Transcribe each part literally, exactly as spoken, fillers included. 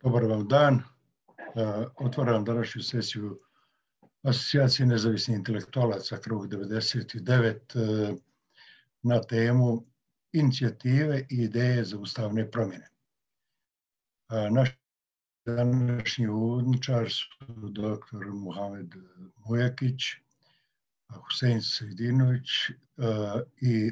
Dobar vam dan. Otvaram današnju sesiju Asocijacije nezavisnih intelektualaca Krug devedeset devet na temu inicijative i ideje za ustavne promjene. Naš današnji uvodničar su doktor Muhamed Mujakić, Husein Sejdinović i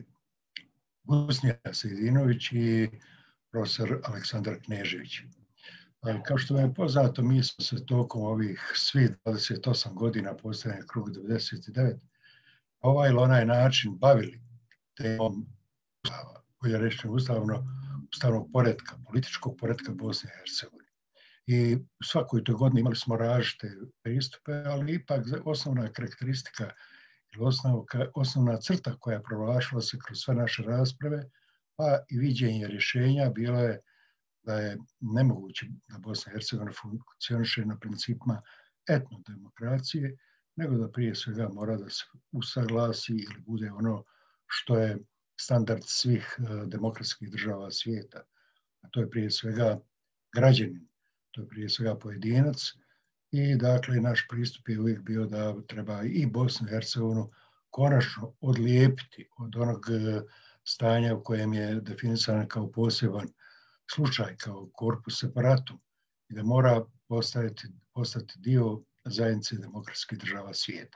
Husnija Sejdinović i profesor Aleksandar Knežević. Kao što vam je poznato, mi smo se tokom ovih svih dvadeset osam godina postojanja Krug devedeset devet ovaj ili onaj način bavili temom ustava, bolje rečeno ustavno, ustavnog poretka, političkog poretka Bosne i Hercegovine. I u svakoj toj godini imali smo različite pristupe, ali ipak osnovna karakteristika ili osnovna, osnovna crta koja je provlačila se kroz sve naše rasprave, pa i viđenje rješenja bilo je da je nemoguće da Bosna i Hercegovina funkcioniše na principima etnodemokracije, nego da prije svega mora da se usaglasi ili bude ono što je standard svih demokratskih država svijeta. A to je prije svega građanin, to je prije svega pojedinac i dakle naš pristup je uvijek bio da treba i Bosnu i Hercegovinu konačno odlijepiti od onog stanja u kojem je definisana kao poseban slučaj, kao corpus separatum i da mora postati, postati dio zajednice demokratskih država svijeta.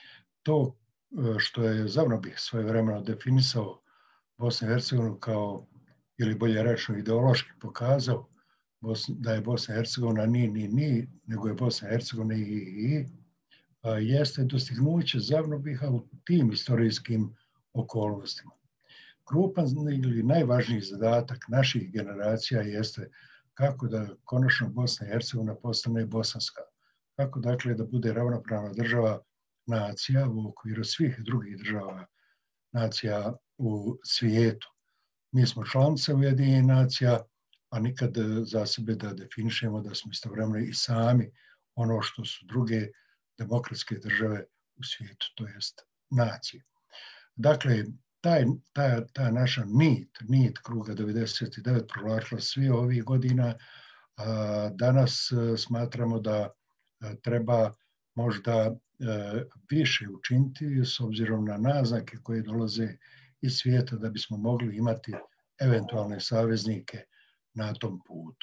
To što je Zavnobih svojevremeno definisao Bosnu i Hercegovinu kao, ili bolje rečeno ideološki pokazao da je Bosna i Hercegovina ni, ni, ni, nego je Bosna i Hercegovina i, i, i, jeste dostignuće Zavnobiha u tim istorijskim okolnostima. Krupan ili najvažniji zadatak naših generacija jeste kako da konačno Bosna i Hercegovina postane bosanska. Kako dakle da bude ravnopravna država nacija u okviru svih drugih država nacija u svijetu. Mi smo članice Ujedinjenih nacija, a nikad za sebe da definišemo da smo istovremeno i sami ono što su druge demokratske države u svijetu, to jest nacije. Dakle, Taj, ta, ta naša nit, nit Kruga devedeset devet provlačila svi ovih godina. A, danas a, smatramo da a, treba možda a, više učiniti s obzirom na naznake koje dolaze iz svijeta da bismo mogli imati eventualne saveznike na tom putu.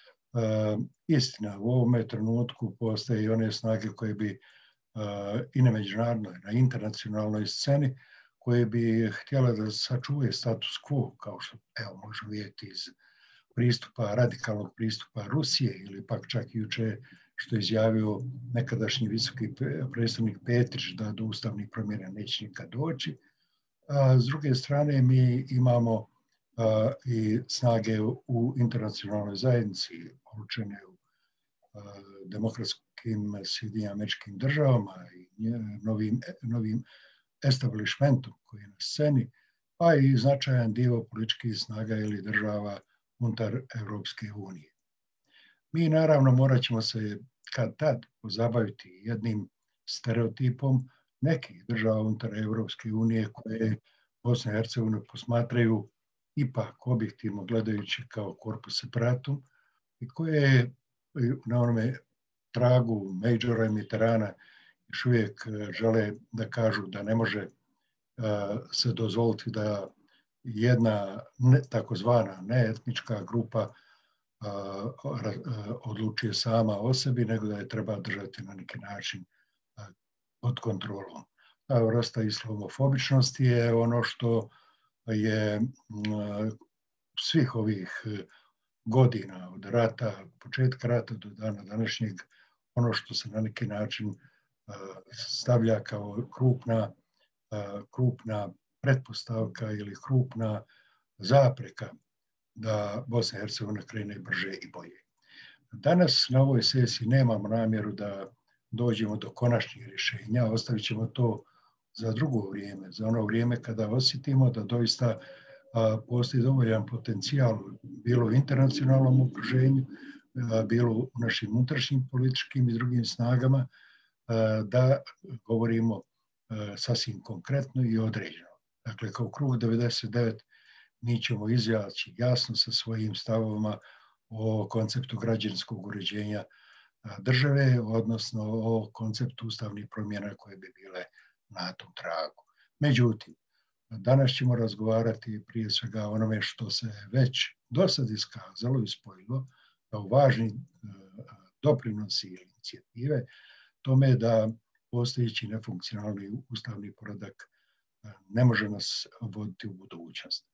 A, istina, u ovome trenutku postoje i one snage koje bi a, i na međunarodnoj, na internacionalnoj sceni koje bi htjela da sačuje status quo, kao što evo, možemo vidjeti iz pristupa, radikalnog pristupa Rusije ili pak čak i juče što je izjavio nekadašnji visoki predstavnik Petrić da do ustavnih promjena neće nikad doći. A s druge strane mi imamo a, i snage u internacionalnoj zajednici, olučene u a, demokratskim Sjedinjenim Američkim Državama i novim, novim establishmentom koji je na sceni, pa i značajan dio političkih snaga ili država unutar Europske unije. Mi naravno morat ćemo se kad tad pozabaviti jednim stereotipom nekih država unutar Europske unije koje Bosnu i Hercegovinu posmatraju ipak objektivno gledajući kao corpus separatum i koje na onome tragu Majora i Mitterranda još uvijek žele da kažu da ne može uh, se dozvoliti da jedna ne, takozvana neetnička grupa uh, ra, uh, odlučuje sama o sebi, nego da je treba držati na neki način uh, pod kontrolom. Ta vrsta islamofobičnosti je ono što je uh, svih ovih uh, godina od rata, početka rata do dana današnjeg, ono što se na neki način stavlja kao krupna, krupna pretpostavka ili krupna zapreka da Bosna i Hercegovina krene brže i bolje. Danas na ovoj sesiji nemamo namjeru da dođemo do konačnih rješenja, ostavit ćemo to za drugo vrijeme, za ono vrijeme kada osjetimo da doista postoji dovoljan potencijal bilo u internacionalnom okruženju, bilo u našim unutrašnjim političkim i drugim snagama, da govorimo sasvim konkretno i određeno. Dakle, kao Krug devedeset devet mi ćemo izaći jasno sa svojim stavovima o konceptu građanskog uređenja države, odnosno o konceptu ustavnih promjena koje bi bile na tom tragu. Međutim, danas ćemo razgovarati prije svega o onome što se već do sad iskazalo i spojilo kao važni doprinosi ili inicijative tome da postojeći nefunkcionalni ustavni poredak ne može nas voditi u budućnost.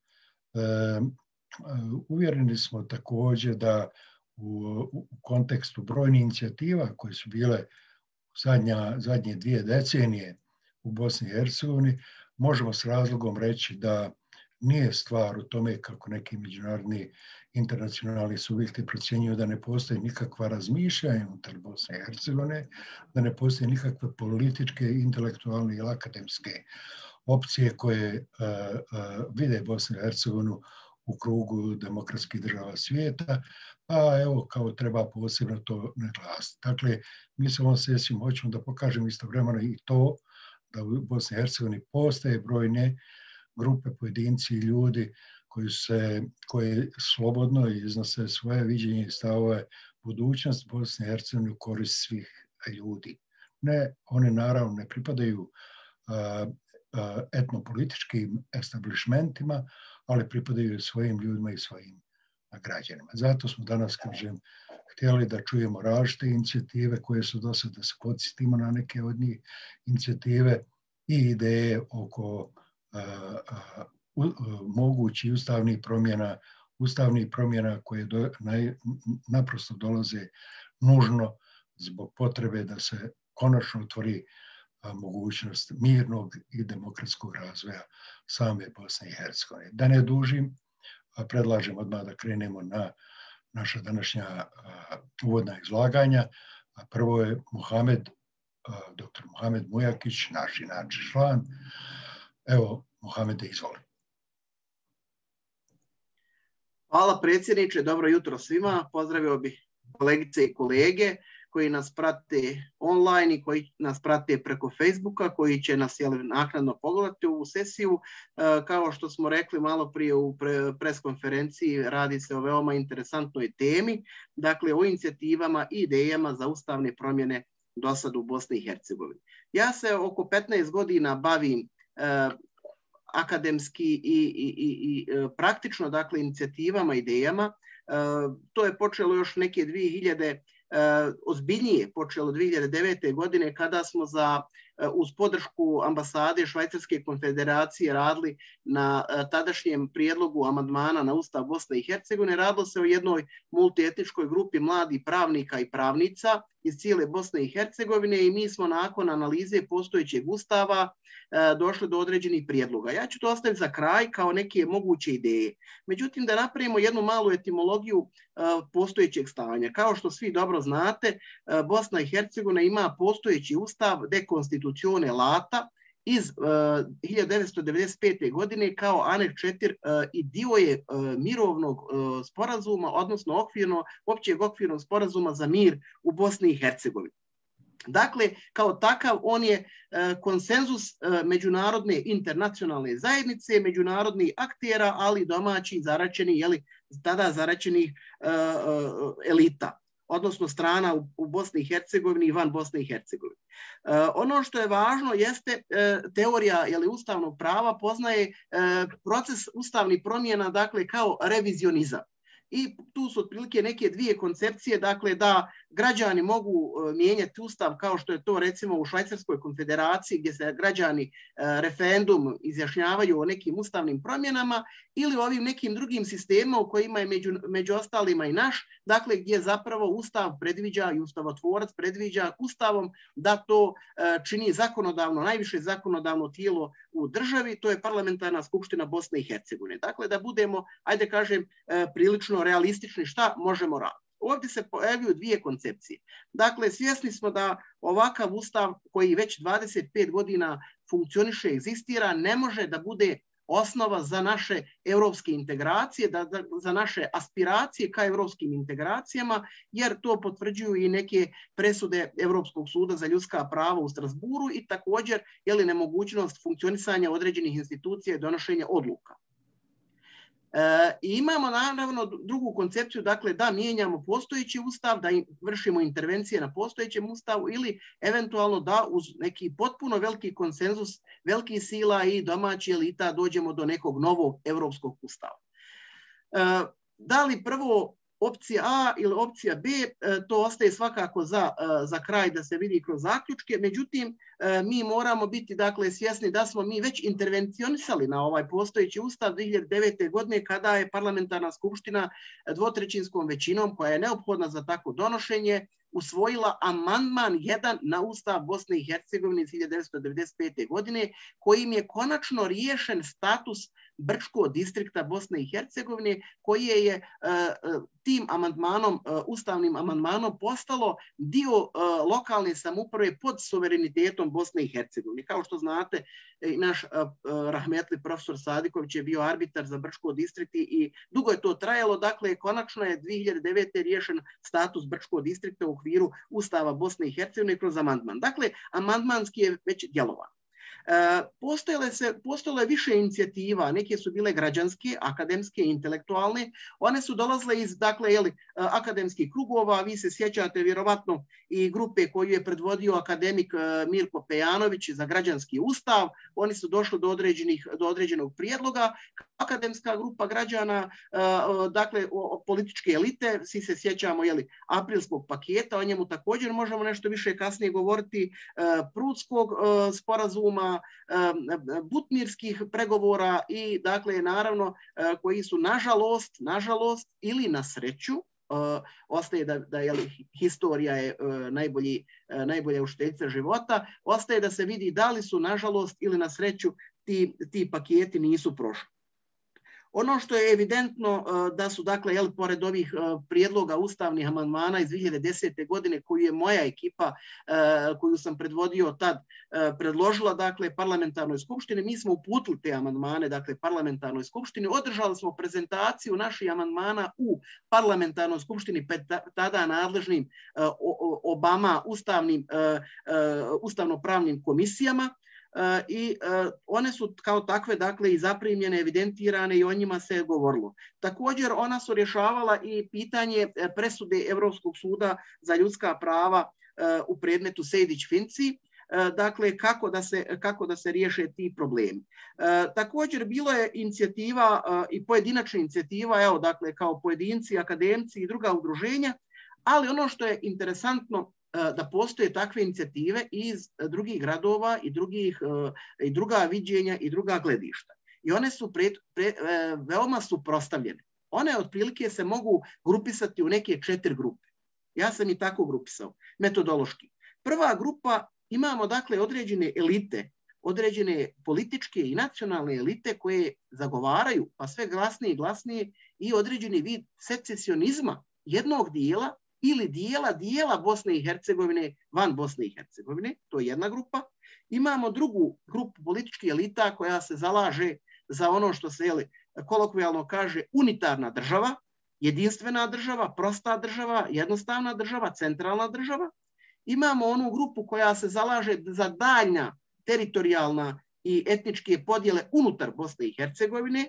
Uvjereni smo također da u, u kontekstu brojnih inicijativa koje su bile zadnja, zadnje dvije decenije u Bosni i Hercegovini, možemo s razlogom reći da nije stvar u tome kako neki međunarodni internacionalni subjekti procjenjuju da ne postoji nikakva razmišljanja unutar Bosne i Hercegovine, da ne postoje nikakve političke, intelektualne ili akademske opcije koje uh, uh, vide Bosnu i Hercegovinu u krugu demokratskih država svijeta, pa evo kao treba posebno to naglasiti. Dakle, mi se ovom sesijom hoćemo da pokažemo istovremeno i to da u Bosni i Hercegovini postoje brojne grupe, pojedinci i ljudi koji se, koji slobodno iznose svoje viđenje i stavove budućnost Bosne i Hercegovine u korist svih ljudi. Ne, one naravno ne pripadaju uh, uh, etnopolitičkim establishmentima, ali pripadaju svojim ljudima i svojim građanima. Zato smo danas, kažem, htjeli da čujemo različite inicijative koje su do sada, da se podsjetimo na neke od njih inicijative i ideje oko Uh, uh, mogućih ustavnih promjena, ustavnih promjena koje do, naj, naprosto dolaze nužno zbog potrebe da se konačno otvori uh, mogućnost mirnog i demokratskog razvoja same Bosne i Hercegovine. Da ne dužim, uh, predlažem odmah da krenemo na naša današnja uh, uvodna izlaganja. Uh, prvo je Muhamed, uh, doktor Muhamed Mujakić, naš inače član. Evo, Muhamede, izvoli. Hvala predsjedniče, dobro jutro svima. Pozdravio bih kolegice i kolege koji nas prate online i koji nas prate preko Facebooka, koji će nas jeli, naknadno pogledati u sesiju. E, kao što smo rekli malo prije u pre, preskonferenciji, radi se o veoma interesantnoj temi, dakle o inicijativama i idejama za ustavne promjene do sad u Bosni i Hercegovini. Ja se oko petnaest godina bavim e, akademski i, i, i, i praktično, dakle, inicijativama, idejama. E, to je počelo još neke dvije hiljade, e, ozbiljnije počelo dvije hiljade devete. godine kada smo za, uz podršku ambasade Švajcarske konfederacije radili na tadašnjem prijedlogu amandmana na Ustav Bosne i Hercegovine. Radilo se o jednoj multietničkoj grupi mladih pravnika i pravnica iz cijele Bosne i Hercegovine i mi smo nakon analize postojećeg Ustava e, došli do određenih prijedloga. Ja ću to ostaviti za kraj kao neke moguće ideje. Međutim, da napravimo jednu malu etimologiju e, postojećeg stanja. Kao što svi dobro znate, e, Bosna i Hercegovina ima postojeći Ustav dekonstitucione lata iz uh, hiljadu devetsto devedeset pete. godine kao aneks četiri uh, i dio je uh, mirovnog uh, sporazuma, odnosno okvirno, općeg okvirnog sporazuma za mir u Bosni i Hercegovini. Dakle, kao takav on je uh, konsenzus uh, međunarodne internacionalne zajednice, međunarodnih aktera, ali domaći zaračeni, jeli, tada zaračenih uh, uh, elita, odnosno strana u, u Bosni i Hercegovini i van Bosne i Hercegovine. E, ono što je važno jeste e, teorija jeli, ustavnog prava poznaje e, proces ustavnih promjena, dakle, kao revizionizam. I tu su otprilike neke dvije koncepcije, dakle da građani mogu mijenjati ustav kao što je to recimo u Švajcarskoj konfederaciji gdje se građani referendum izjašnjavaju o nekim ustavnim promjenama ili ovim nekim drugim sistemima u kojima je među, među ostalima i naš, dakle gdje zapravo ustav predviđa i ustavotvorac predviđa ustavom da to čini zakonodavno, najviše zakonodavno tijelo u državi, to je Parlamentarna skupština Bosne i Hercegovine. Dakle da budemo, ajde kažem, prilično realistični šta možemo raditi. Ovdje se pojavljuju dvije koncepcije. Dakle, svjesni smo da ovakav ustav koji već dvadeset pet godina funkcioniše, egzistira, ne može da bude osnova za naše europske integracije, da, da, za naše aspiracije ka europskim integracijama, jer to potvrđuju i neke presude Europskog suda za ljudska prava u Strasburu i također je li nemogućnost funkcionisanja određenih institucija i donošenja odluka. E, I imamo naravno drugu koncepciju, dakle da mijenjamo postojeći ustav, da vršimo intervencije na postojećem ustavu ili eventualno da uz neki potpuno veliki konsenzus velikih sila i domaćih elita dođemo do nekog novog evropskog ustava. E, da li prvo opcija A ili opcija B, to ostaje svakako za, za kraj da se vidi kroz zaključke, međutim mi moramo biti dakle svjesni da smo mi već intervencionisali na ovaj postojeći ustav dvije hiljade devete. godine kada je parlamentarna skupština dvotrećinskom većinom koja je neophodna za takvo donošenje usvojila amandman jedan na Ustav Bosne i Hercegovine iz hiljade devetsto devedeset pete. godine kojim je konačno riješen status Brčkog distrikta Bosne i Hercegovine koje je uh, tim amandmanom, uh, ustavnim amandmanom postalo dio uh, lokalne samouprave pod suverenitetom Bosne i Hercegovine. Kao što znate, naš uh, uh, rahmetli profesor Sadiković je bio arbitar za Brčkog distrikt i dugo je to trajalo. Dakle, konačno je dvije hiljade devete. riješen status Brčkog distrikta u okviru Ustava Bosne i Hercegovine kroz amandman. Dakle, amandmanski je već djelovan. Postojale se, postojalo je više inicijativa, neke su bile građanske, akademske, intelektualne, one su dolazile iz dakle, jeli, akademskih krugova, vi se sjećate vjerovatno i grupe koju je predvodio akademik Mirko Pejanović za građanski ustav, oni su došli do, određenih, do određenog prijedloga, akademska grupa građana, dakle političke elite, svi se sjećamo jeli, aprilskog paketa, o njemu također možemo nešto više kasnije govoriti, Prudskog sporazuma, butmirskih pregovora i dakle naravno koji su nažalost, nažalost ili na sreću, ostaje da, da je historija je najbolji, najbolja učiteljica života, ostaje da se vidi da li su nažalost ili na sreću ti, ti paketi nisu prošli. Ono što je evidentno da su, dakle, jel, pored ovih prijedloga ustavnih amandmana iz dvije hiljade desete. godine koju je moja ekipa, koju sam predvodio tad, predložila, dakle, parlamentarnoj skupštini, mi smo uputili te amandmane, dakle, parlamentarnoj skupštini, održali smo prezentaciju naših amandmana u parlamentarnoj skupštini pred tada nadležnim obama ustavnim, ustavno-pravnim komisijama. Uh, i uh, one su kao takve dakle i zaprimljene, evidentirane i o njima se je govorilo. Također ona su rješavala i pitanje presude Europskog suda za ljudska prava uh, u predmetu Sejdić-Finci, uh, dakle kako da se, kako da se riješe ti problemi. Uh, također bilo je inicijativa uh, i pojedinačna inicijativa, evo dakle kao pojedinci, akademci i druga udruženja, ali ono što je interesantno da postoje takve inicijative iz drugih gradova i, drugih, i druga viđenja i druga gledišta. I one su pre, pre, veoma suprotstavljene. One otprilike se mogu grupisati u neke četiri grupe. Ja sam i tako grupisao, metodološki. Prva grupa, imamo dakle određene elite, određene političke i nacionalne elite koje zagovaraju, pa sve glasnije i glasnije, i određeni vid secesionizma jednog dijela ili dijela dijela Bosne i Hercegovine van Bosne i Hercegovine, to je jedna grupa. Imamo drugu grupu političkih elita koja se zalaže za ono što se jeli, kolokvijalno kaže unitarna država, jedinstvena država, prosta država, jednostavna država, centralna država. Imamo onu grupu koja se zalaže za daljnja teritorijalna i etničke podjele unutar Bosne i Hercegovine.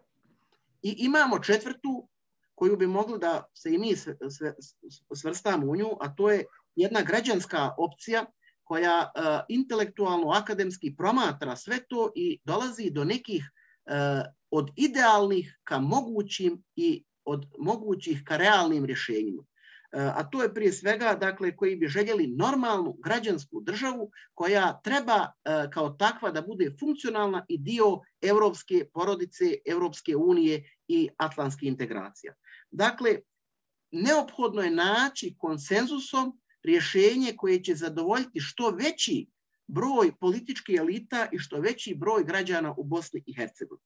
I imamo četvrtu koju bi mogli da se i mi svrstamo u nju, a to je jedna građanska opcija koja uh, intelektualno, akademski promatra sve to i dolazi do nekih uh, od idealnih ka mogućim i od mogućih ka realnim rješenjima. Uh, a to je prije svega, dakle, koji bi željeli normalnu građansku državu koja treba uh, kao takva da bude funkcionalna i dio evropske porodice, Evropske unije i atlantskih integracija. Dakle, neophodno je naći konsenzusom rješenje koje će zadovoljiti što veći broj političkih elita i što veći broj građana u Bosni i Hercegovini.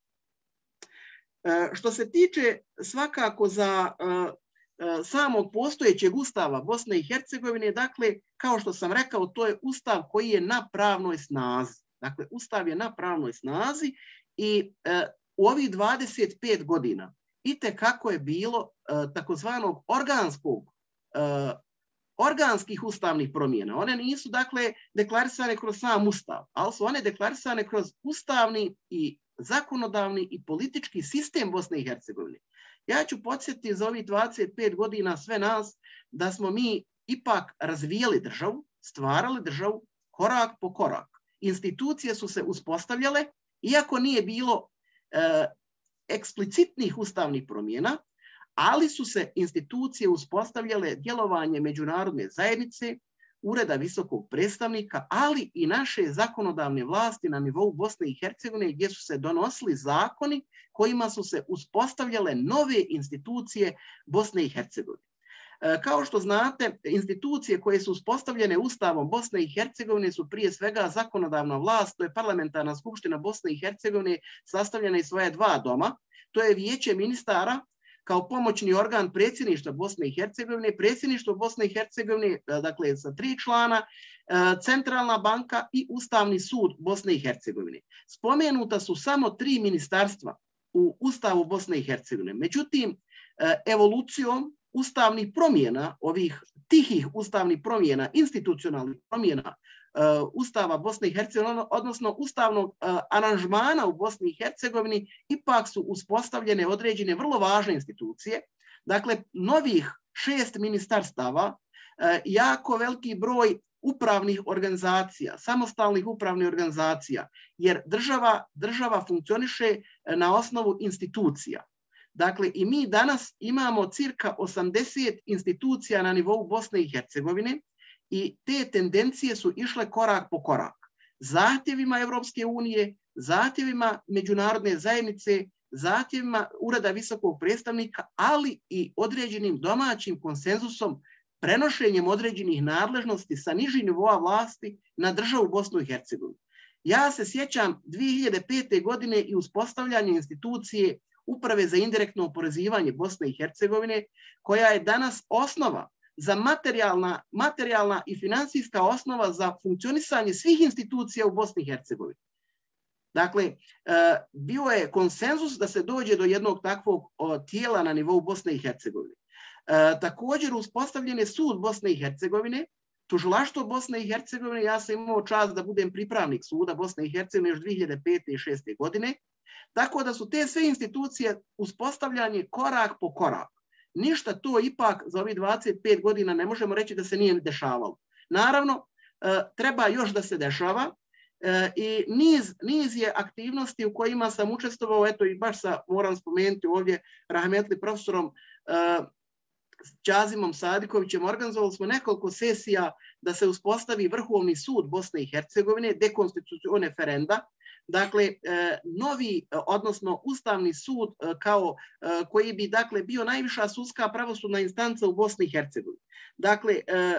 E, što se tiče svakako za e, e, samog postojećeg ustava Bosne i Hercegovine, dakle, kao što sam rekao, to je ustav koji je na pravnoj snazi. Dakle, ustav je na pravnoj snazi i e, u ovih dvadeset pet godina itekako je bilo uh, takozvanog organskog, uh, organskih ustavnih promjena. One nisu, dakle, deklarisane kroz sam ustav, ali su one deklarisane kroz ustavni i zakonodavni i politički sistem Bosne i Hercegovine. Ja ću podsjetiti za ovih dvadeset pet godina sve nas da smo mi ipak razvijali državu, stvarali državu korak po korak. Institucije su se uspostavljale, iako nije bilo e, eksplicitnih ustavnih promjena, ali su se institucije uspostavljale djelovanje međunarodne zajednice, Ureda visokog predstavnika, ali i naše zakonodavne vlasti na nivou Bosne i Hercegovine, gdje su se donosili zakoni kojima su se uspostavljale nove institucije Bosne i Hercegovine. Kao što znate, institucije koje su uspostavljene Ustavom Bosne i Hercegovine su prije svega zakonodavna vlast, to je Parlamentarna skupština Bosne i Hercegovine, sastavljena iz svoje dva doma, to je Vijeće ministara, kao pomoćni organ predsjedništva Bosne i Hercegovine, predsjedništvo Bosne i Hercegovine, dakle sa tri člana, Centralna banka i Ustavni sud Bosne i Hercegovine. Spomenuta su samo tri ministarstva u Ustavu Bosne i Hercegovine. Međutim, evolucijom ustavnih promjena, ovih tihih ustavnih promjena, institucionalnih promjena Uh, Ustava Bosne i Hercegovine, odnosno ustavnog uh, aranžmana u Bosni i Hercegovini, ipak su uspostavljene određene vrlo važne institucije. Dakle, novih šest ministarstava, uh, jako veliki broj upravnih organizacija, samostalnih upravnih organizacija, jer država, država funkcioniše na osnovu institucija. Dakle, i mi danas imamo cirka osamdeset institucija na nivou Bosne i Hercegovine, i te tendencije su išle korak po korak. Zahtjevima Evropske unije, zahtjevima međunarodne zajednice, zahtjevima Ureda visokog predstavnika, ali i određenim domaćim konsenzusom, prenošenjem određenih nadležnosti sa nižih nivoa vlasti na državu Bosnu i Hercegovinu. Ja se sjećam dvije hiljade pete. godine i uspostavljanje institucije Uprave za indirektno oporezivanje Bosne i Hercegovine, koja je danas osnova za materijalna, materijalna i financijska osnova za funkcionisanje svih institucija u Bosni i Hercegovini. Dakle, bio je konsenzus da se dođe do jednog takvog tijela na nivou Bosne i Hercegovine. Također uspostavljen je sud Bosne i Hercegovine, tužilaštvo Bosne i Hercegovine. Ja sam imao čast da budem pripravnik suda Bosne i Hercegovine još dvije hiljade pete. i šeste. godine. Tako da su te sve institucije uspostavljanje korak po korak. Ništa to ipak za ovih dvadeset pet godina ne možemo reći da se nije dešavalo. Naravno, treba još da se dešava i niz, niz je aktivnosti u kojima sam učestvovao, eto i baš sa, moram spomenuti ovdje, rahmetli profesorom Ćazimom Sadikovićem, organizovali smo nekoliko sesija da se uspostavi Vrhovni sud Bosne i Hercegovine, dekonstitucione referenda. Dakle, novi, odnosno Ustavni sud kao koji bi, dakle, bio najviša sudska pravosudna instanca u Bosni i Hercegovini. Dakle,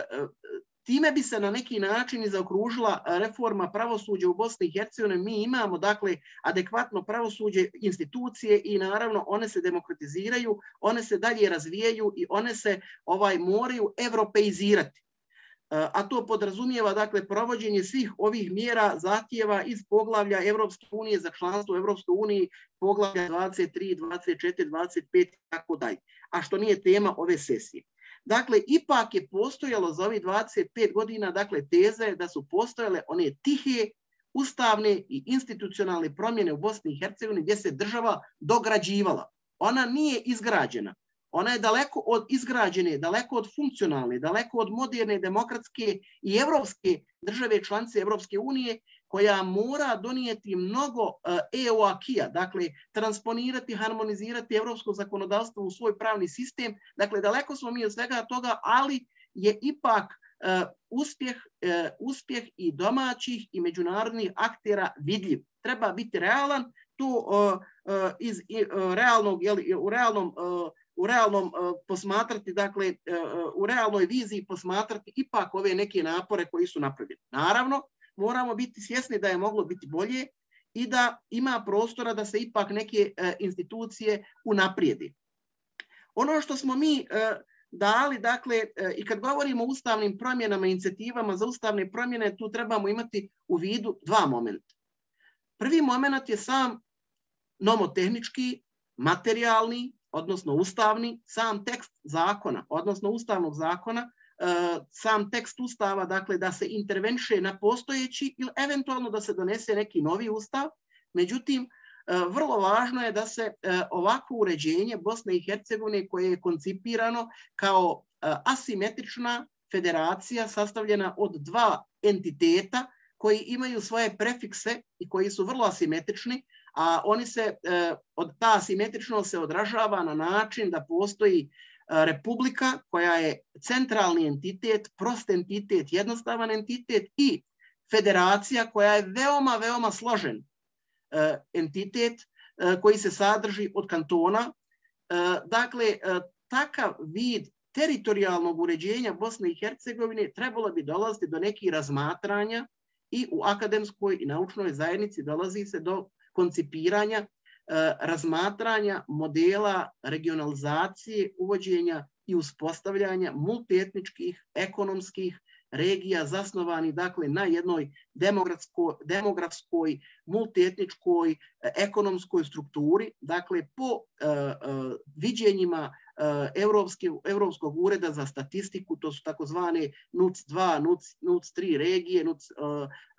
time bi se na neki način i zaokružila reforma pravosuđa u Bosni i Hercegovini. Mi imamo, dakle, adekvatno pravosuđe, institucije i naravno one se demokratiziraju, one se dalje razvijaju i one se ovaj moraju evropeizirati. A to podrazumijeva, dakle, provođenje svih ovih mjera, zahtjeva iz poglavlja Evropske unije za članstvo u Evropskoj uniji, poglavlja dvadeset tri, dvadeset četiri, dvadeset pet i tako dalje, a što nije tema ove sesije. Dakle, ipak je postojalo za ovih dvadeset pet godina, dakle, teze da su postojale one tihe, ustavne i institucionalne promjene u Bosni i Hercegovini gdje se država dograđivala. Ona nije izgrađena. Ona je daleko od izgrađene, daleko od funkcionalne, daleko od moderne, demokratske i evropske države članice Evropske unije, koja mora donijeti mnogo E U akija, dakle, transponirati, harmonizirati evropsko zakonodavstvo u svoj pravni sistem. Dakle, daleko smo mi od svega toga, ali je ipak uh, uspjeh, uh, uspjeh i domaćih i međunarodnih aktera vidljiv. Treba biti realan, tu uh, uh, iz uh, realnog, jeli, u realnom uh, u realnom uh, posmatrati, dakle, uh, u realnoj viziji posmatrati ipak ove neke napore koji su napravljeni. Naravno, moramo biti svjesni da je moglo biti bolje i da ima prostora da se ipak neke uh, institucije unaprijedi. Ono što smo mi uh, dali, dakle, uh, i kad govorimo o ustavnim promjenama, inicijativama za ustavne promjene, tu trebamo imati u vidu dva momenta. Prvi moment je sam nomotehnički, materijalni, odnosno ustavni, sam tekst zakona, odnosno ustavnog zakona, sam tekst ustava, dakle, da se intervenše na postojeći ili eventualno da se donese neki novi ustav. Međutim, vrlo važno je da se ovako uređenje Bosne i Hercegovine koje je koncipirano kao asimetrična federacija sastavljena od dva entiteta koji imaju svoje prefikse i koji su vrlo asimetrični, a oni se, ta asimetričnost se odražava na način da postoji republika koja je centralni entitet, prost entitet, jednostavan entitet i federacija koja je veoma, veoma složen entitet koji se sadrži od kantona. Dakle, takav vid teritorijalnog uređenja Bosne i Hercegovine trebalo bi dolaziti do nekih razmatranja i u akademskoj i naučnoj zajednici dolazi se do koncipiranja, razmatranja modela regionalizacije, uvođenja i uspostavljanja multietničkih, ekonomskih regija zasnovani dakle na jednoj demografskoj, demografskoj multietničkoj, ekonomskoj strukturi, dakle po uh, uh, viđenjima uh, Evropske, Evropskog ureda za statistiku, to su takozvane N U C dva, N U C tri regije, N U C, uh,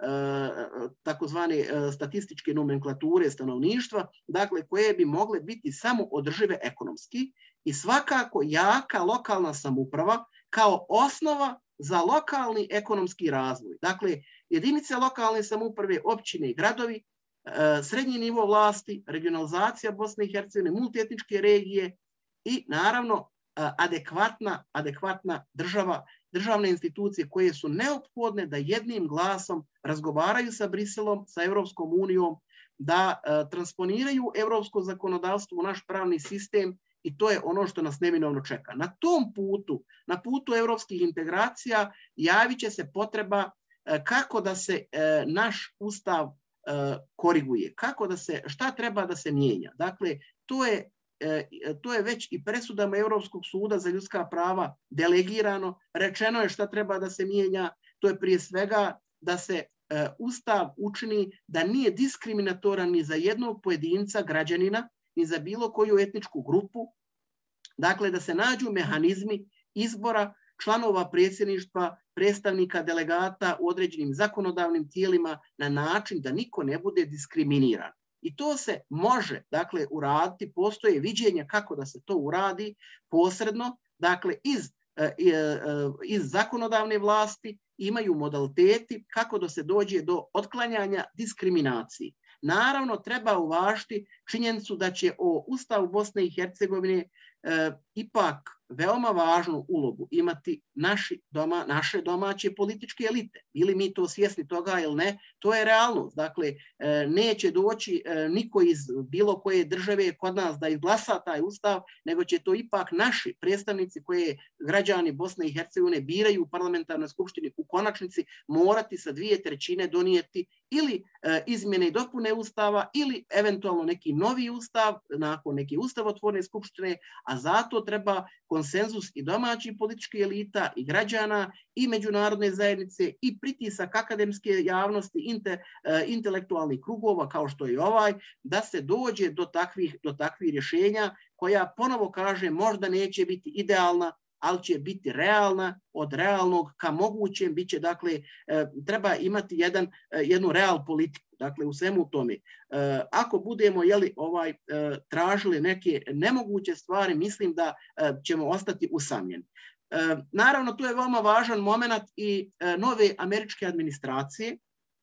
uh, takozvane uh, statističke nomenklature stanovništva, dakle koje bi mogle biti samo održive ekonomski i svakako jaka lokalna samouprava kao osnova za lokalni ekonomski razvoj. Dakle, jedinice lokalne samouprave, općine i gradovi, srednji nivo vlasti, regionalizacija Bosne i Hercegovine, multietničke regije i naravno adekvatna, adekvatna država, državne institucije koje su neophodne da jednim glasom razgovaraju sa Briselom, sa Evropskom unijom, da transponiraju evropsko zakonodavstvo u naš pravni sistem. I to je ono što nas neminovno čeka. Na tom putu, na putu evropskih integracija, javit će se potreba kako da se naš ustav koriguje, kako da se, šta treba da se mijenja. Dakle, to je, to je već i presudama Europskog suda za ljudska prava delegirano, rečeno je šta treba da se mijenja, to je prije svega da se ustav učini da nije diskriminatoran ni za jednog pojedinca, građanina, ni za bilo koju etničku grupu, dakle da se nađu mehanizmi izbora članova predsjedništva, predstavnika, delegata u određenim zakonodavnim tijelima na način da niko ne bude diskriminiran. I to se može, dakle, uraditi, postoje viđenja kako da se to uradi posredno, dakle, iz, iz zakonodavne vlasti imaju modaliteti kako da se dođe do otklanjanja diskriminacije. Naravno, treba uvažiti činjenicu da će o Ustavu Bosne i Hercegovine e, ipak veoma važnu ulogu imati naši doma, naše domaće političke elite. Ili mi to svjesni toga ili ne, to je realnost. Dakle, e, neće doći e, niko iz bilo koje države kod nas da izglasa taj Ustav, nego će to ipak naši predstavnici koje građani Bosne i Hercegovine biraju u parlamentarnoj skupštini u konačnici morati sa dvije trećine donijeti ili e, izmjene i dopune Ustava ili eventualno neki novi Ustav nakon neke ustavotvorne skupštine, a zato treba konsenzus i domaćih političkih elita i građana i međunarodne zajednice i pritisak akademske javnosti, inte, e, intelektualnih krugova kao što je ovaj, da se dođe do takvih, do takvih rješenja koja, ponovo kaže, možda neće biti idealna, ali će biti realna, od realnog ka mogućem, bit će, dakle, treba imati jedan, jednu real politiku, dakle, u svemu tome. Ako budemo, jeli, ovaj, tražili neke nemoguće stvari, mislim da ćemo ostati usamljeni. Naravno, tu je veoma važan moment i nove američke administracije.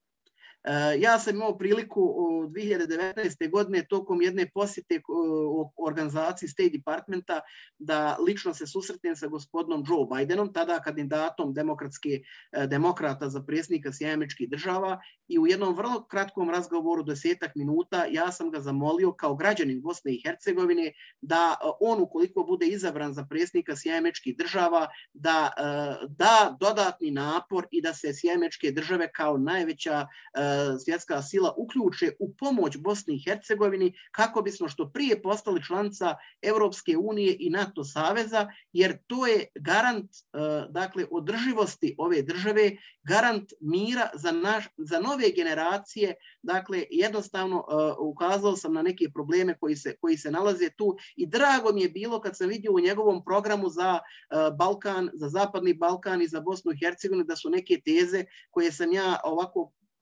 Ja sam imao priliku u dvije hiljade devetnaeste. godine tokom jedne posjete u organizaciji State Departmenta da lično se susretnem sa gospodinom Joe Bidenom, tada kandidatom demokratske, demokrata za predsjednika Sjedinjenih Američkih Država, i u jednom vrlo kratkom razgovoru, desetak minuta, ja sam ga zamolio kao građanin Bosne i Hercegovine da on, ukoliko bude izabran za predsjednika Sjedinjenih Američkih Država, da da dodatni napor i da se Sjedinjene Američke Države kao najveća svjetska sila uključe u pomoć Bosni i Hercegovini kako bismo što prije postali članica Evropske unije i NATO saveza, jer to je garant, dakle, održivosti ove države, garant mira za, naš, za nove generacije. Dakle, jednostavno ukazao sam na neke probleme koji se, koji se nalaze tu i drago mi je bilo kad sam vidio u njegovom programu za Balkan, za Zapadni Balkan i za Bosnu i Hercegovinu da su neke teze koje sam ja ovako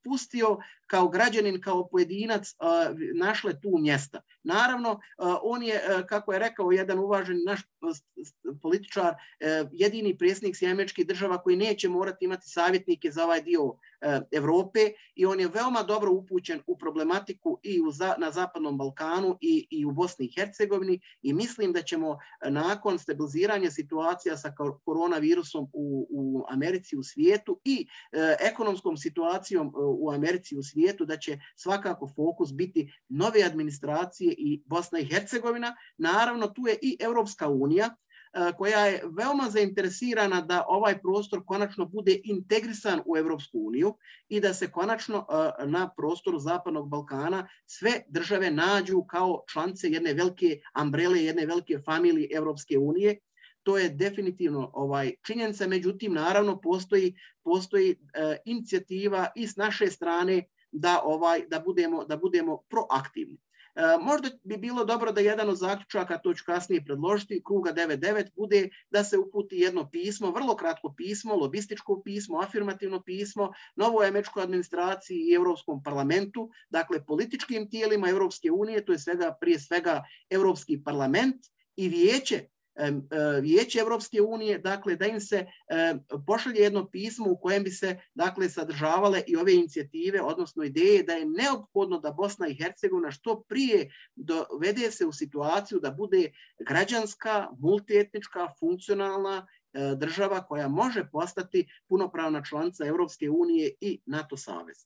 pustio kao građanin, kao pojedinac našle tu mjesta. Naravno, on je, kako je rekao jedan uvaženi naš političar, jedini predsjednik Sjedinjenih Američkih Država koji neće morati imati savjetnike za ovaj dio Evrope i on je veoma dobro upućen u problematiku i u, na Zapadnom Balkanu i, i u Bosni i Hercegovini i mislim da ćemo nakon stabiliziranja situacija sa koronavirusom u, u Americi u svijetu i e, ekonomskom situacijom u Americi u svijetu da će svakako fokus biti nove administracije i Bosna i Hercegovina. Naravno tu je i Europska unija koja je veoma zainteresirana da ovaj prostor konačno bude integrisan u Europsku uniju i da se konačno na prostoru Zapadnog Balkana sve države nađu kao članice jedne velike ambrele, jedne velike familije Europske unije. To je definitivno ovaj činjenica, međutim naravno postoji, postoji e, inicijativa i s naše strane da, ovaj, da, budemo, da budemo proaktivni. Možda bi bilo dobro da jedan od zaključaka, to ću kasnije predložiti, kruga devet devet, bude da se uputi jedno pismo, vrlo kratko pismo, lobističko pismo, afirmativno pismo, novoj američkoj administraciji i Europskom parlamentu, dakle političkim tijelima Europske unije, to je svega, prije svega Europski parlament i vijeće, Vijeće Europske unije, dakle da im se pošalje jedno pismo u kojem bi se dakle sadržavale i ove inicijative, odnosno ideje da je neophodno da Bosna i Hercegovina što prije dovede se u situaciju da bude građanska, multietnička, funkcionalna država koja može postati punopravna članica Europske unije i NATO saveza.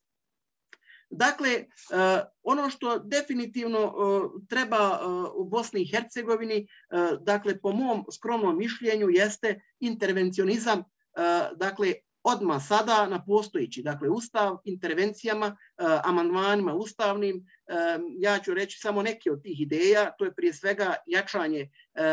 Dakle, ono što definitivno treba u Bosni i Hercegovini, dakle, po mom skromnom mišljenju, jeste intervencionizam, dakle, odmah sada na postojići, dakle, ustav, intervencijama, amandmanima ustavnim. Ja ću reći samo neke od tih ideja, to je prije svega jačanje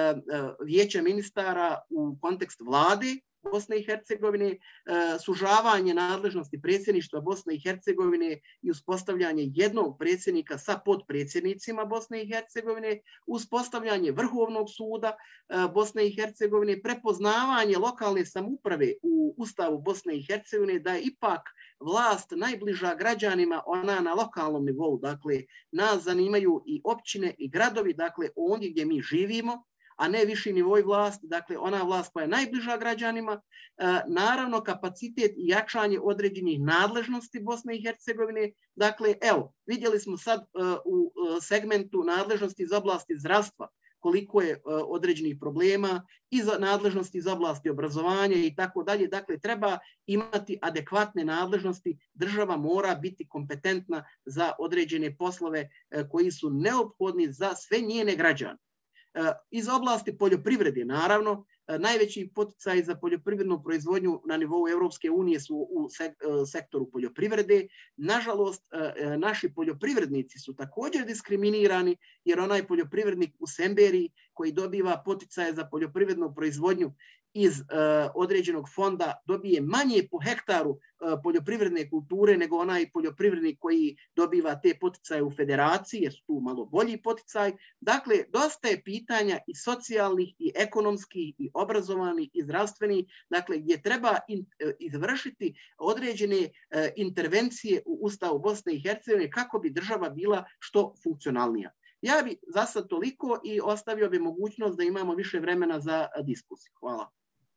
vijeća ministara u kontekst vlade Bosne i Hercegovine, sužavanje nadležnosti predsjedništva Bosne i Hercegovine i uspostavljanje jednog predsjednika sa podpredsjednicima Bosne i Hercegovine, uspostavljanje Vrhovnog suda Bosne i Hercegovine, prepoznavanje lokalne samouprave u Ustavu Bosne i Hercegovine da je ipak vlast najbliža građanima, ona na lokalnom nivou. Dakle, nas zanimaju i općine i gradovi, dakle ondje gdje mi živimo, a ne viši nivoj vlasti, dakle ona vlast koja je najbliža građanima, naravno kapacitet i jačanje određenih nadležnosti Bosne i Hercegovine. Dakle, evo, vidjeli smo sad u segmentu nadležnosti iz oblasti zdravstva koliko je određenih problema, i za nadležnosti iz oblasti obrazovanja i tako dalje. Dakle, treba imati adekvatne nadležnosti, država mora biti kompetentna za određene poslove koji su neophodni za sve njene građane. Iz oblasti poljoprivrede, naravno, najveći poticaj za poljoprivrednu proizvodnju na nivou Europske unije su u sektoru poljoprivrede. Nažalost, naši poljoprivrednici su također diskriminirani jer onaj poljoprivrednik u Semberiji koji dobiva poticaje za poljoprivrednu proizvodnju iz uh, određenog fonda dobije manje po hektaru uh, poljoprivredne kulture nego onaj poljoprivrednik koji dobiva te poticaje u federaciji, jer su tu malo bolji poticaj. Dakle, dosta je pitanja i socijalnih, i ekonomskih, i obrazovanih, i zdravstvenih, dakle, gdje treba in, uh, izvršiti određene uh, intervencije u Ustavu Bosne i Hercegovine kako bi država bila što funkcionalnija. Ja bi za sad toliko i ostavio bi mogućnost da imamo više vremena za diskusiju. Hvala.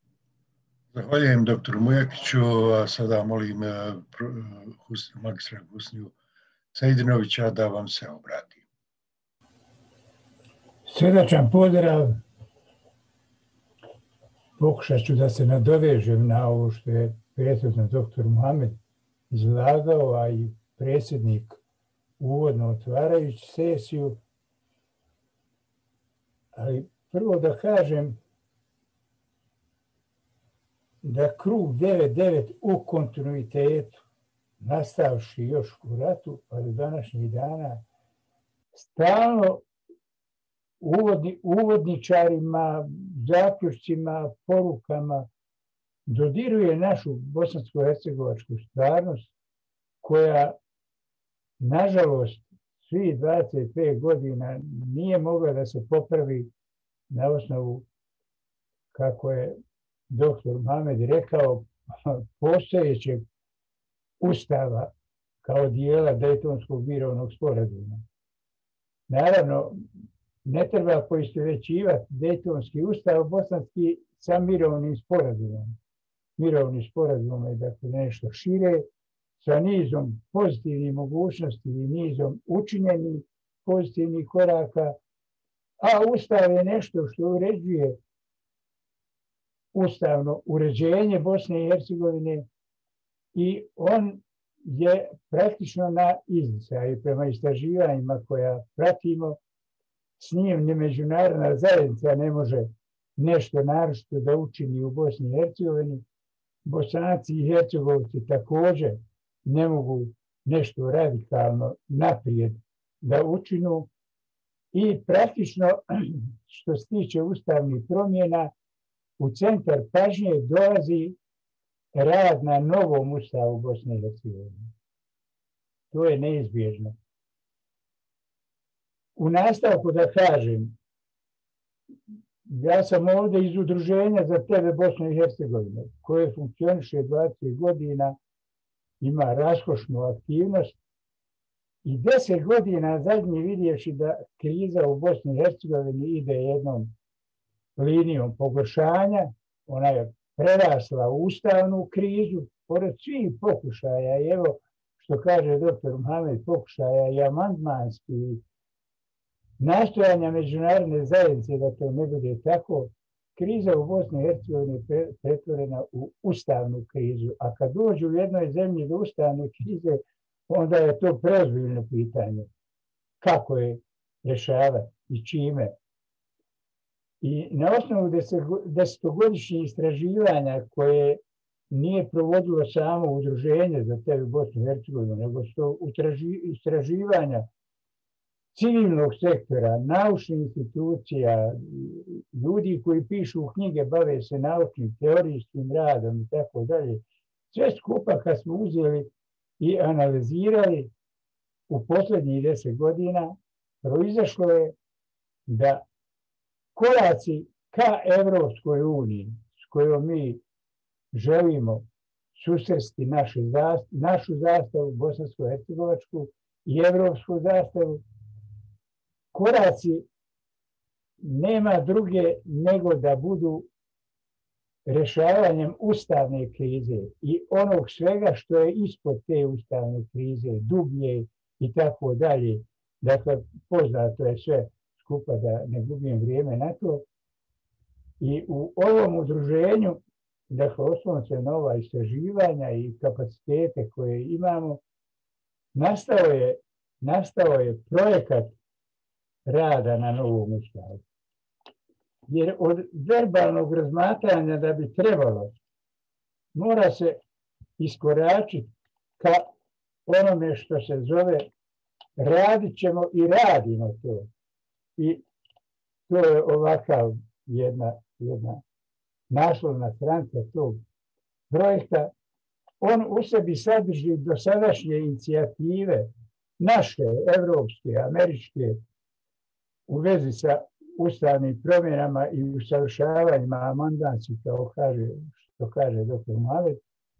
Zahvaljujem doktoru Mujakiću, a sada molim magistra Husniju Sejdinovića da vam se obrati. Srdačan pozdrav. Pokušat ću da se nadovežem na ovo što je prethodno doktor Muhamed izlagao, a i predsjednik uvodno otvarajući sesiju. Ali prvo da kažem da krug devet devet u kontinuitetu, nastavši još u ratu, pa do današnjih dana, stalno uvodni, uvodničarima, zaključcima, porukama dodiruje našu bosansko-hercegovačku stvarnost koja, nažalost, svi dvadeset pet godina nije mogla da se popravi na osnovu, kako je doktor Muhamed rekao, postojećeg ustava kao dijela Dejtonskog mirovnog sporazuma. Naravno, ne treba poistovjećivati Dejtonski ustav bosanski sa mirovnim sporazumom. Mirovni sporazum je dakle nešto šire, sa nizom pozitivnih mogućnosti i nizom učinjenih pozitivnih koraka, a ustav je nešto što uređuje ustavno uređenje Bosne i Hercegovine i on je praktično na izdisaju prema istraživanjima koja pratimo. S njim ni međunarodna zajednica ne može nešto naročito da učini u Bosni i Hercegovini. Bosanci i Hercegovci također ne mogu nešto radikalno naprijed da učinu i praktično što se tiče ustavnih promjena u centar pažnje dolazi rad na novom ustavu Bosne i Hercegovine. To je neizbježno. U nastavku da kažem, ja sam ovdje iz Udruženja za tebe Bosne i Hercegovine, koje funkcioniše dvadeset godina, ima raskošnu aktivnost i deset godina zadnji vidjevši da kriza u Bosni i Hercegovini ide jednom linijom pogoršanja, ona je prerasla u ustavnu krizu, pored svih pokušaja, i evo što kaže doktor Muhamed, pokušaja i amandmanski nastojanja međunarodne zajednice da to ne bude tako, kriza u Bosni i Hercegovini je pretvorena u ustavnu krizu. A kad dođu u jednoj zemlji do ustavne krize, onda je to preozbiljno pitanje. Kako je rješavati i čime? I na osnovu desetogodišnjih istraživanja koje nije provodilo samo Udruženje za tebe Bosnu i Hercegovinu, nego što istraživanja civilnog sektora, naučnih institucija, ljudi koji pišu knjige, bave se naučnim, teorijskim radom i tako dalje. Sve skupa kad smo uzeli i analizirali u posljednjih deset godina, proizašlo je da koraci ka Evropskoj uniji, s kojom mi želimo susresti našu zastavu, bosansko-hercegovačku i evropsku zastavu, koraci nema druge nego da budu rješavanjem ustavne krize i onog svega što je ispod te ustavne krize, dublje i tako dalje. Dakle, poznato je sve skupa da ne gubim vrijeme na to. I u ovom udruženju, dakle, osnovno se na ova istraživanja i kapacitete koje imamo, nastao je, nastao je projekat rada na novom ustavu. Jer od verbalnog razmatranja da bi trebalo, mora se iskoračiti ka onome što se zove radit ćemo i radimo to. I to je ovakav jedna, jedna naslovna stranka tog projekta. On u sebi sadrži dosadašnje inicijative naše, evropske, američke, u vezi sa ustavnim promjenama i usavršavanjima amandmanskih, kao kaže, što kaže doktor Muhamed.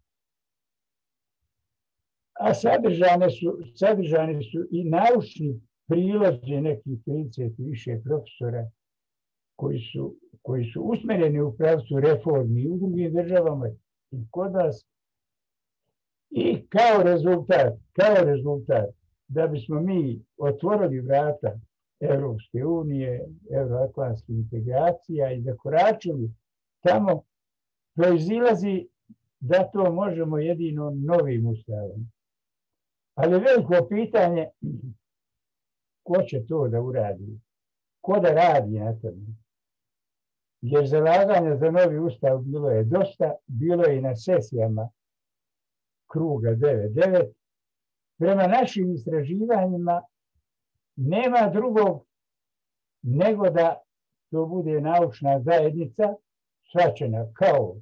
A sadržane su, sadržane su i naučni prilozi nekih trideset više profesora koji su, koji su usmjereni u pravcu reformi u drugim državama i kod nas. I kao rezultat, kao rezultat, da bismo mi otvorili vrata Evropske unije, euroatlantskih integracija i zakoračili tamo, proizilazi da to možemo jedino novim ustavom. Ali veliko pitanje, ko će to da uradi? Ko da radi na tome? Jer zalaganja za novi ustav bilo je dosta, bilo je i na sesijama kruga devet devet. Prema našim istraživanjima nema drugog nego da to bude naučna zajednica shvaćena kao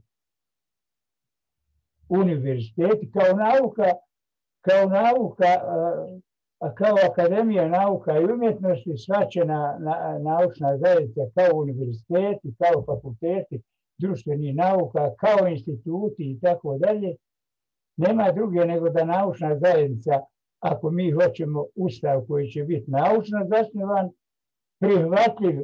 univerziteti, kao nauka, kao nauka, a kao akademija nauka i umjetnosti shvaćena na, naučna zajednica kao univerziteti, kao fakulteti društvenih nauka, kao instituti i tako dalje. Nema druge nego da naučna zajednica ako mi hoćemo ustav koji će biti naučno zasnovan, prihvatljiv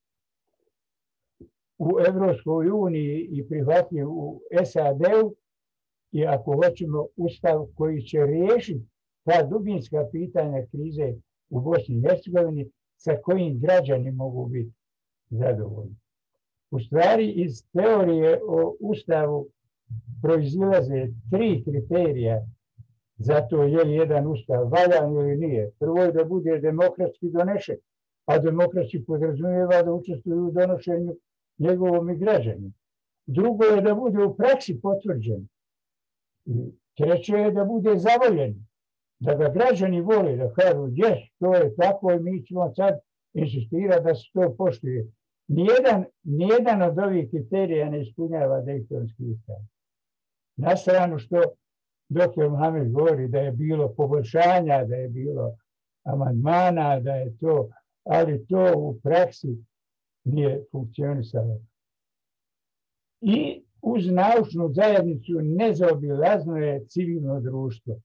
u Evropskoj uniji i prihvatljiv u S A D-u, i ako hoćemo ustav koji će riješiti ta dubinska pitanja krize u Bosni i Hercegovini, sa kojim građani mogu biti zadovoljni. U stvari, iz teorije o ustavu proizilaze tri kriterija za to je li jedan ustav valjan ili nije. Prvo je da bude demokratski donešen, a demokratski podrazumijeva da učestvuju u donošenju njegovom i građanima. Drugo je da bude u praksi potvrđen. Treće je da bude zavoljen, da ga građani vole, da kažu, jes, to je tako i mi ćemo sad insistirati da se to poštuje. Nijedan, nijedan od ovih kriterija ne ispunjava Dejtonski ustav. Na stranu što doktor Mohamed govori da je bilo poboljšanja, da je bilo amandmana, da je to, ali to u praksi nije funkcionisalo. I uz naučnu zajednicu nezaobilazno je civilno društvo.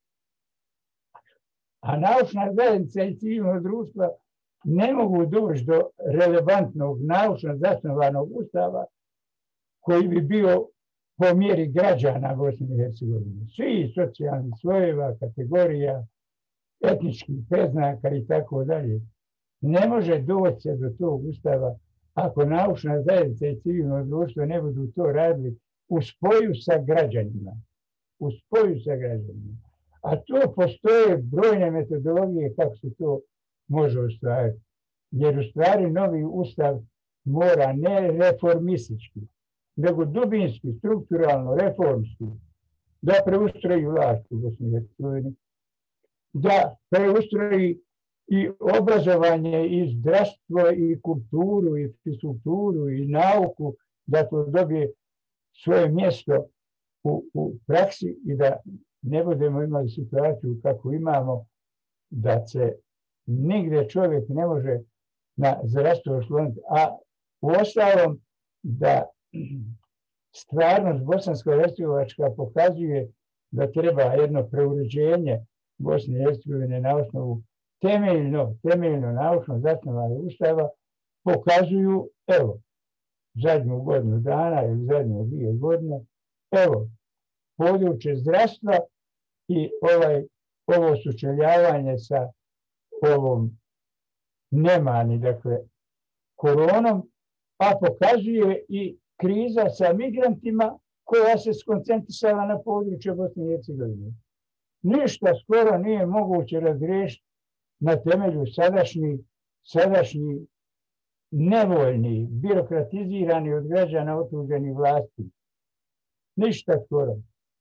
A naučna zajednica i civilno društvo ne mogu doći do relevantnog naučno zasnovanog ustava koji bi bio po mjeri građana Bosne i Hercegovine. Svi socijalnih slojeva, kategorija, etničkih preznaka i tako dalje. Ne može doći se do tog ustava ako naučna zajednica i civilno društvo ne budu to radili u spoju sa građanima. U spoju sa građanima. A tu postoje brojne metodologije kako se to može ostvariti. Jer u stvari novi ustav mora ne reformistički, nego dubinski, strukturalno, reformski, da preustroji vlast u Bosni i Hercegovini, da preustroji i obrazovanje, i zdravstvo, i kulturu, i fiskulturu, i nauku, da to dobije svoje mjesto u, u praksi i da ne budemo imali situaciju kako imamo, da se nigde čovjek ne može na zdravstvo osloniti, a u ostalom da stvarnost bosansko-hercegovačka pokazuje da treba jedno preuređenje Bosne i Hercegovine na osnovu temeljno, temeljno naučno zasnovanog ustava, pokazuju, evo, zadnju godinu dana ili zadnje dvije godine, evo, područje zdravstva i ovaj, ovo sučeljavanje sa ovom nemani, dakle, koronom, a pokazuje i kriza sa migrantima koja se skoncentrisala na područje Bosne i Hercegovine. Ništa skoro nije moguće razriješiti na temelju sadašnji, sadašnji nevoljni, birokratizirani od građana otuđeni vlasti. Ništa skoro.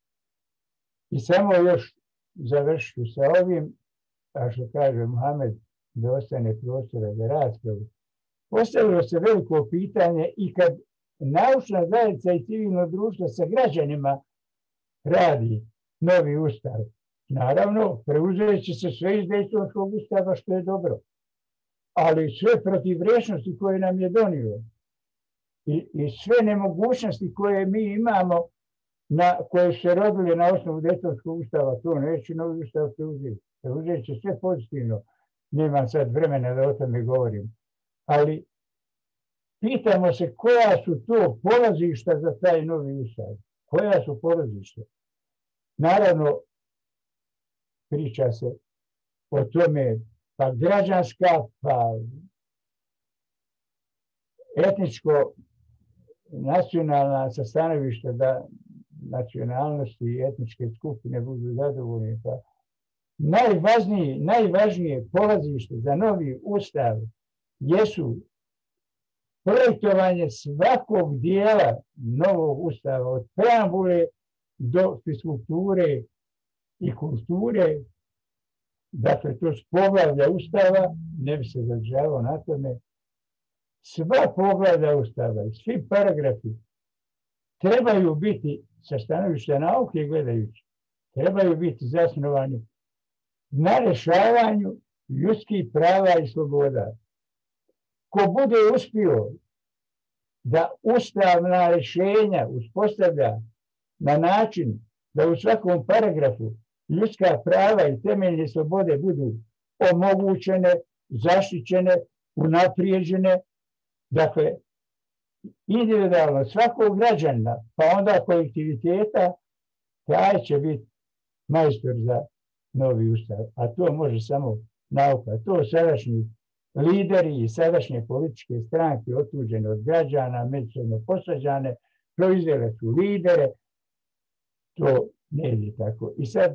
I samo još završiti sa ovim, a što kaže Mohamed, da ostane prostora za raspravu. Postavilo se veliko pitanje i kad naučna zajednica i civilno društvo sa građanima radi novi ustav. Naravno, preuzeći se sve iz Dejtonskog ustava što je dobro, ali sve protivrečnosti koje nam je donio i, i sve nemogućnosti koje mi imamo, na, koje se rodile na osnovu Dejtonskog ustava, to neće novi ustav preuzeti. Preuzeti će sve pozitivno. Nemam sad vremena da o tome govorim. Ali pitamo se koja su to polazišta za taj novi ustav. Koja su polazišta? Naravno, priča se o tome pa građanska, pa etničko, nacionalna sa stanovišta da nacionalnosti i etničke skupine budu zadovoljni. Pa najvažnije, najvažnije polazište za novi ustav jesu projektovanje svakog dijela novog ustava, od preambule do fiskulture i kulture, dakle to su poglavlja ustava, ne bi se zadržavao na tome, sva poglavlja ustava i svi paragrafi trebaju biti sa stanovišta nauke gledajući, trebaju biti zasnovani na rješavanju ljudskih prava i sloboda. Ko bude uspio da ustavna rješenja uspostavlja na način da u svakom paragrafu ljudska prava i temeljne slobode budu omogućene, zaštićene, unaprijeđene, dakle, individualno svakog građana, pa onda kolektiviteta, taj će biti majstor za novi ustav. A to može samo nauka. To sadašnji lideri i sadašnje političke stranke otuđene od građana, međusobno posađane, proizvele su lidere. To ne ide tako. I sad,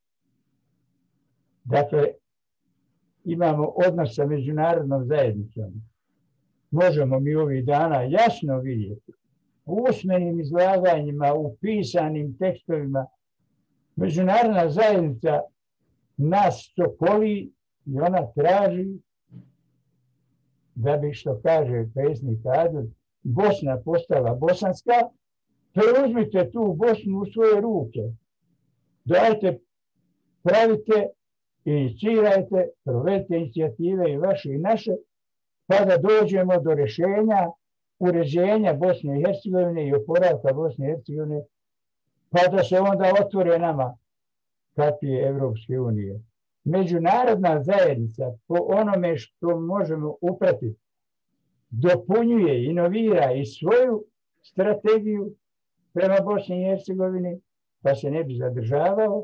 dakle, imamo odnos sa međunarodnom zajednicom. Možemo mi ovih dana jasno vidjeti u usmenim izlaganjima, u pisanim tekstovima. Međunarodna zajednica nas sokoli i ona traži da bi, što kaže predsjednik Adil, Bosna postala bosanska, preuzmite tu Bosnu u svoje ruke. Dajte, pravite, inicirajte, provedite inicijative i vaše i naše, pa da dođemo do rješenja uređenja Bosne i Hercegovine i oporavka Bosne i Hercegovine, pa da se onda otvore nama kapije Evropske unije. Međunarodna zajednica po onome što možemo upratiti dopunjuje, inovira i svoju strategiju prema Bosni i Hercegovini, pa se ne bi zadržavao.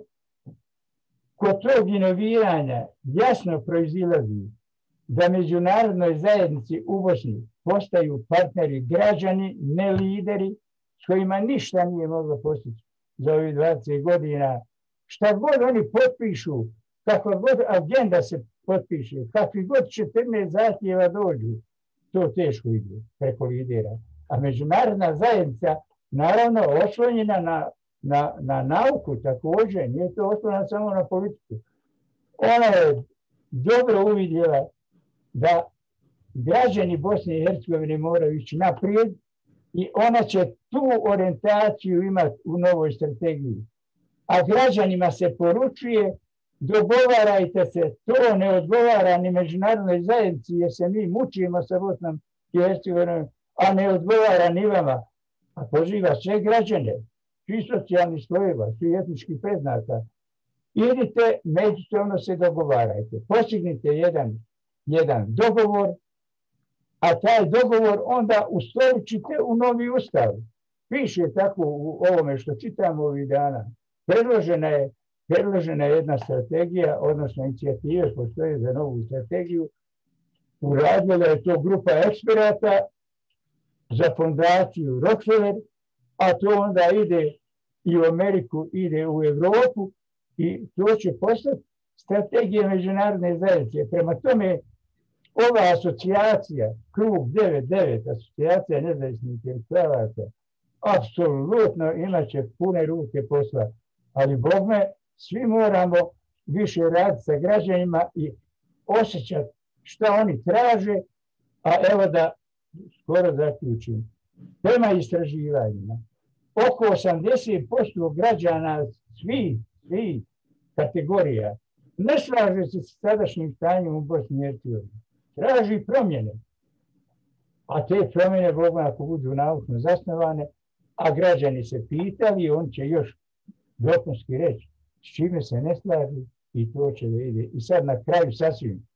Kod tog inoviranja jasno proizilazi da međunarodnoj zajednici u Bosni postaju partneri građani, ne lideri, s kojima ništa nije moglo postići za ovih dvadeset godina. Šta god oni potpišu, kakva god agenda se potpiše, kakvi god četrnaest zahtjeva dođu, to teško ide preko lidera. A međunarodna zajednica, naravno, oslonjena na, na, na nauku također, nije to oslonjena samo na politiku. Ona je dobro uvidjela da građani Bosne i Hercegovine moraju ići naprijed i ona će tu orijentaciju imati u novoj strategiji. A građanima se poručuje, dogovarajte se, to ne odgovara ni međunarodnoj zajednici jer se mi mučimo sa Bosnom i Hercegovinom, a ne odgovara ni vama. A poziva sve građane, svi socijalni slojeva, svi etnički predznaka. Idite, međusobno se dogovarajte, postignite jedan, jedan dogovor, a taj dogovor onda ustoličite u novi ustav. Piše tako u ovome što čitamo ovih dana. Predložena je, predložena je jedna strategija, odnosno inicijative postoje za novu strategiju. Uradila je to grupa eksperata za fondaciju Rockefeller, a to onda ide i u Ameriku, ide u Europu i to će postati strategija međunarodne zajednice. Prema tome, ova asocijacija, krug devet devet, asocijacija nezavisnih intelektualaca, apsolutno imat će pune ruke posla. Ali bogme, svi moramo više raditi sa građanima i osjećati šta oni traže, a evo da skoro zaključim. Prema istraživanjima, oko osamdeset posto građana svih, svih kategorija ne slaže se s sadašnjim stanjem u Bosni i Hercegovini. Traži promjene. A te promjene, bogme, ako budu naučno zasnovane, a građani se pitali, on će još dopunski reći s čime se ne slaži i to će da ide. I sad na kraju sasvim.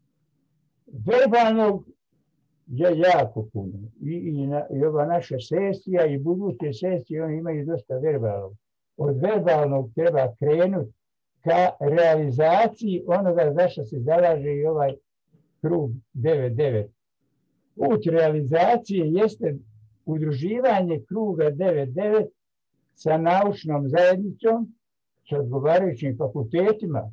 Verbalnog je jako puno. I, i, na, i ova naša sesija i buduće sesije, oni imaju dosta verbalnog. Od verbalnog treba krenuti ka realizaciji onoga za što se zalaže i ovaj krug devet devet. Put realizacije jeste udruživanje kruga devet devet sa naučnom zajednicom, sa odgovarajućim fakultetima.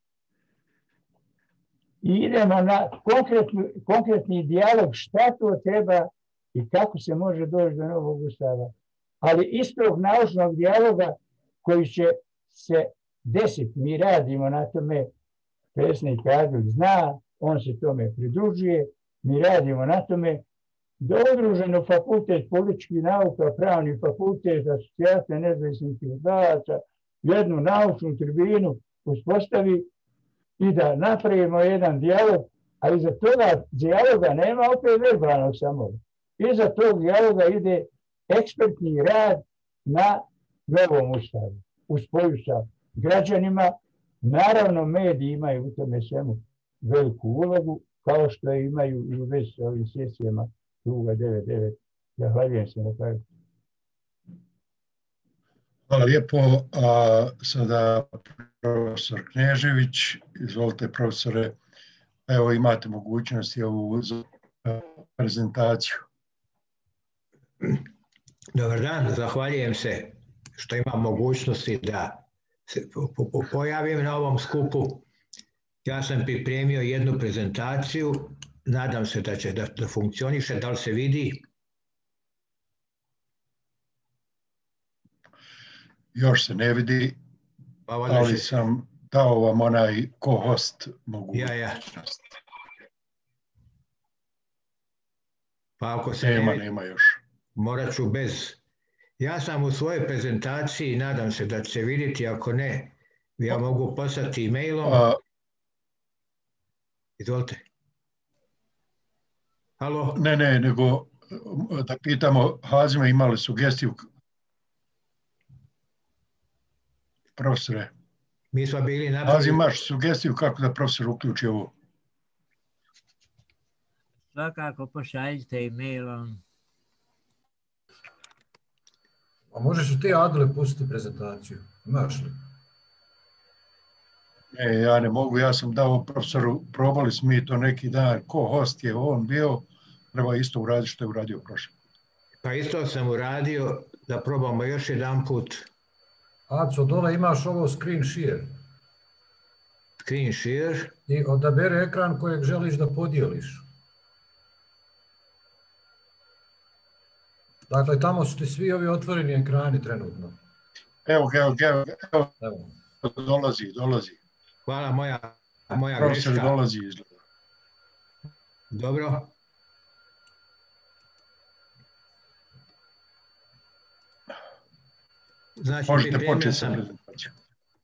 I idemo na konkretni, konkretni dijalog šta to treba i kako se može doći do novog ustava. Ali istog naučnog dijaloga koji će se desiti, mi radimo na tome, predsjednik Adil zna, on se tome pridružuje, mi radimo na tome da udruženo fakultet političkih nauka, pravni fakultet, asocijacija nezavisnih intelektualaca, jednu naučnu tribinu uspostavi i da napravimo jedan dijalog, a iza toga dijaloga nema opet verbalnog samo. Iza tog dijaloga ide ekspertni rad na novom ustavu, u spoju sa građanima. Naravno, mediji imaju u tome svemu veliku ulogu, kao što je imaju i u vezi sa ovim sesijama kruga devet devet. Zahvaljujem se na kraju. Hvala lijepo. A sada profesor Knežević, izvolite profesore, evo imate mogućnost i ovu prezentaciju. Dobar dan, zahvaljujem se što imam mogućnosti da se pojavim na ovom skupu. Ja sam pripremio jednu prezentaciju, nadam se da će da, da funkcioniše, da li se vidi? Još se ne vidi, Pa, ali sam dao vam onaj co-host mogućnost. Ja, ja. Pa ako se nema, ne vidi, nema još. morat ću bez. Ja sam u svojoj prezentaciji, nadam se da će se vidjeti, ako ne, ja mogu poslati e-mailom. A, Izvolite. Halo? ne, ne, nego da pitamo Hazime, imali sugestiju? Profesore, Mi smo bili napravili... Hazim, imaš sugestiju kako da profesor uključi ovo? Svakako pošaljite e-mailom. A možeš li ti, Adile, pustiti prezentaciju? Imaš li? Ne, ja ne mogu, ja sam dao profesoru, probali smo mi to neki dan, ko host je on bio, treba isto uraditi što je uradio prošle. Pa isto sam uradio, da probamo još jedan put. Aco, dole imaš ovo screen share. Screen share. I odabere ekran kojeg želiš da podijeliš. Dakle, tamo su ti svi ovi otvoreni ekrani trenutno. Evo, evo, evo, evo, Evo. dolazi, dolazi. Hvala, moja, moja Profesor greška. dolazi izgleda. Dobro. Znači, Možete pripremio početi sa sam. prezentacijom.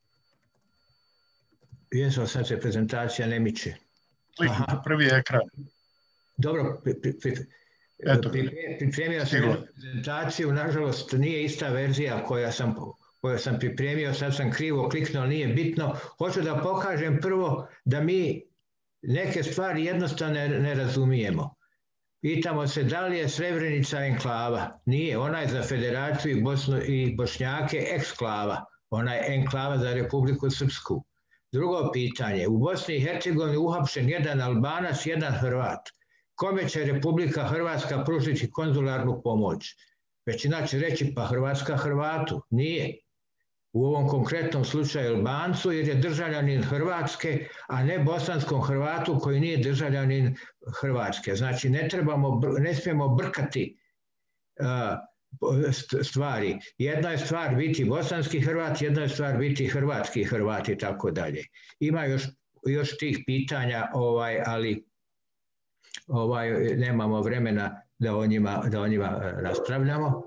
Jesu, sad se prezentacija ne miče. Kliknite Aha. prvi ekran. Dobro, pri, pri, pri, Eto, pri- pripremio sam stiglo. jednu prezentaciju, nažalost nije ista verzija koja sam, koju sam pripremio, sad sam krivo kliknuo, nije bitno. Hoću da pokažem prvo da mi neke stvari jednostavno ne, ne razumijemo. Pitamo se da li je Srebrenica enklava. Nije, ona je za Federaciju i, Bosnu, i Bošnjake eksklava. Ona je enklava za Republiku Srpsku. Drugo pitanje, u Bosni i Hercegovini uhapšen jedan Albanac, jedan Hrvat. Kome će Republika Hrvatska pružiti konzularnu pomoć? Većina će reći pa Hrvatska Hrvatu. Nije. U ovom konkretnom slučaju Albancu, jer je državljanin Hrvatske, a ne bosanskom Hrvatu koji nije državljanin Hrvatske. Znači, ne, trebamo, ne smijemo brkati uh, stvari. Jedna je stvar biti bosanski Hrvat, jedna je stvar biti hrvatski Hrvat i tako dalje. Ima još, još tih pitanja, ovaj, ali ovaj, nemamo vremena da o njima, da o njima raspravljamo.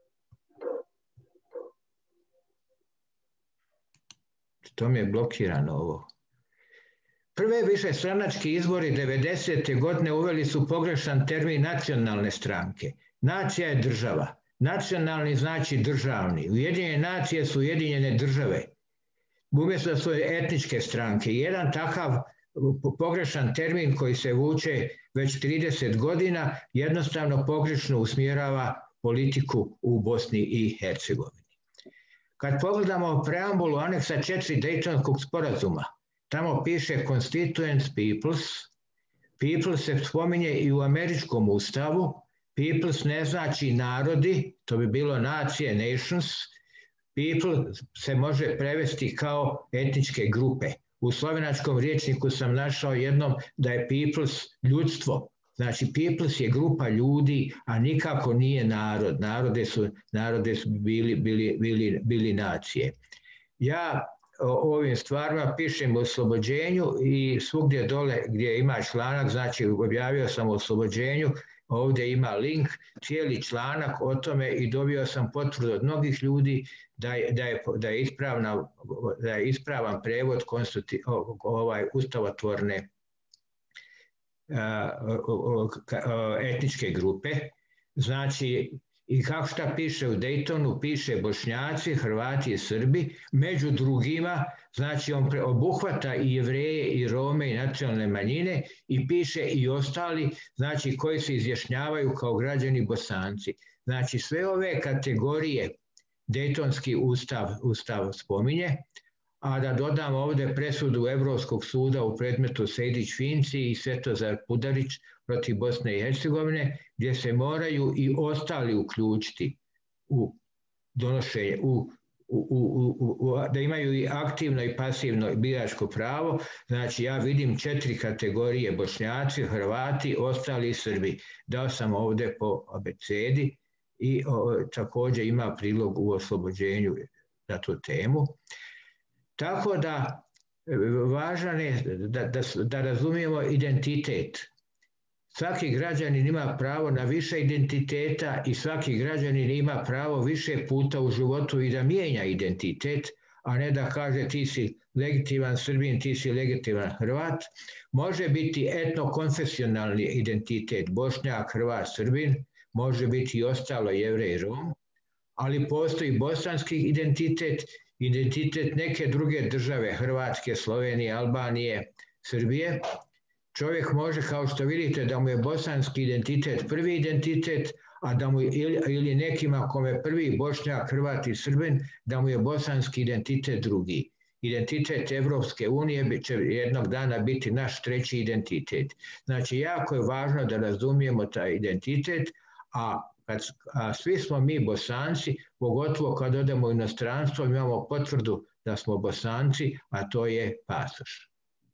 To mi je blokirano ovo. Prve višestranački izbori devedesete godine uveli su pogrešan termin nacionalne stranke. Nacija je država. Nacionalni znači državni. Ujedinjene nacije su ujedinjene države. Umjesto da su etničke stranke. Jedan takav pogrešan termin koji se vuče već trideset godina jednostavno pogrešno usmjerava politiku u Bosni i Hercegovini. Kad pogledamo preambulu aneksa četiri Dejtonskog sporazuma, tamo piše Constituent Peoples. Peoples se spominje i u američkom ustavu. Peoples ne znači narodi, to bi bilo nacije, nations. People se može prevesti kao etničke grupe. U slovenačkom rječniku sam našao jednom da je peoples ljudstvo. Znači, peoples je grupa ljudi, a nikako nije narod. Narode su, narode su bili, bili, bili, bili nacije. Ja o ovim stvarima pišem o oslobođenju i svugdje dole gdje ima članak, znači objavio sam o oslobođenju, ovdje ima link, cijeli članak o tome i dobio sam potvrdu od mnogih ljudi da je, da je, da je, ispravna, da je ispravan prevod konstituti, ovaj, ustavotvorne etničke grupe. Znači, I kako šta piše u Daytonu, piše Bošnjaci, Hrvati i Srbi, među drugima, znači on obuhvata i Jevreje i Rome i nacionalne manjine i piše i ostali, znači koji se izjašnjavaju kao građani Bosanci. Znači sve ove kategorije Dejtonski ustav, ustav spominje, a da dodam ovdje presudu Evropskog suda u predmetu Sejdić-Finci i Svetozar Pudarić protiv Bosne i Hercegovine, gdje se moraju i ostali uključiti u donošenje, u, u, u, u, da imaju i aktivno i pasivno biračko pravo. Znači ja vidim četiri kategorije: Bošnjaci, Hrvati, ostali Srbi. Dao sam ovdje po abecedi i o, također ima prilog u oslobođenju na tu temu. Tako da važno je da, da, da razumijemo identitet. Svaki građanin ima pravo na više identiteta i svaki građanin ima pravo više puta u životu i da mijenja identitet, a ne da kaže ti si legitiman Srbin, ti si legitiman Hrvat. Može biti etnokonfesionalni identitet Bošnjak, Hrvat, Srbin, može biti i ostalo Jevrej, Rom, ali postoji bosanski identitet, identitet neke druge države, Hrvatske, Slovenije, Albanije, Srbije. Čovjek može, kao što vidite, da mu je bosanski identitet prvi identitet, a da mu ili, ili nekima kome prvi Bošnjak, Hrvat i Srbin, da mu je bosanski identitet drugi. Identitet Evropske unije će jednog dana biti naš treći identitet. Znači, jako je važno da razumijemo taj identitet, a Kad, a svi smo mi Bosanci, pogotovo kad odemo u inostranstvo, imamo potvrdu da smo Bosanci, a to je pasoš.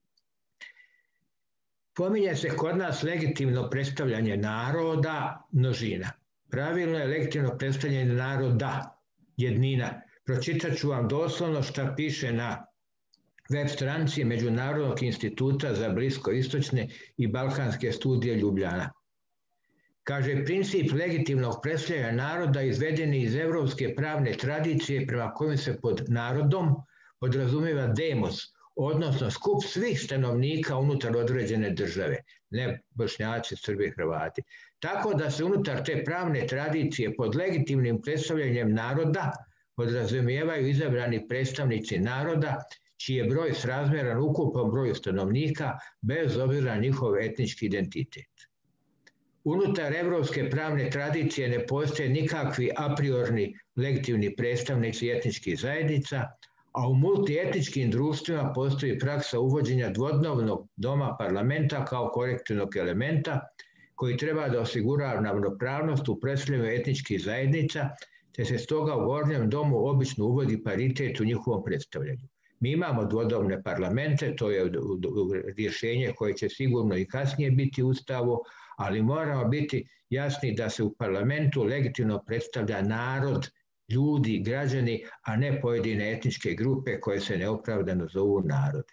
Pominje se kod nas legitimno predstavljanje naroda, množina. Pravilno je legitimno predstavljanje naroda, jednina. Pročitat ću vam doslovno šta piše na web stranici Međunarodnog instituta za bliskoistočne i balkanske studije Ljubljana. Kaže, princip legitimnog predstavljanja naroda izveden je iz evropske pravne tradicije prema kojim se pod narodom podrazumijeva demos, odnosno skup svih stanovnika unutar određene države, ne Bošnjaci, Srbi, Hrvati. Tako da se unutar te pravne tradicije pod legitimnim predstavljanjem naroda podrazumijevaju izabrani predstavnici naroda, čiji je broj srazmjeran ukupnom broju stanovnika bez obzira na njihov etnički identitet. Unutar evropske pravne tradicije ne postoje nikakvi a priorni legitimni predstavnici etničkih zajednica, a u multietničkim društvima postoji praksa uvođenja dvodnevnog doma parlamenta kao korektivnog elementa koji treba da osigura ravnopravnost u predstavljanju etničkih zajednica, te se stoga u gornjem domu obično uvodi paritet u njihovom predstavljanju. Mi imamo dvodomne parlamente, to je rješenje koje će sigurno i kasnije biti u Ustavu, ali moramo biti jasni da se u parlamentu legitimno predstavlja narod, ljudi, građani, a ne pojedine etničke grupe koje se neopravdano zovu narodi.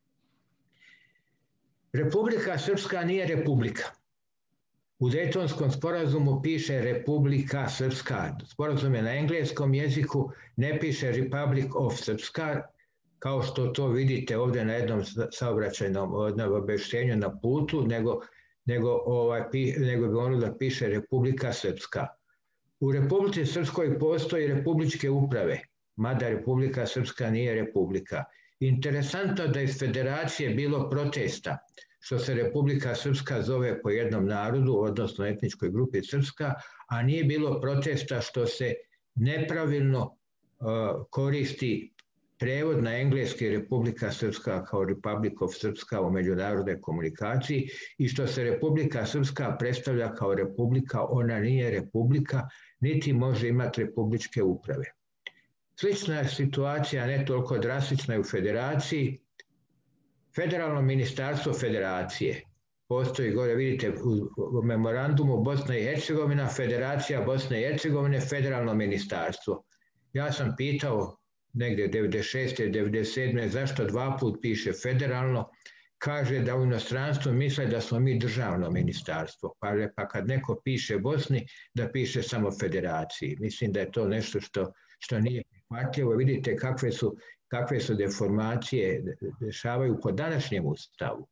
Republika Srpska nije republika. U Dejtonskom sporazumu piše Republika Srpska. Sporazum je na engleskom jeziku, ne piše Republic of Srpska, kao što to vidite ovdje na jednom saobraćajnom obavještenju na putu, nego nego, ovaj, nego bi ono da piše Republika Srpska. U Republici Srpskoj postoji republičke uprave, mada Republika Srpska nije republika. Interesantno da iz federacije bilo protesta, što se Republika Srpska zove po jednom narodu, odnosno etničkoj grupi Srpska, a nije bilo protesta što se nepravilno uh, koristi prevod na engleski Republika Srpska kao Republic of Srpska u međunarodnoj komunikaciji i što se Republika Srpska predstavlja kao republika, ona nije republika, niti može imati republičke uprave. Slična je situacija, ne toliko drastična, u federaciji. Federalno ministarstvo federacije. Postoji gore, vidite, u memorandumu Bosna i Hercegovina, Federacija Bosne i Hercegovine, federalno ministarstvo. Ja sam pitao negdje devedeset šeste devedeset sedme zašto dva put piše federalno, kaže da u inostranstvu misle da smo mi državno ministarstvo, pa, pa kad neko piše Bosni, da piše samo federaciji. Mislim da je to nešto što, što nije prihvatljivo. Vidite kakve su, kakve su deformacije dešavaju po današnjem ustavu.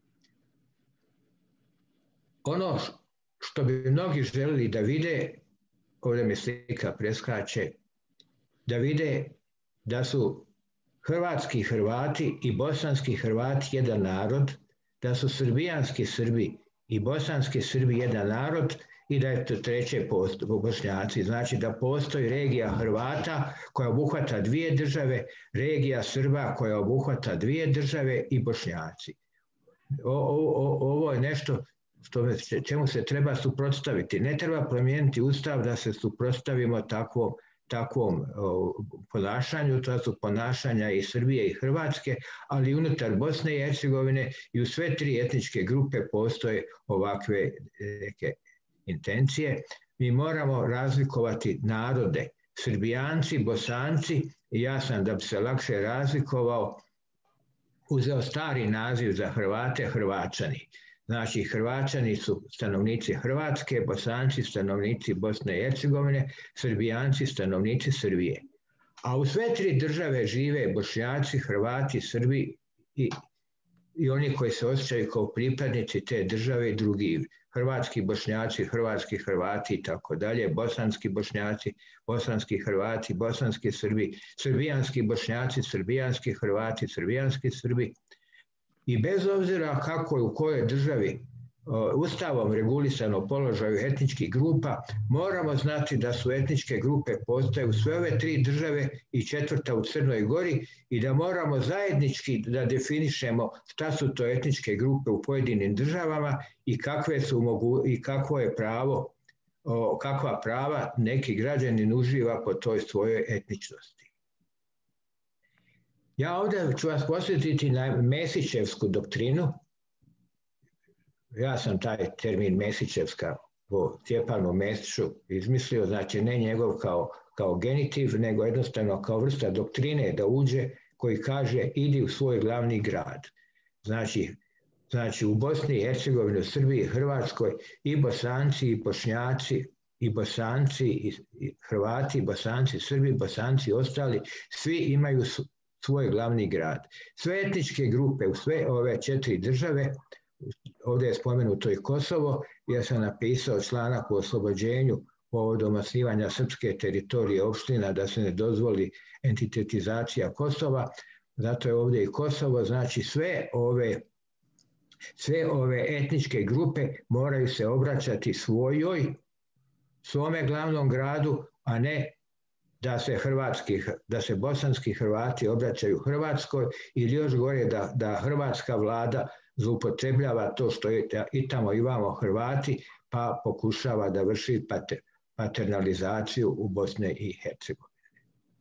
Ono što bi mnogi želeli da vide ovdje mi slika preskače, da vide da su hrvatski Hrvati i bosanski Hrvati jedan narod, da su srbijanski Srbi i bosanski Srbi jedan narod i da je to treće Bošnjaci. Znači da postoji regija Hrvata koja obuhvata dvije države, regija Srba koja obuhvata dvije države i Bošnjaci. O, o, ovo je nešto što, čemu se treba suprotstaviti. Ne treba promijeniti ustav da se suprotstavimo takvom, takvom o, ponašanju, to su ponašanja i Srbije i Hrvatske, ali unutar Bosne i Hercegovine i u sve tri etničke grupe postoje ovakve neke intencije. Mi moramo razlikovati narode, Srbijanci, Bosanci, i ja sam da bi se lakše razlikovao uzeo stari naziv za Hrvate, Hrvačani. Znači, Hrvačani su stanovnici Hrvatske, Bosanci stanovnici Bosne i Hercegovine, Srbijanci stanovnici Srbije. A u sve tri države žive Bošnjaci, Hrvati, Srbi i, i oni koji se osjećaju kao pripadnici te države i drugi. Hrvatski Bošnjaci, hrvatski Hrvati i tako dalje, bosanski Bošnjaci, bosanski Hrvati, bosanski Srbi, srbijanski Bošnjaci, srbijanski Hrvati, srbijanski Srbi. I bez obzira kako je u kojoj državi ustavom regulisano položaju etničkih grupa, moramo znati da su etničke grupe postoje u sve ove tri države i četvrta u Crnoj Gori i da moramo zajednički da definišemo šta su to etničke grupe u pojedinim državama i kakve su mogu, i kakvo je pravo, kakva prava neki građanin uživa po toj svojoj etničnosti. Ja ovdje ću vas posjetiti na Mesićevsku doktrinu. Ja sam taj termin Mesićevska po Stjepanu Mesiću izmislio, znači ne njegov kao, kao genitiv, nego jednostavno kao vrsta doktrine da uđe koji kaže idi u svoj glavni grad. Znači, znači u Bosni i Hercegovini, u Srbiji, Hrvatskoj i Bosanci i Bošnjaci i Bosanci i Hrvati, Bosanci, Srbi, Bosanci i ostali, svi imaju svoj glavni grad. Sve etničke grupe u sve ove četiri države, ovdje je spomenuto i Kosovo, ja sam napisao članak o oslobođenju povodom osnivanja srpske teritorije opština da se ne dozvoli entitetizacija Kosova, zato je ovdje i Kosovo, znači sve ove, sve ove etničke grupe moraju se obraćati svojoj, svome glavnom gradu, a ne da se, hrvatski, da se bosanski Hrvati obraćaju Hrvatskoj ili još gore da, da hrvatska vlada zloupotrebljava to što je i tamo imamo Hrvati, pa pokušava da vrši pater, paternalizaciju u Bosne i Hercegovine.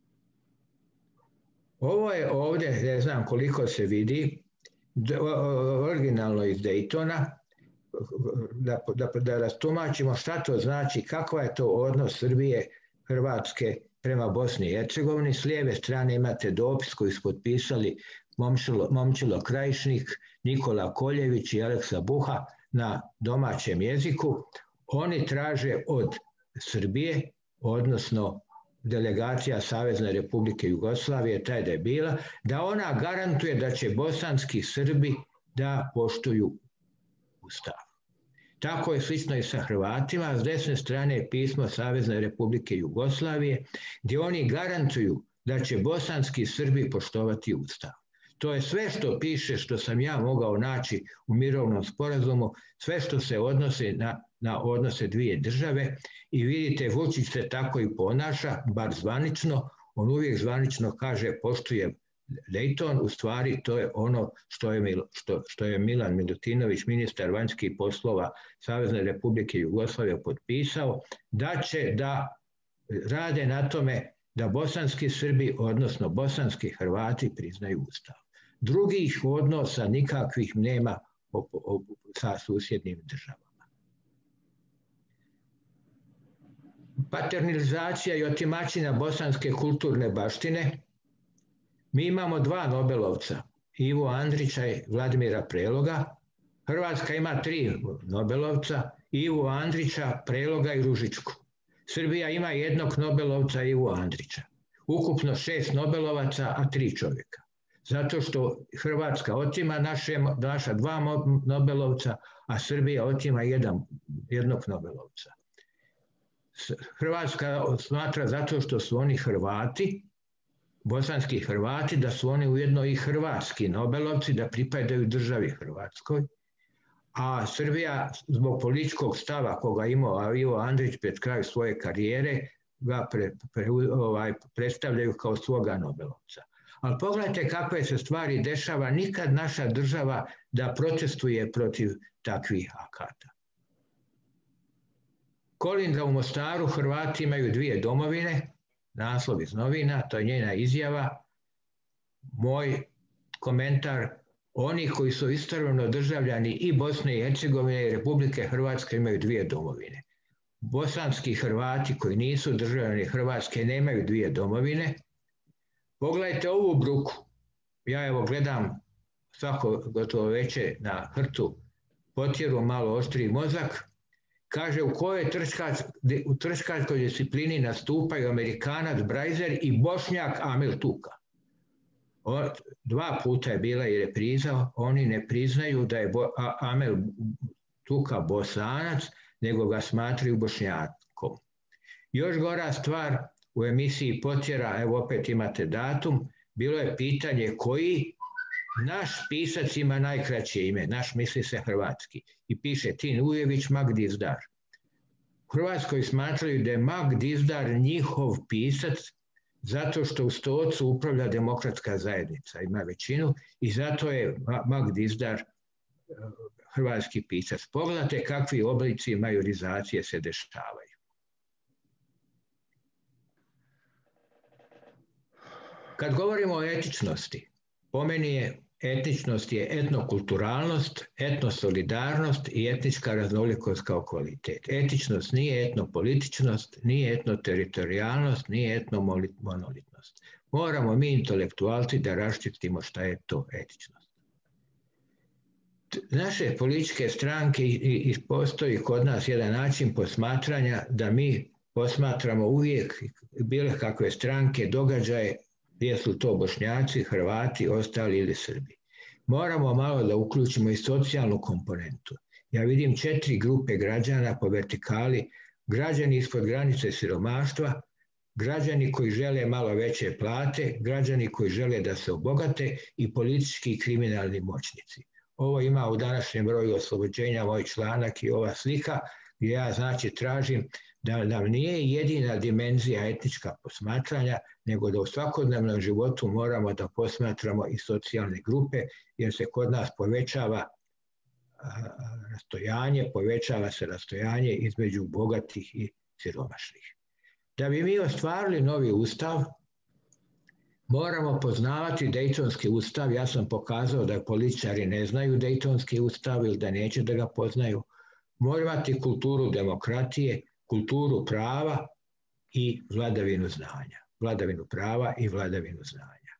Ovo je ovdje, ne znam koliko se vidi, originalno iz Daytona, da, da, da rastumačimo šta to znači, kakva je to odnos Srbije, Hrvatske prema Bosni i Hercegovini. S lijeve strane imate dopis koji su potpisali Momčilo, Momčilo Krajišnik, Nikola Koljević i Aleksa Buha na domaćem jeziku. Oni traže od Srbije, odnosno delegacija Savezne Republike Jugoslavije, taj da je bila, da ona garantuje da će bosanski Srbi da poštuju ustav. Tako je slično i sa Hrvatima. S desne strane je pismo Savezne Republike Jugoslavije, gdje oni garantuju da će bosanski Srbi poštovati ustav. To je sve što piše, što sam ja mogao naći u mirovnom sporazumu, sve što se odnosi na, na odnose dvije države i vidite, Vučić se tako i ponaša, bar zvanično, on uvijek zvanično kaže poštuje Dayton, u stvari to je ono što je, što, što je Milan Milutinović, ministar vanjskih poslova Savezne Republike Jugoslavije, potpisao, da će da rade na tome da bosanski Srbi, odnosno bosanski Hrvati priznaju ustav. Drugih odnosa nikakvih nema sa susjednim državama. Paternalizacija i otimačina bosanske kulturne baštine. Mi imamo dva Nobelovca, Ivu Andrića i Vladimira Preloga. Hrvatska ima tri Nobelovca, Ivu Andrića, Preloga i Ružičku. Srbija ima jednog Nobelovca, Ivu Andrića. Ukupno šest Nobelovaca, a tri čovjeka. Zato što Hrvatska otima naše, naša dva Nobelovca, a Srbija otima jedan, jednog Nobelovca. Hrvatska smatra zato što su oni Hrvati, bosanski Hrvati, da su oni ujedno i hrvatski Nobelovci, da pripadaju državi Hrvatskoj, a Srbija zbog političkog stava koga imao Ivo Andrić pred kraju svoje karijere ga pre, pre, ovaj, predstavljaju kao svoga Nobelovca. Ali pogledajte kakve se stvari dešava, nikad naša država da protestuje protiv takvih akata. Kolinda u Mostaru, Hrvati imaju dvije domovine, naslov iz novina, to je njena izjava. Moj komentar, oni koji su istovremeno državljani i Bosne i Hercegovine i Republike Hrvatske imaju dvije domovine. Bosanski Hrvati koji nisu državljani Hrvatske nemaju dvije domovine. Pogledajte ovu bruku. Ja evo gledam svako gotovo veće na hrtu, potjeru malo oštriji mozak. Kaže u kojoj trškač, u trškačkoj disciplini nastupaju Amerikanac Brajzer i Bošnjak Amil Tuka. O, dva puta je bila i repriza, oni ne priznaju da je Bo, a, Amil Tuka Bosanac, nego ga smatraju Bošnjakom. Još gora stvar, u emisiji Potjera, evo opet imate datum, bilo je pitanje koji naš pisac ima najkraće ime, naš misli se hrvatski, i piše Tin Ujević Mag Dizdar. U Hrvatskoj smatraju da je Mag Dizdar njihov pisac zato što u Stocu upravlja demokratska zajednica, ima većinu, i zato je Mag Dizdar hrvatski pisac. Pogledajte kakvi oblici majorizacije se dešavaju. Kad govorimo o etičnosti, po meni je etničnost je etnokulturalnost, etnosolidarnost i etnička raznolikost kao kvalitet. Etičnost nije etnopolitičnost, nije etnoteritorijalnost, nije etnomonolitnost. Moramo mi intelektualci da raščistimo šta je to etičnost. Naše političke stranke i postoji kod nas jedan način posmatranja da mi posmatramo uvijek bile kakve stranke, događaje, jesu to Bošnjaci, Hrvati, ostali ili Srbi. Moramo malo da uključimo i socijalnu komponentu. Ja vidim četiri grupe građana po vertikali, građani ispod granice siromaštva, građani koji žele malo veće plate, građani koji žele da se obogate i politički i kriminalni moćnici. Ovo ima u današnjem broju oslobođenja moj članak i ova slika gdje ja znači tražim da nam nije jedina dimenzija etnička posmatranja, nego da u svakodnevnom životu moramo da posmatramo i socijalne grupe, jer se kod nas povećava rastojanje, povećava se rastojanje između bogatih i siromašnih. Da bi mi ostvarili novi ustav, moramo poznavati Dejtonski ustav. Ja sam pokazao da političari ne znaju Dejtonski ustav ili da neće da ga poznaju. Moramo imati kulturu demokratije, kulturu prava i vladavinu znanja. Vladavinu prava i vladavinu znanja.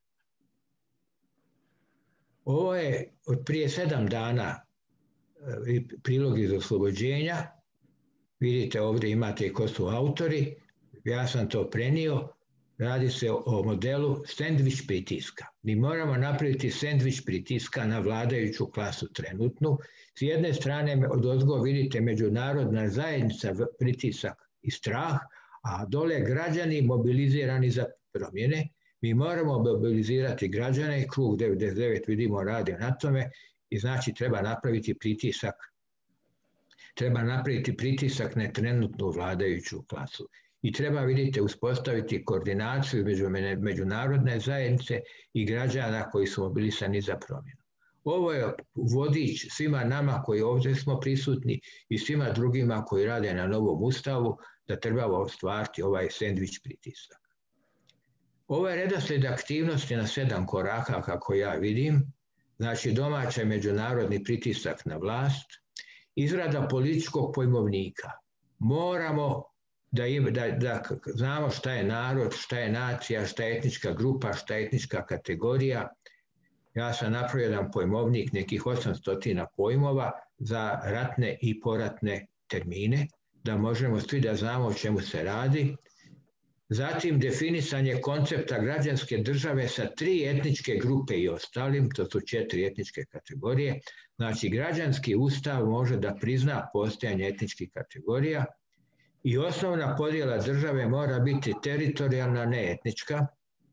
Ovo je od prije sedam dana prilog iz oslobođenja. Vidite ovdje imate i ko su autori. Ja sam to prenio. Radi se o modelu sendvič pritiska. Mi moramo napraviti sendvič pritiska na vladajuću klasu trenutnu. S jedne strane odozgo vidite međunarodna zajednica, pritisak i strah, a dole građani mobilizirani za promjene. Mi moramo mobilizirati građane, krug devedeset devet vidimo radi na tome i znači treba napraviti pritisak. Treba napraviti pritisak na trenutnu vladajuću klasu. I treba, vidite, uspostaviti koordinaciju između međunarodne zajednice i građana koji su mobilisani za promjenu. Ovo je vodič svima nama koji ovdje smo prisutni i svima drugima koji rade na novom ustavu da trebamo ostvariti ovaj sendvič pritisak. Ovo je redoslijed aktivnosti na sedam koraka kako ja vidim, znači domaća i međunarodni pritisak na vlast, izrada političkog pojmovnika. Moramo Da, da, da znamo šta je narod, šta je nacija, šta je etnička grupa, šta je etnička kategorija. Ja sam napravio jedan pojmovnik, nekih osamsto pojmova za ratne i poratne termine, da možemo svi da znamo o čemu se radi. Zatim definisanje koncepta građanske države sa tri etničke grupe i ostalim, to su četiri etničke kategorije. Znači građanski ustav može da prizna postojanje etničkih kategorija. I osnovna podjela države mora biti teritorijalna, ne etnička.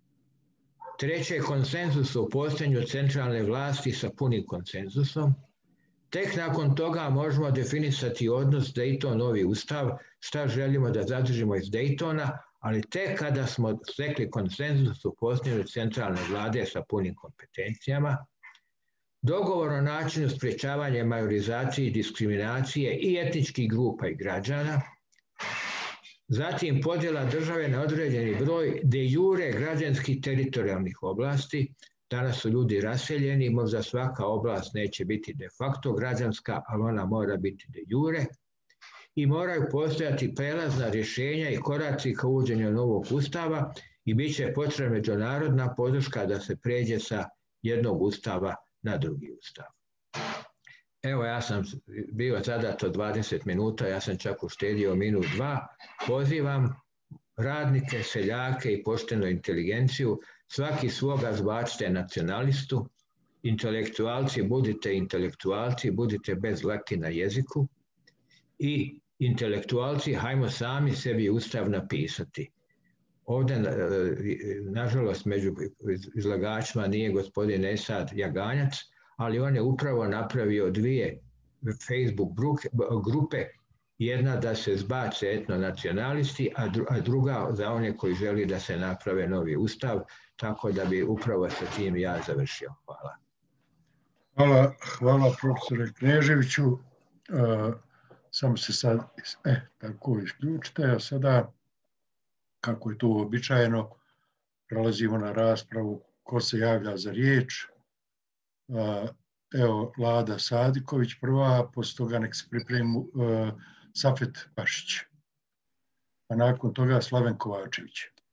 Treće, konsenzus o postojanju centralne vlasti sa punim konsenzusom. Tek nakon toga možemo definisati odnos Dayton-novi ustav, šta želimo da zadržimo iz Daytona, ali tek kada smo stekli konsenzus u postojanju centralne vlade sa punim kompetencijama. Dogovor o načinu sprječavanja majorizacije i diskriminacije i etničkih grupa i građana. Zatim podjela države na određeni broj de jure građanskih teritorijalnih oblasti. Danas su ljudi raseljeni, možda svaka oblast neće biti de facto građanska, ali ona mora biti de jure. I moraju postojati prelazna rješenja i koraci ka uvođenju novog ustava i bit će potrebna međunarodna podrška da se pređe sa jednog ustava na drugi ustav. Evo, ja sam bio zadato dvadeset minuta, ja sam čak uštedio minut dva. Pozivam radnike, seljake i poštenu inteligenciju, svaki svoga zbacite nacionalistu, intelektualci budite intelektualci, budite bez laki na jeziku i intelektualci hajmo sami sebi ustav napisati. Ovdje, nažalost, među izlagačima nije gospodin Esad Jaganjac, ali on je upravo napravio dvije Facebook grupe, jedna da se zbace etnonacionalisti, a druga za one koji želi da se naprave novi ustav, tako da bi upravo sa tim ja završio. Hvala. Hvala, hvala profesore Kneževiću. Uh, samo se sad, e, tako isključite, a sada, kako je to uobičajeno, prelazimo na raspravu ko se javlja za riječ. Uh, evo, Lada Sadiković prva, poslije toga nek se pripremi uh, Safet Pašić. A nakon toga Slaven Kovačević.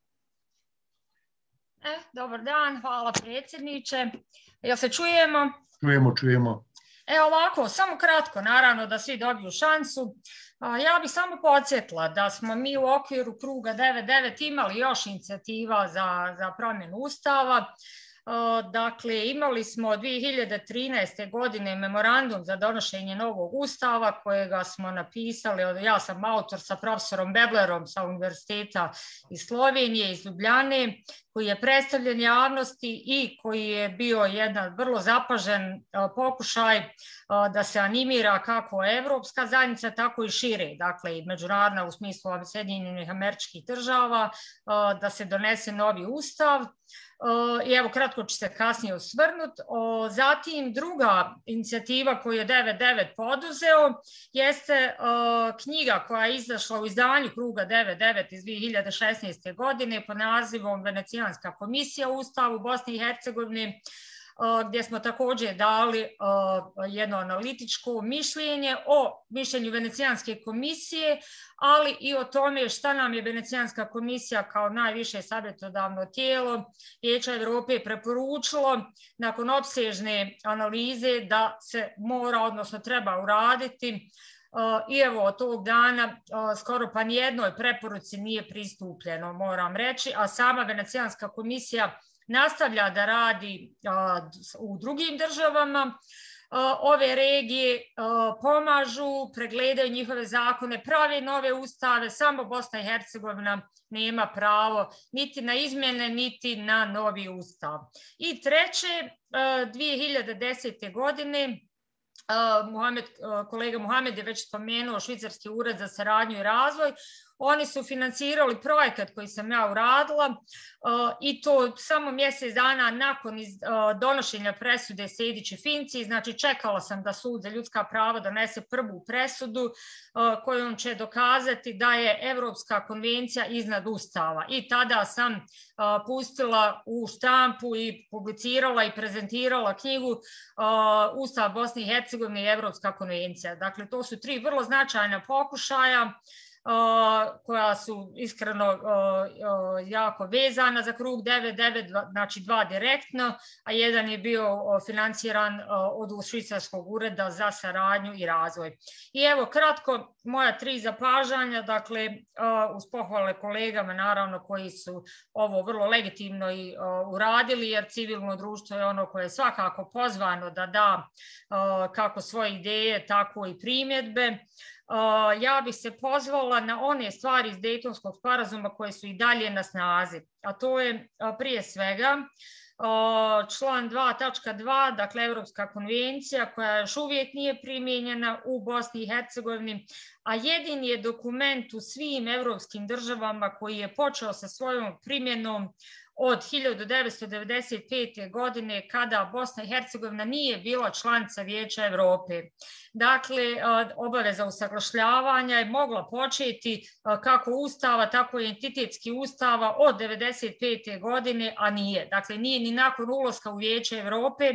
E, dobar dan, hvala predsjedniče. Jel se čujemo? Čujemo, čujemo. E ovako, samo kratko, naravno da svi dobiju šansu. Ja bih samo podsjetila da smo mi u okviru kruga devet devet imali još inicijativa za, za promjenu ustava. Dakle, imali smo dvije hiljade trinaeste. godine memorandum za donošenje novog ustava kojega smo napisali, ja sam autor sa profesorom Beblerom sa Univerziteta iz Slovenije, iz Ljubljane, koji je predstavljen javnosti i koji je bio jedan vrlo zapažen pokušaj da se animira kako evropska zajednica, tako i šire, dakle i međunarodna u smislu Sjedinjenih Američkih Država, da se donese novi ustav. I evo, kratko ću se kasnije osvrnuti. Zatim, druga inicijativa koju je devet devet poduzeo jeste knjiga koja je izašla u izdanju kruga devet devet iz dvije hiljade šesnaeste. godine pod nazivom Venecijanska komisija u Ustavu Bosne i Hercegovine, gdje smo također dali jedno analitičko mišljenje o mišljenju Venecijanske komisije, ali i o tome šta nam je Venecijanska komisija kao najviše savjetodavno tijelo Vijeća Evrope preporučilo nakon opsežne analize da se mora, odnosno treba uraditi. I evo, od tog dana skoro pa nijednoj preporuci nije pristupljeno, moram reći, a sama Venecijanska komisija nastavlja da radi u drugim državama. Ove regije pomažu, pregledaju njihove zakone, prave nove ustave, samo Bosna i Hercegovina nema pravo niti na izmjene, niti na novi ustav. I treće, dvije hiljade desete. godine Muhamed, kolega Muhamed je već spomenuo Švicarski ured za saradnju i razvoj. Oni su financirali projekat koji sam ja uradila i to samo mjesec dana nakon donošenja presude Sejdić i Finci. Znači, čekala sam da Sud za ljudska prava donese prvu presudu kojom će dokazati da je Evropska konvencija iznad Ustava. I tada sam pustila u štampu i publicirala i prezentirala knjigu Ustav Bosne i Hercegovine i Evropska konvencija. Dakle, to su tri vrlo značajna pokušaja koja su iskreno jako vezana za krug devet devet, znači dva direktno, a jedan je bio financiran od Švicarskog ureda za saradnju i razvoj. I evo, kratko, moja tri zapažanja, dakle, uz pohvale kolegama, naravno, koji su ovo vrlo legitimno i uradili, jer civilno društvo je ono koje je svakako pozvano da da kako svoje ideje, tako i primjedbe. ja bih se pozvala na one stvari iz Dejtonskog sporazuma koje su i dalje na snazi, a to je prije svega član dva tačka dva, dakle Evropska konvencija koja još uvijek nije primijenjena u Bosni i Hercegovini, a jedini je dokument u svim evropskim državama koji je počeo sa svojom primjenom od hiljadu devetsto devedeset pete. godine kada Bosna i Hercegovina nije bila članica Vijeća Evrope. Dakle, obaveza usaglašavanja je mogla početi kako ustava, tako i entitetski ustava od devedeset pete. godine, a nije. Dakle, nije ni nakon ulaska u Vijeće Evrope.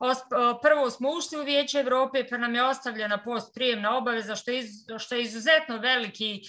Prvo smo ušli u Vijeće Evrope, pa nam je ostavljena postprijemna obaveza, što je, iz, što je izuzetno veliki,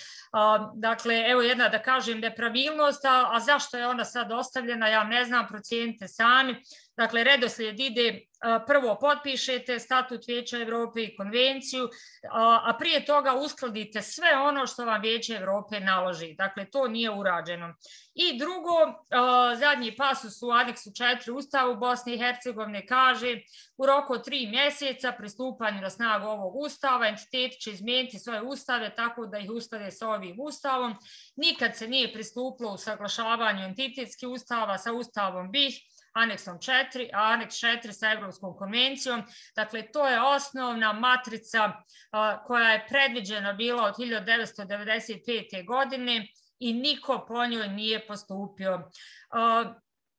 dakle, evo jedna da kažem nepravilnost, a, a zašto je ona sad ostavljena, ja ne znam, procijenite sami. Dakle, redoslijed ide, prvo potpišete statut Vijeća Evrope i konvenciju, a prije toga uskladite sve ono što vam Vijeće Evrope naloži. Dakle, to nije urađeno. I drugo, zadnji pasus u aneksu četiri Ustavu Bosne i Hercegovine kaže u roku od tri mjeseca pristupanju na snagu ovog Ustava entiteti će izmijeniti svoje ustave tako da ih usklade sa ovim Ustavom. Nikad se nije pristupilo u saglašavanju entitetskih ustava sa Ustavom B i H, aneksom četiri, a aneks četiri sa Evropskom konvencijom. Dakle, to je osnovna matrica a, koja je predviđena bila od hiljadu devetsto devedeset pete. godine i niko po njoj nije postupio. A,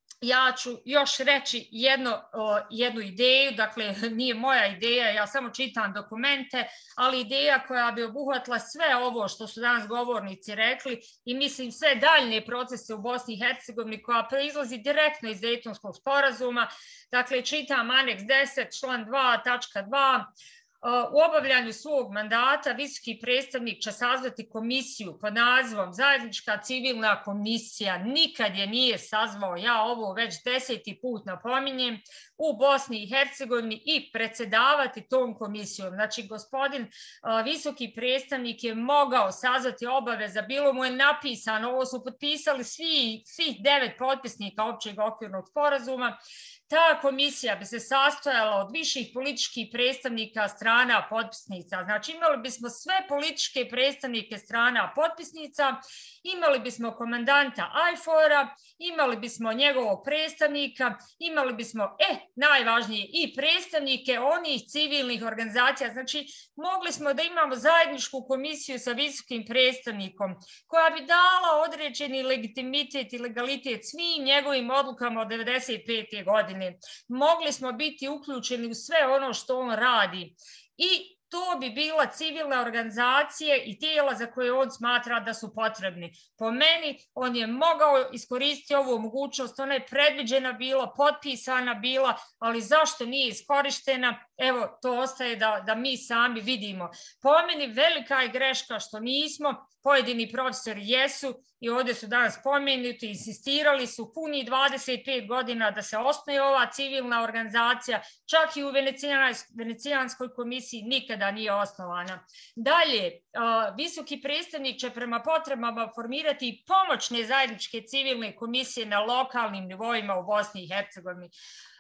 ja ću još reći jedno, o, jednu ideju, dakle nije moja ideja, ja samo čitam dokumente, ali ideja koja bi obuhvatila sve ovo što su danas govornici rekli i mislim sve daljne procese u Bosni i Hercegovini koja proizlazi direktno iz Dejtonskog sporazuma. Dakle, čitam aneks deset, član dva tačka dva. U obavljanju svog mandata visoki predstavnik će sazvati komisiju pod nazivom Zajednička civilna komisija. Nikad je nije sazvao, ja ovo već deseti put napominjem, u Bosni i Hercegovini i predsjedavati tom komisijom. Znači, gospodin visoki predstavnik je mogao sazvati obaveza, bilo mu je napisano, ovo su potpisali svi, svih devet potpisnika općeg okvirnog sporazuma. Ta komisija bi se sastojala od viših političkih predstavnika strana potpisnica. Znači, imali bismo sve političke predstavnike strana potpisnica, imali bismo komandanta ajfora, imali bismo njegovog predstavnika, imali bismo, e, najvažnije, i predstavnike onih civilnih organizacija. Znači, mogli smo da imamo zajedničku komisiju sa visokim predstavnikom koja bi dala određeni legitimitet i legalitet svim njegovim odlukama od devedeset pete. godine. Mogli smo biti uključeni u sve ono što on radi i to bi bila civilna organizacija i tijela za koje on smatra da su potrebni. Po meni, on je mogao iskoristiti ovu mogućnost, ona je predviđena bila, potpisana bila, ali zašto nije iskorištena? Evo, to ostaje da, da mi sami vidimo. Po meni, velika je greška što nismo, pojedini profesori jesu i ovdje su danas spomenuti, insistirali su puni dvadeset pet godina da se osnuje ova civilna organizacija, čak i u Venecijanskoj komisiji nikada nije osnovana. Dalje, visoki predstavnik će prema potrebama formirati pomoćne zajedničke civilne komisije na lokalnim nivoima u Bosni i Hercegovini.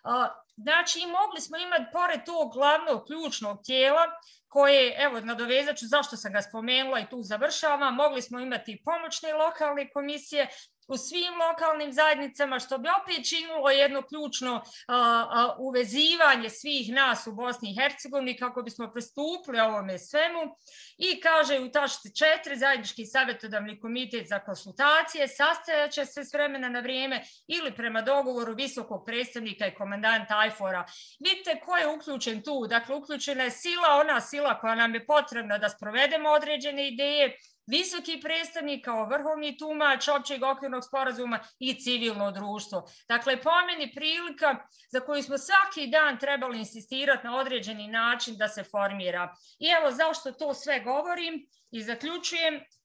Znači, mogli smo imati pored tog glavnog ključnog tijela koje, evo, nadovezat ću zašto sam ga spomenula i tu završavam, mogli smo imati pomoćne lokalne komisije u svim lokalnim zajednicama, što bi opet činilo jedno ključno a, a, uvezivanje svih nas u Bosni i Hercegovini kako bismo pristupili ovome svemu. I kaže u tačci četiri, zajednički savjetodavni komitet za konsultacije sastajat će se s vremena na vrijeme ili prema dogovoru visokog predstavnika i komandanta ajfora. Vidite ko je uključen tu, dakle uključena je sila, ona sila koja nam je potrebna da sprovedemo određene ideje, visoki predstavnik kao vrhovni tumač općeg okvirnog sporazuma i civilno društvo. Dakle, po meni prilika za koju smo svaki dan trebali insistirati na određeni način da se formira. I evo zašto to sve govorim i zaključujem.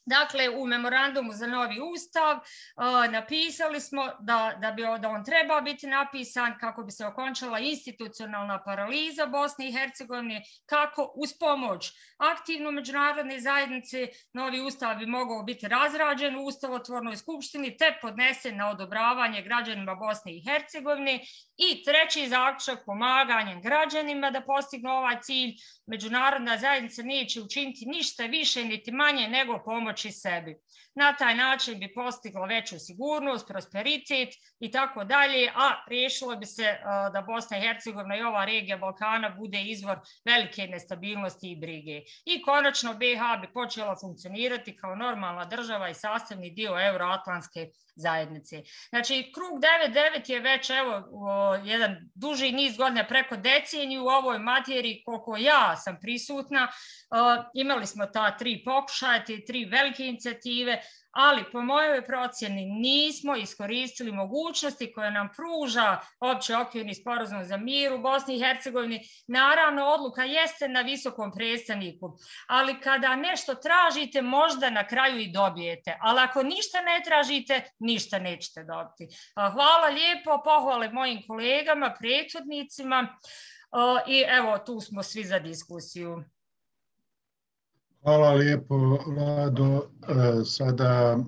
Dakle, u memorandumu za novi ustav uh, napisali smo da, da bi da on trebao biti napisan kako bi se okončala institucionalna paraliza Bosne i Hercegovine, kako uz pomoć aktivno međunarodne zajednice novi ustav bi mogao biti razrađen u ustavotvornoj skupštini te podnesen na odobravanje građanima Bosne i Hercegovine. I treći zaključak, pomaganjem građanima da postignu ovaj cilj. Međunarodna zajednica neće učiniti ništa više niti manje nego pomoći sebi. Na taj način bi postigla veću sigurnost, prosperitet i tako dalje, a riješilo bi se uh, da Bosna i Hercegovina i ova regija Balkana bude izvor velike nestabilnosti i brige. I konačno B iH bi počela funkcionirati kao normalna država i sastavni dio euroatlantske zajednice. Znači, krug devet devet je već evo uh, jedan duži niz godina, preko deceniju u ovoj materiji, koliko ja sam prisutna. Uh, imali smo ta tri pokušaja, te tri velike inicijative, ali po mojoj procjeni nismo iskoristili mogućnosti koje nam pruža opći okvirni sporazum za mir u Bosni i Hercegovini. Naravno, odluka jeste na visokom predstavniku, ali kada nešto tražite, možda na kraju i dobijete, ali ako ništa ne tražite, ništa nećete dobiti. Hvala lijepo, pohvale mojim kolegama, prethodnicima i evo, tu smo svi za diskusiju. Hvala lijepo, Lado. Sada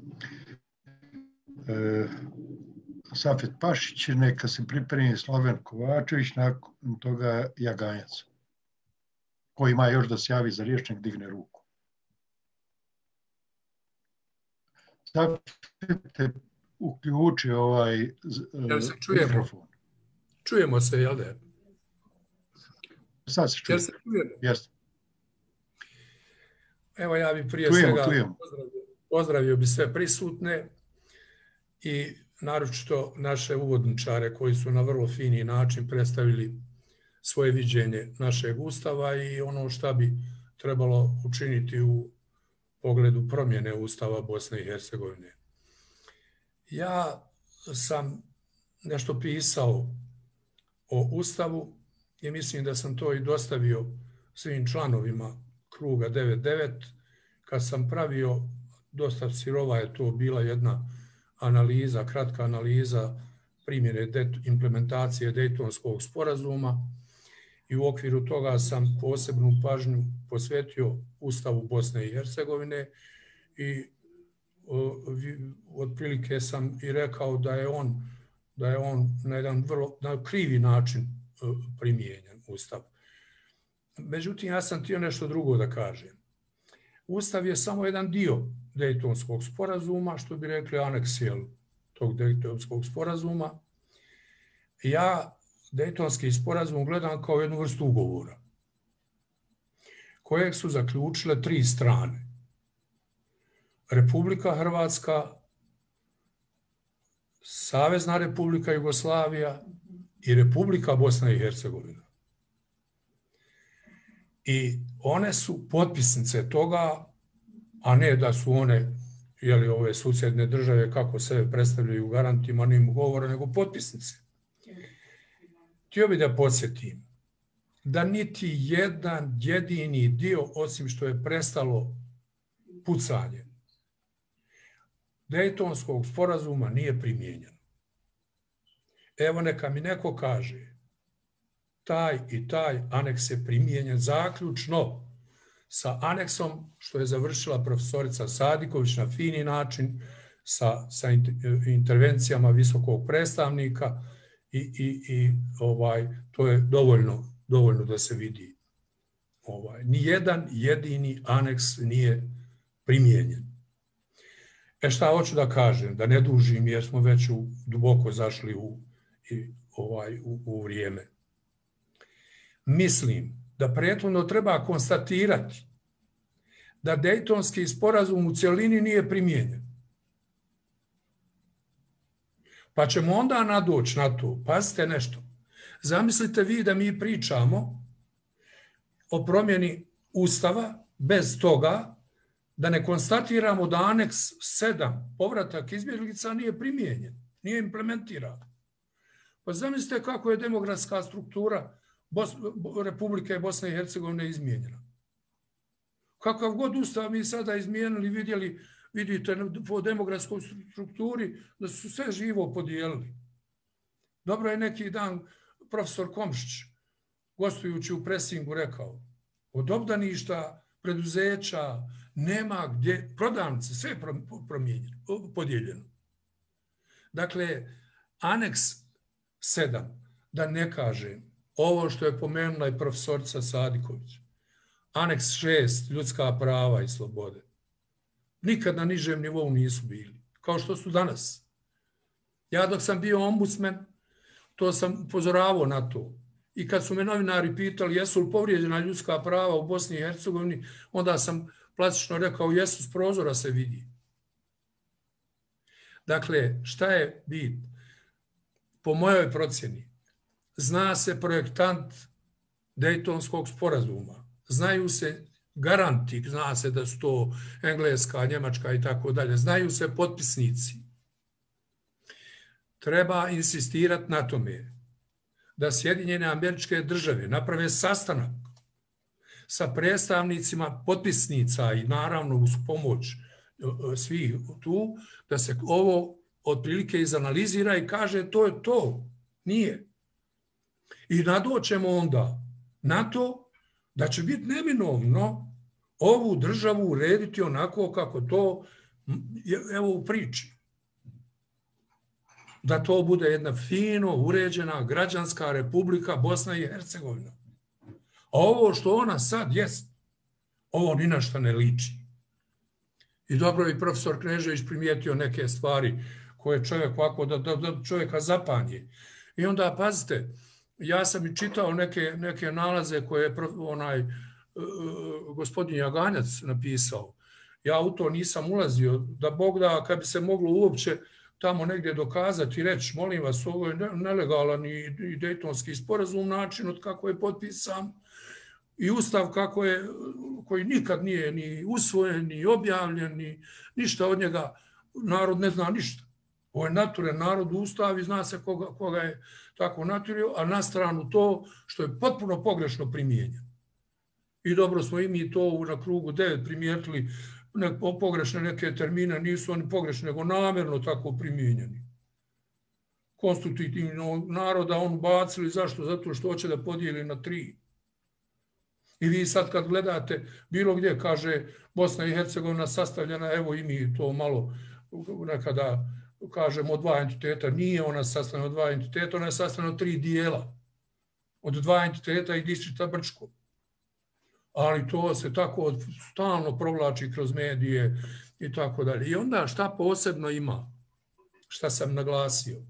Safet Pašić, neka se pripremi Sloven Kovačević, nakon toga Jaganjac. Ko ima još da se javi za riječ, nek digne ruku. Safet, uključi ovaj mikrofon. Čujemo se, jel da? Sad se čujemo. Jeste. Evo, ja bih prije čujemo, svega čujemo. Pozdravio, pozdravio bi sve prisutne i naročito naše uvodničare koji su na vrlo fini način predstavili svoje viđenje našeg ustava i ono šta bi trebalo učiniti u pogledu promjene ustava Bosne i Hercegovine. Ja sam nešto pisao o ustavu i mislim da sam to i dostavio svim članovima kruga devet devet, kad sam pravio, dosta sirova je to bila jedna analiza, kratka analiza primjene implementacije Dejtonskog sporazuma i u okviru toga sam posebnu pažnju posvetio Ustavu Bosne i Hercegovine i otprilike sam i rekao da je on, da je on na jedan vrlo na krivi način primijenjen Ustav. Međutim, ja sam htio nešto drugo da kažem. Ustav je samo jedan dio Dejtonskog sporazuma, što bi rekli aneks tog Dejtonskog sporazuma. Ja Dejtonski sporazum gledam kao jednu vrstu ugovora, kojeg su zaključile tri strane. Republika Hrvatska, Savezna Republika Jugoslavija i Republika Bosna i Hercegovina. I one su potpisnice toga, a ne da su one, jeli, ove susjedne države, kako se predstavljaju garantima, nim govora, nego potpisnice. Htio bih da podsjetim da niti jedan jedini dio, osim što je prestalo pucanje, Dejtonskog sporazuma nije primijenjen. Evo, neka mi neko kaže, taj i taj aneks je primijenjen zaključno sa aneksom što je završila profesorica Sadiković na fini način, sa, sa intervencijama visokog predstavnika i, i, i ovaj, to je dovoljno, dovoljno da se vidi. Ovaj, nijedan jedini aneks nije primijenjen. E šta hoću da kažem, da ne dužim jer smo već u, duboko zašli u, i, ovaj, u, u vrijeme. Mislim da prethodno treba konstatirati da Dejtonski sporazum u cjelini nije primijenjen. Pa ćemo onda nadoći na to. Pazite nešto. Zamislite vi da mi pričamo o promjeni Ustava bez toga da ne konstatiramo da aneks sedam, povratak izbjeglica, nije primijenjen, nije implementiran. Pa zamislite kako je demografska struktura Bos- Republike Bosne i Hercegovine izmijenjena. Kakav god ustav mi sada izmijenili, vidjeli, vidite po demografskoj strukturi da su sve živo podijelili. Dobro je neki dan profesor Komšić, gostujući u presingu, rekao, od obdaništa, preduzeća, nema gdje, prodavnice, sve je promijenjeno, podijeljeno. Dakle, aneks sedam, da ne kažem, ovo što je pomenula i profesorica Sadiković, aneks šest, ljudska prava i slobode, nikad na nižem nivou nisu bili, kao što su danas. Ja dok sam bio ombudsman, to sam upozoravao na to. I kad su me novinari pitali jesu li povrijeđena ljudska prava u Bosni i Hercegovini, onda sam plastično rekao jesu, s prozora se vidi. Dakle, šta je bit? Po mojoj procjeni, zna se projektant Dejtonskog sporazuma, znaju se garanti, zna se da su to Engleska, Njemačka i tako dalje, znaju se potpisnici. Treba insistirati na tome da Sjedinjene Američke Države naprave sastanak sa predstavnicima potpisnica i naravno uz pomoć svih tu, da se ovo otprilike izanalizira i kaže to je to, nije. I nadoćemo onda na to da će biti neminovno ovu državu urediti onako kako to, evo u priči. Da to bude jedna fino uređena građanska republika Bosna i Hercegovina. A ovo što ona sad jest, ovo ni na šta ne liči. I dobro je profesor Knežević primijetio neke stvari koje čovjek ovako, da, da, da čovjeka zapanje. I onda, pazite, ja sam i čitao neke, neke nalaze koje je onaj uh, gospodin Jaganjac napisao. Ja u to nisam ulazio, da Bog da, kad bi se moglo uopće tamo negdje dokazati i reći, molim vas, ovo je nelegalan i, i Dejtonski sporazum, način od kako je potpisan i ustav kako je, koji nikad nije ni usvojen, ni objavljen, ni ništa od njega, narod ne zna ništa. Ovo je naturen narod ustav i zna se koga, koga je tako naturio, a na stranu to što je potpuno pogrešno primijenjeno. I dobro smo i mi to na krugu devet primijetili, ne, pogrešne neke termine, nisu oni pogrešni, nego namjerno tako primijenjeni. Konstitutivnog naroda on bacili, zašto? Zato što hoće da podijeli na tri. I vi sad kad gledate, bilo gdje kaže Bosna i Hercegovina sastavljena, evo i mi to malo nekada kažemo od dva entiteta, nije ona sastavljena od dva entiteta, ona je sastavljena od tri dijela. Od dva entiteta i distrikta Brčko. Ali to se tako stalno provlači kroz medije i tako dalje. I onda šta posebno ima, šta sam naglasio?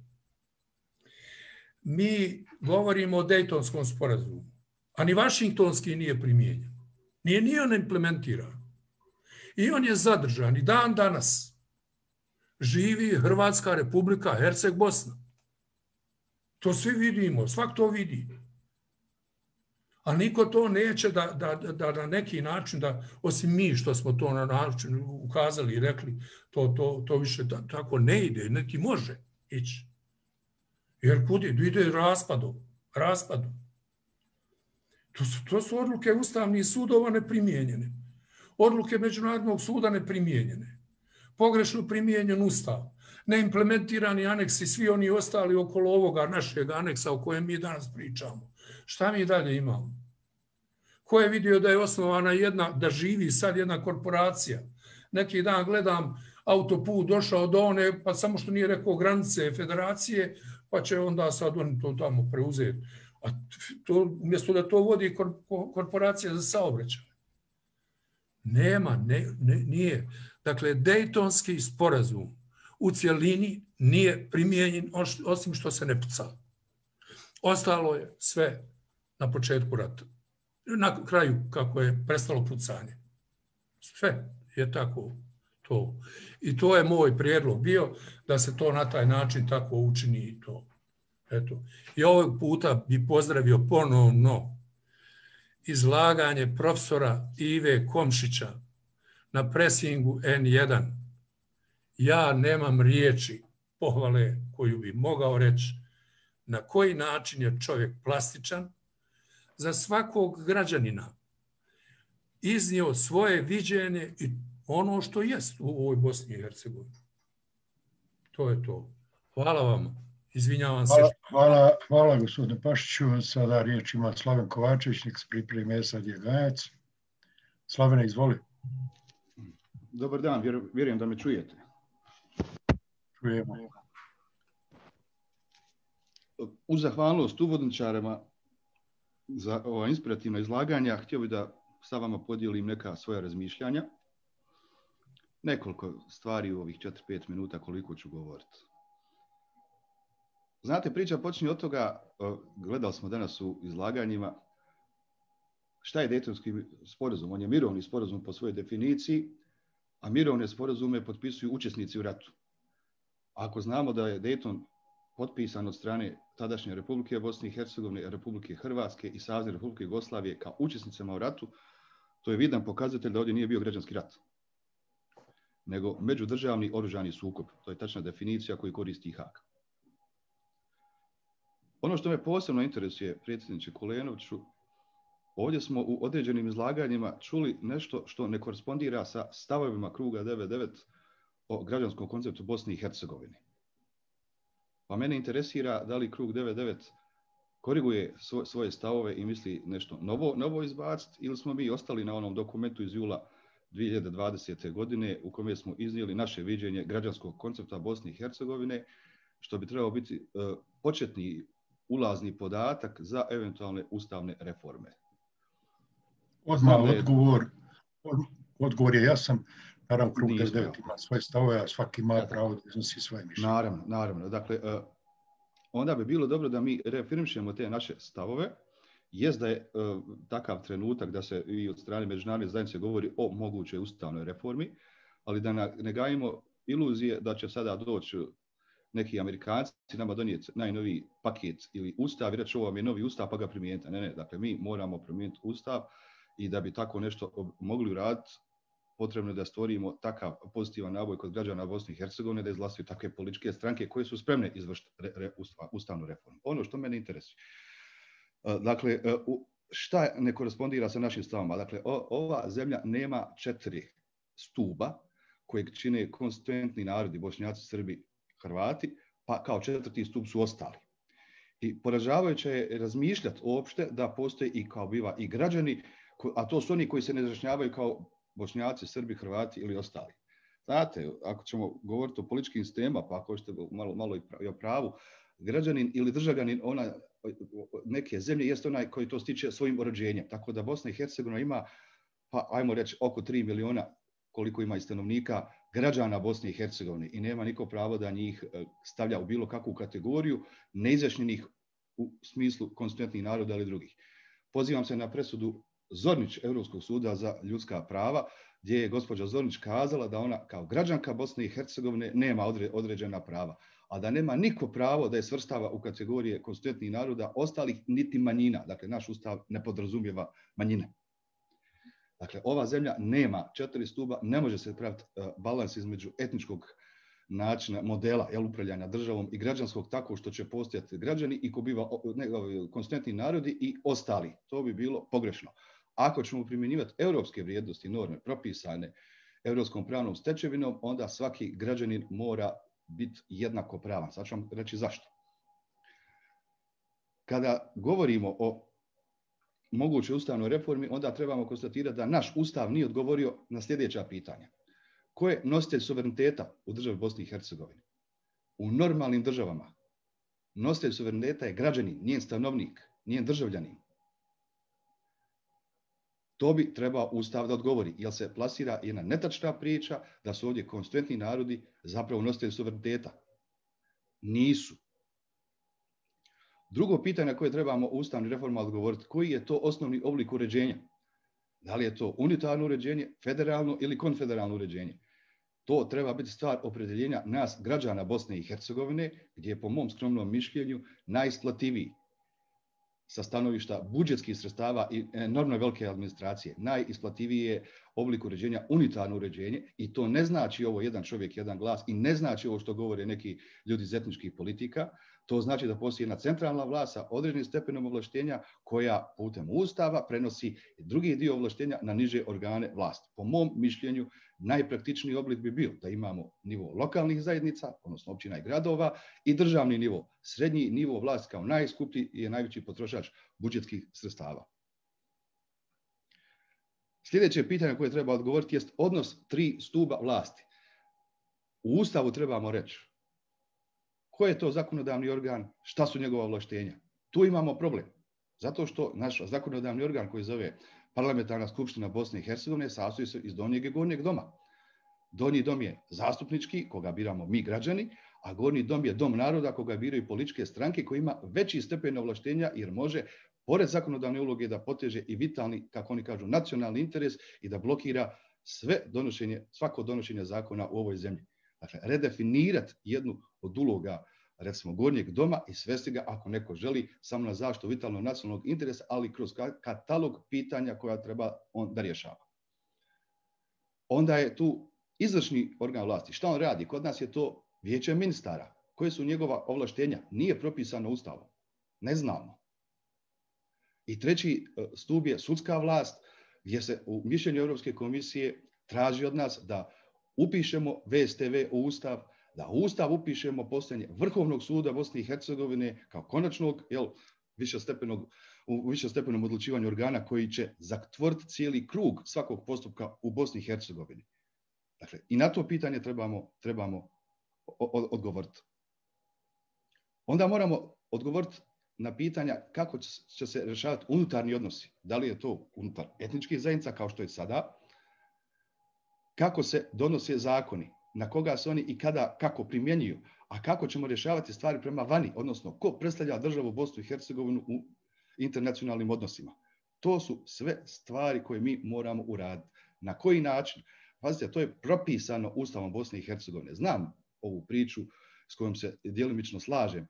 Mi govorimo o Dejtonskom sporazumu, a ni Vašingtonski nije primijenjen. Nije ni on implementiran. I on je zadržan i dan danas živi Hrvatska republika Herceg Bosna. To svi vidimo, svak to vidi. A niko to neće da, da, da na neki način, da, osim mi što smo to na način ukazali i rekli, to, to, to više da, tako ne ide, niti može ići. Jer kud ide? Ide raspadom. raspadom. To su, to su odluke ustavnih sudova neprimijenjene. Odluke Međunarodnog suda neprimijenjene. Pogrešno primijenjen ustav. Neimplementirani aneksi, svi oni ostali okolo ovoga našeg aneksa o kojem mi danas pričamo. Šta mi dalje imamo? Ko je vidio da je osnovana jedna, da živi sad jedna korporacija? Neki dan gledam autoput došao do one, pa samo što nije rekao granice federacije, pa će onda sad oni to tamo preuzeti. A to, umjesto da to vodi korporacija za saobraćaj. Nema, ne, ne, nije. Dakle, Dejtonski sporazum u cjelini nije primijenjen, osim što se ne puca. Ostalo je sve na početku rata. Na kraju, kako je prestalo pucanje. Sve je tako to. I to je moj prijedlog bio, da se to na taj način tako učini i to. Eto. I ovog puta bi pozdravio ponovno izlaganje profesora Ive Komšića na presingu en jedan. Ja nemam riječi pohvale koju bi mogao reći na koji način je čovjek plastičan za svakog građanina. iznio svoje viđenje i ono što jest u ovoj Bosni i Hercegovini. To je to. Hvala vam. Izvinjavam se. Hvala, hvala, hvala gospodine Pašiću. Sada riječ ima Slaven Kovačević, nek se pripremi Esad Jagajac. Slavene, izvoli. Dobar dan, vjerujem da me čujete. Čujemo. Uz zahvalnost uvodničarima za ova inspirativna izlaganja, htio bih da sa vama podijelim neka svoja razmišljanja. Nekoliko stvari u ovih četiri pet minuta koliko ću govoriti. Znate, priča počinje od toga, gledali smo danas u izlaganjima, šta je Dejtonski sporazum? On je mirovni sporazum po svojoj definiciji, a mirovne sporazume potpisuju učesnici u ratu. Ako znamo da je Dejton potpisan od strane tadašnje Republike Bosne i Hercegovine, Republike Hrvatske i Savezne Republike Jugoslavije kao učesnicama u ratu, to je vidan pokazatelj da ovdje nije bio građanski rat, nego međudržavni oružani sukob. To je tačna definicija koju koristi Haag. Ono što me posebno interesuje, predsjedniče Kolenoviću, ovdje smo u određenim izlaganjima čuli nešto što ne korespondira sa stavovima kruga devedeset devet o građanskom konceptu Bosne i Hercegovine. Pa mene interesira da li krug devedeset devet koriguje svoje stavove i misli nešto novo, novo izbaciti, ili smo mi ostali na onom dokumentu iz jula dvije hiljade dvadesete. godine u kome smo iznijeli naše viđenje građanskog koncepta Bosne i Hercegovine, što bi trebao biti uh, početni ulazni podatak za eventualne ustavne reforme. Odmah odgovor, odgovor je jasan. Naravno, krug devedeset devet ima svoje stavove, a svaki ima pravo da iznosi svoje mišljenje. Naravno, naravno. Dakle, onda bi bilo dobro da mi reafirmišemo te naše stavove. Jest da je takav trenutak da se i od strane međunarodne zajednice govori o mogućoj ustavnoj reformi, ali da ne gajimo iluzije da će sada doći neki Amerikanci nama donijeti najnoviji paket ili ustav i reći ovo vam je novi ustav pa ga primijenite. Ne, ne, dakle mi moramo primijeniti ustav i da bi tako nešto mogli uraditi, potrebno je da stvorimo takav pozitivan naboj kod građana Bosne i Hercegovine da izglasuju takve političke stranke koje su spremne izvršiti re, re, ustavnu reformu. Ono što mene interesuje. Dakle, šta ne korespondira sa našim stavama? Dakle, o, ova zemlja nema četiri stuba kojeg čine konstituentni narodi, Bošnjaci, Srbi, Hrvati, pa kao četvrti stup su ostali. I poražavajuće je razmišljati uopšte da postoje i kao biva i građani, a to su oni koji se ne izjašnjavaju kao Bošnjaci, Srbi, Hrvati ili ostali. Znate, ako ćemo govoriti o političkim sistemima, pa ako ćete malo, malo i o pravu, građanin ili državljanin ona, neke zemlje jest onaj koji to stiče svojim rođenjem. Tako da Bosna i Hercegovina ima, pa ajmo reći, oko tri miliona koliko ima i stanovnika građana Bosne i Hercegovine i nema niko pravo da njih stavlja u bilo kakvu kategoriju neizjašnjenih u smislu konstituentnih naroda ili drugih. Pozivam se na presudu Zornić Europskog suda za ljudska prava, gdje je gospođa Zornić kazala da ona kao građanka Bosne i Hercegovine nema određena prava, a da nema niko pravo da je svrstava u kategorije konstituentnih naroda ostalih niti manjina. Dakle, naš ustav ne podrazumijeva manjine. Dakle, ova zemlja nema četiri stuba, ne može se praviti balans između etničkog načina, modela jel, upravljanja državom i građanskog tako što će postojati građani i ko biva konstituentni narodi i ostali. To bi bilo pogrešno. Ako ćemo primjenjivati europske vrijednosti i norme propisane europskom pravnom stečevinom, onda svaki građanin mora biti jednako pravan. Sad ću vam reći zašto. Kada govorimo o mogućoj ustavnoj reformi, onda trebamo konstatirati da naš ustav nije odgovorio na sljedeća pitanja. Ko je nositelj suvereniteta u državi Bosne i Hercegovine? U normalnim državama nositelj suvereniteta je građanin, njen stanovnik, njen državljanin. To bi trebao ustav da odgovori, jer se plasira jedna netačna priča da su ovdje konstituentni narodi zapravo nositelji suvereniteta. Nisu. Drugo pitanje na koje trebamo u ustavnim reformama odgovoriti, koji je to osnovni oblik uređenja? Da li je to unitarno uređenje, federalno ili konfederalno uređenje? To treba biti stvar opredjeljenja nas, građana Bosne i Hercegovine, gdje je po mom skromnom mišljenju najisplativiji sa stanovišta budžetskih sredstava i enormno velike administracije. Najisplativiji je oblik uređenja unitarno uređenje i to ne znači ovo jedan čovjek, jedan glas i ne znači ovo što govore neki ljudi iz etničkih politika. To znači da postoji jedna centralna vlast sa određenim stepenom ovlaštenja koja putem Ustava prenosi drugi dio ovlaštenja na niže organe vlasti. Po mom mišljenju, najpraktičniji oblik bi bio da imamo nivo lokalnih zajednica, odnosno općina i gradova, i državni nivo. Srednji nivo vlasti kao najskuplji je najveći potrošač budžetskih sredstava. Sljedeće pitanje koje treba odgovoriti jest odnos tri stuba vlasti. U Ustavu trebamo reći ko je to zakonodavni organ, šta su njegova ovlaštenja. Tu imamo problem. Zato što naš zakonodavni organ koji zove Parlamentarna skupština Bosne i Hercegovine sastoji se iz donjeg i gornjeg doma. Donji dom je zastupnički, koga biramo mi građani, a gornji dom je dom naroda koga biraju političke stranke koji ima veći stepen ovlaštenja jer može, pored zakonodavne uloge, da poteže i vitalni, kako oni kažu, nacionalni interes i da blokira sve donošenje, svako donošenje zakona u ovoj zemlji. Dakle, redefinirati jednu od uloga, recimo, gornjeg doma i svesti ga, ako neko želi, samo na zaštitu vitalnog nacionalnog interesa, ali kroz katalog pitanja koja treba on da rješava. Onda je tu izvršni organ vlasti. Šta on radi? Kod nas je to vijeće ministara. Koje su njegova ovlaštenja? Nije propisano Ustavom. Ne znamo. I treći stup je sudska vlast, gdje se u mišljenju Europske komisije traži od nas da upišemo V S T V u Ustav, da u Ustav upišemo postojanje Vrhovnog suda Bosne i Hercegovine kao konačnog, jel, višestepenog, u višestepenom odlučivanju organa koji će zatvoriti cijeli krug svakog postupka u Bosni i Hercegovini. Dakle, i na to pitanje trebamo, trebamo odgovoriti. Onda moramo odgovoriti na pitanja kako će se rješavati unutarnji odnosi. Da li je to unutar etničkih zajednica, kao što je sada, kako se donose zakoni, na koga se oni i kada, kako primjenjuju, a kako ćemo rješavati stvari prema vani, odnosno ko predstavlja državu Bosnu i Hercegovinu u internacionalnim odnosima. To su sve stvari koje mi moramo uraditi. Na koji način? Pazite, to je propisano Ustavom Bosne i Hercegovine. Znam ovu priču s kojom se djelimično slažem,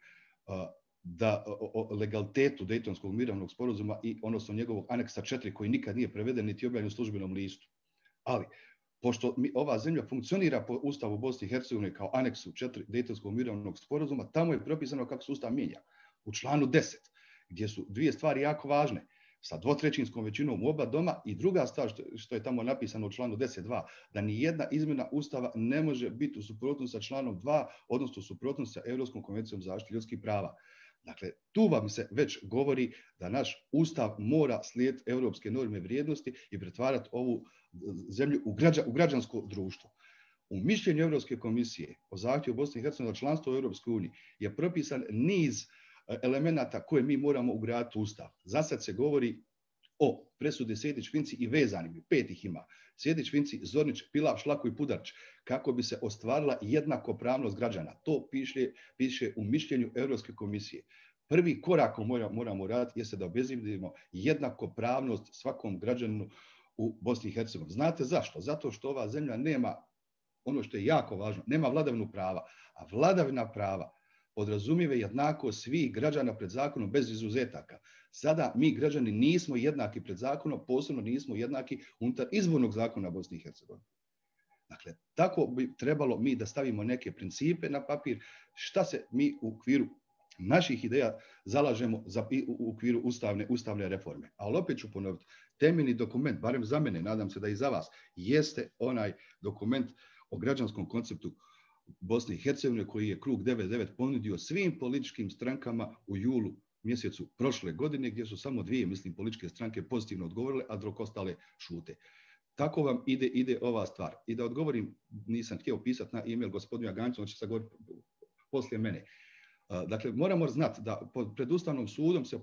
da o legalitetu Dejtonskog mirovnog sporazuma i odnosno njegovog aneksa četiri koji nikad nije preveden niti objavljen u službenom listu. Ali pošto mi, ova zemlja funkcionira po Ustavu Bosne i Hercegovine kao aneksu četiri Dejtonskog mirovnog sporazuma, tamo je propisano kako se Ustav mijenja. U članu deset, gdje su dvije stvari jako važne, sa dvotrećinskom većinom u oba doma, i druga stvar što, što je tamo napisano u članu deset dva, da ni jedna izmjena Ustava ne može biti u suprotnosti sa članom dva, odnosno u suprotnosti sa Europskom konvencijom za zaštitu ljudskih prava. Dakle, tu vam se već govori da naš Ustav mora slijediti europske norme vrijednosti i pretvarati ovu zemlju u, građa, u građansko društvo. U mišljenju Europske komisije o zahtjevu Bosne i Hercegovine za članstvo u Europskoj uniji je propisan niz elemenata koje mi moramo ugraditi u Ustav. Zasad se govori o presudi Sejdić-Finci i vezanim, pet ih ima. Sejdić-Finci, Zornić, Pilav, Šlako i Pudarč, kako bi se ostvarila jednakopravnost građana. To piše, piše u mišljenju Europske komisije. Prvi korak koji moramo, moramo raditi jeste da obezbijedimo jednakopravnost svakom građaninu u Bosni i Hercegovini. Znate zašto? Zato što ova zemlja nema, ono što je jako važno, nema vladavinu prava. A vladavina prava podrazumijeva jednako svih građana pred zakonom bez izuzetaka. Sada mi građani nismo jednaki pred zakonom, posebno nismo jednaki unutar izbornog zakona Bosne i Hercegovine. Dakle, tako bi trebalo mi da stavimo neke principe na papir, šta se mi u okviru naših ideja zalažemo za, u okviru ustavne, ustavne reforme. Ali opet ću ponoviti, temeljni dokument, barem za mene, nadam se da i za vas, jeste onaj dokument o građanskom konceptu Bosne i Hercegovine koji je krug devedeset devet ponudio svim političkim strankama u julu mjesecu prošle godine, gdje su samo dvije, mislim, političke stranke pozitivno odgovorile, a dok ostale šute. Tako vam ide, ide ova stvar. I da odgovorim, nisam htio pisati na e-mail gospodinu Agancu, on će se govoriti poslije mene. Dakle, moramo znati da pred Ustavnom sudom se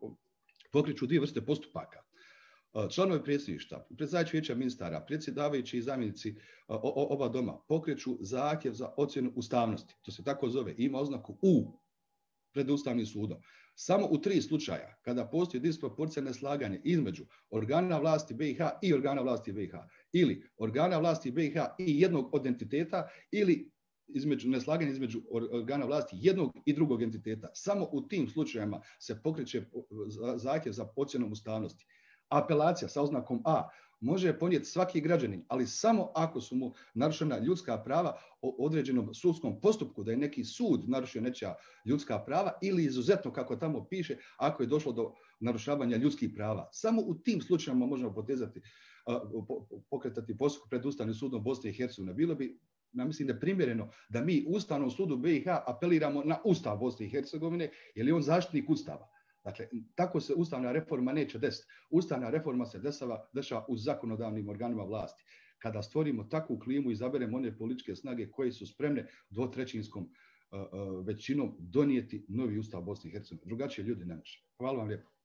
pokreću dvije vrste postupaka. Članovi predsjedništva, predsjedavajući vijeća ministara, predsjedavajući i zamjenici oba doma pokreću zahtjev za ocjenu ustavnosti. To se tako zove, ima oznaku U pred Ustavnim sudom. Samo u tri slučaja, kada postoji disproporcionalno neslaganje između organa vlasti B i H i organa vlasti B i H, ili organa vlasti B i H i jednog od entiteta, ili između neslaganja između organa vlasti jednog i drugog entiteta. Samo u tim slučajevima se pokreće zahtjev za ocjenom ustavnosti. Apelacija sa oznakom A može ponijeti svaki građanin, ali samo ako su mu narušena ljudska prava o određenom sudskom postupku, da je neki sud narušio nečija ljudska prava ili izuzetno, kako tamo piše, ako je došlo do narušavanja ljudskih prava. Samo u tim slučajima možemo potezati, pokretati postupak pred Ustavnim sudom Bosne i Hercegovine. Bilo bi, ja mislim, neprimjereno da mi Ustavnom sudu B i H apeliramo na Ustav Bosne i Hercegovine, jer je on zaštitnik Ustava. Dakle, tako se ustavna reforma neće desiti. Ustavna reforma se dešava, dešava u zakonodavnim organima vlasti. Kada stvorimo takvu klimu, izaberemo one političke snage koje su spremne dvotrećinskom uh, uh, većinom donijeti novi Ustav Bosne i Hercegovine. Drugačije ljudi ne može. Hvala vam lijepo.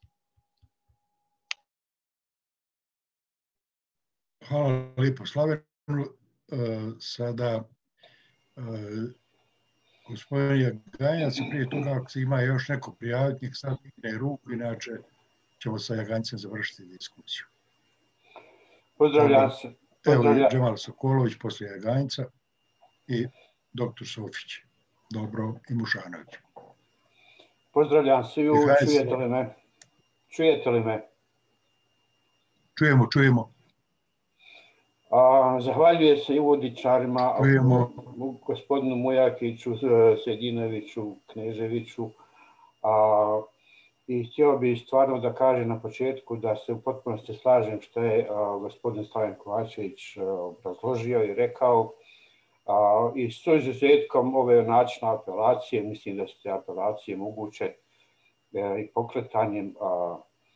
Hvala lijepo Slavenu. Uh, sada uh, gospodin Jaganjac, prije toga ako se ima još neko prijaviti, nek sad digne ruku, inače ćemo sa Jagancem završiti diskusiju. Pozdravljam se. Evo je Džemal Sokolović poslije Jaganjca i doktor Sofić, Dobro i Mušanović. Pozdravljam se, ju, čujete li me? Čujete li me? Čujemo, čujemo. A, zahvaljujem se i vodičarima, čujemo. Gospodinu Mujakiću, Sedinoviću, Kneževiću. A, I htio bih stvarno da kažem na početku da se u potpunosti slažem što je a, gospodin Slaven Kovačević obrazložio i rekao. A, I s izuzetkom ove načina apelacije, mislim da su te apelacije moguće e, i pokretanjem a,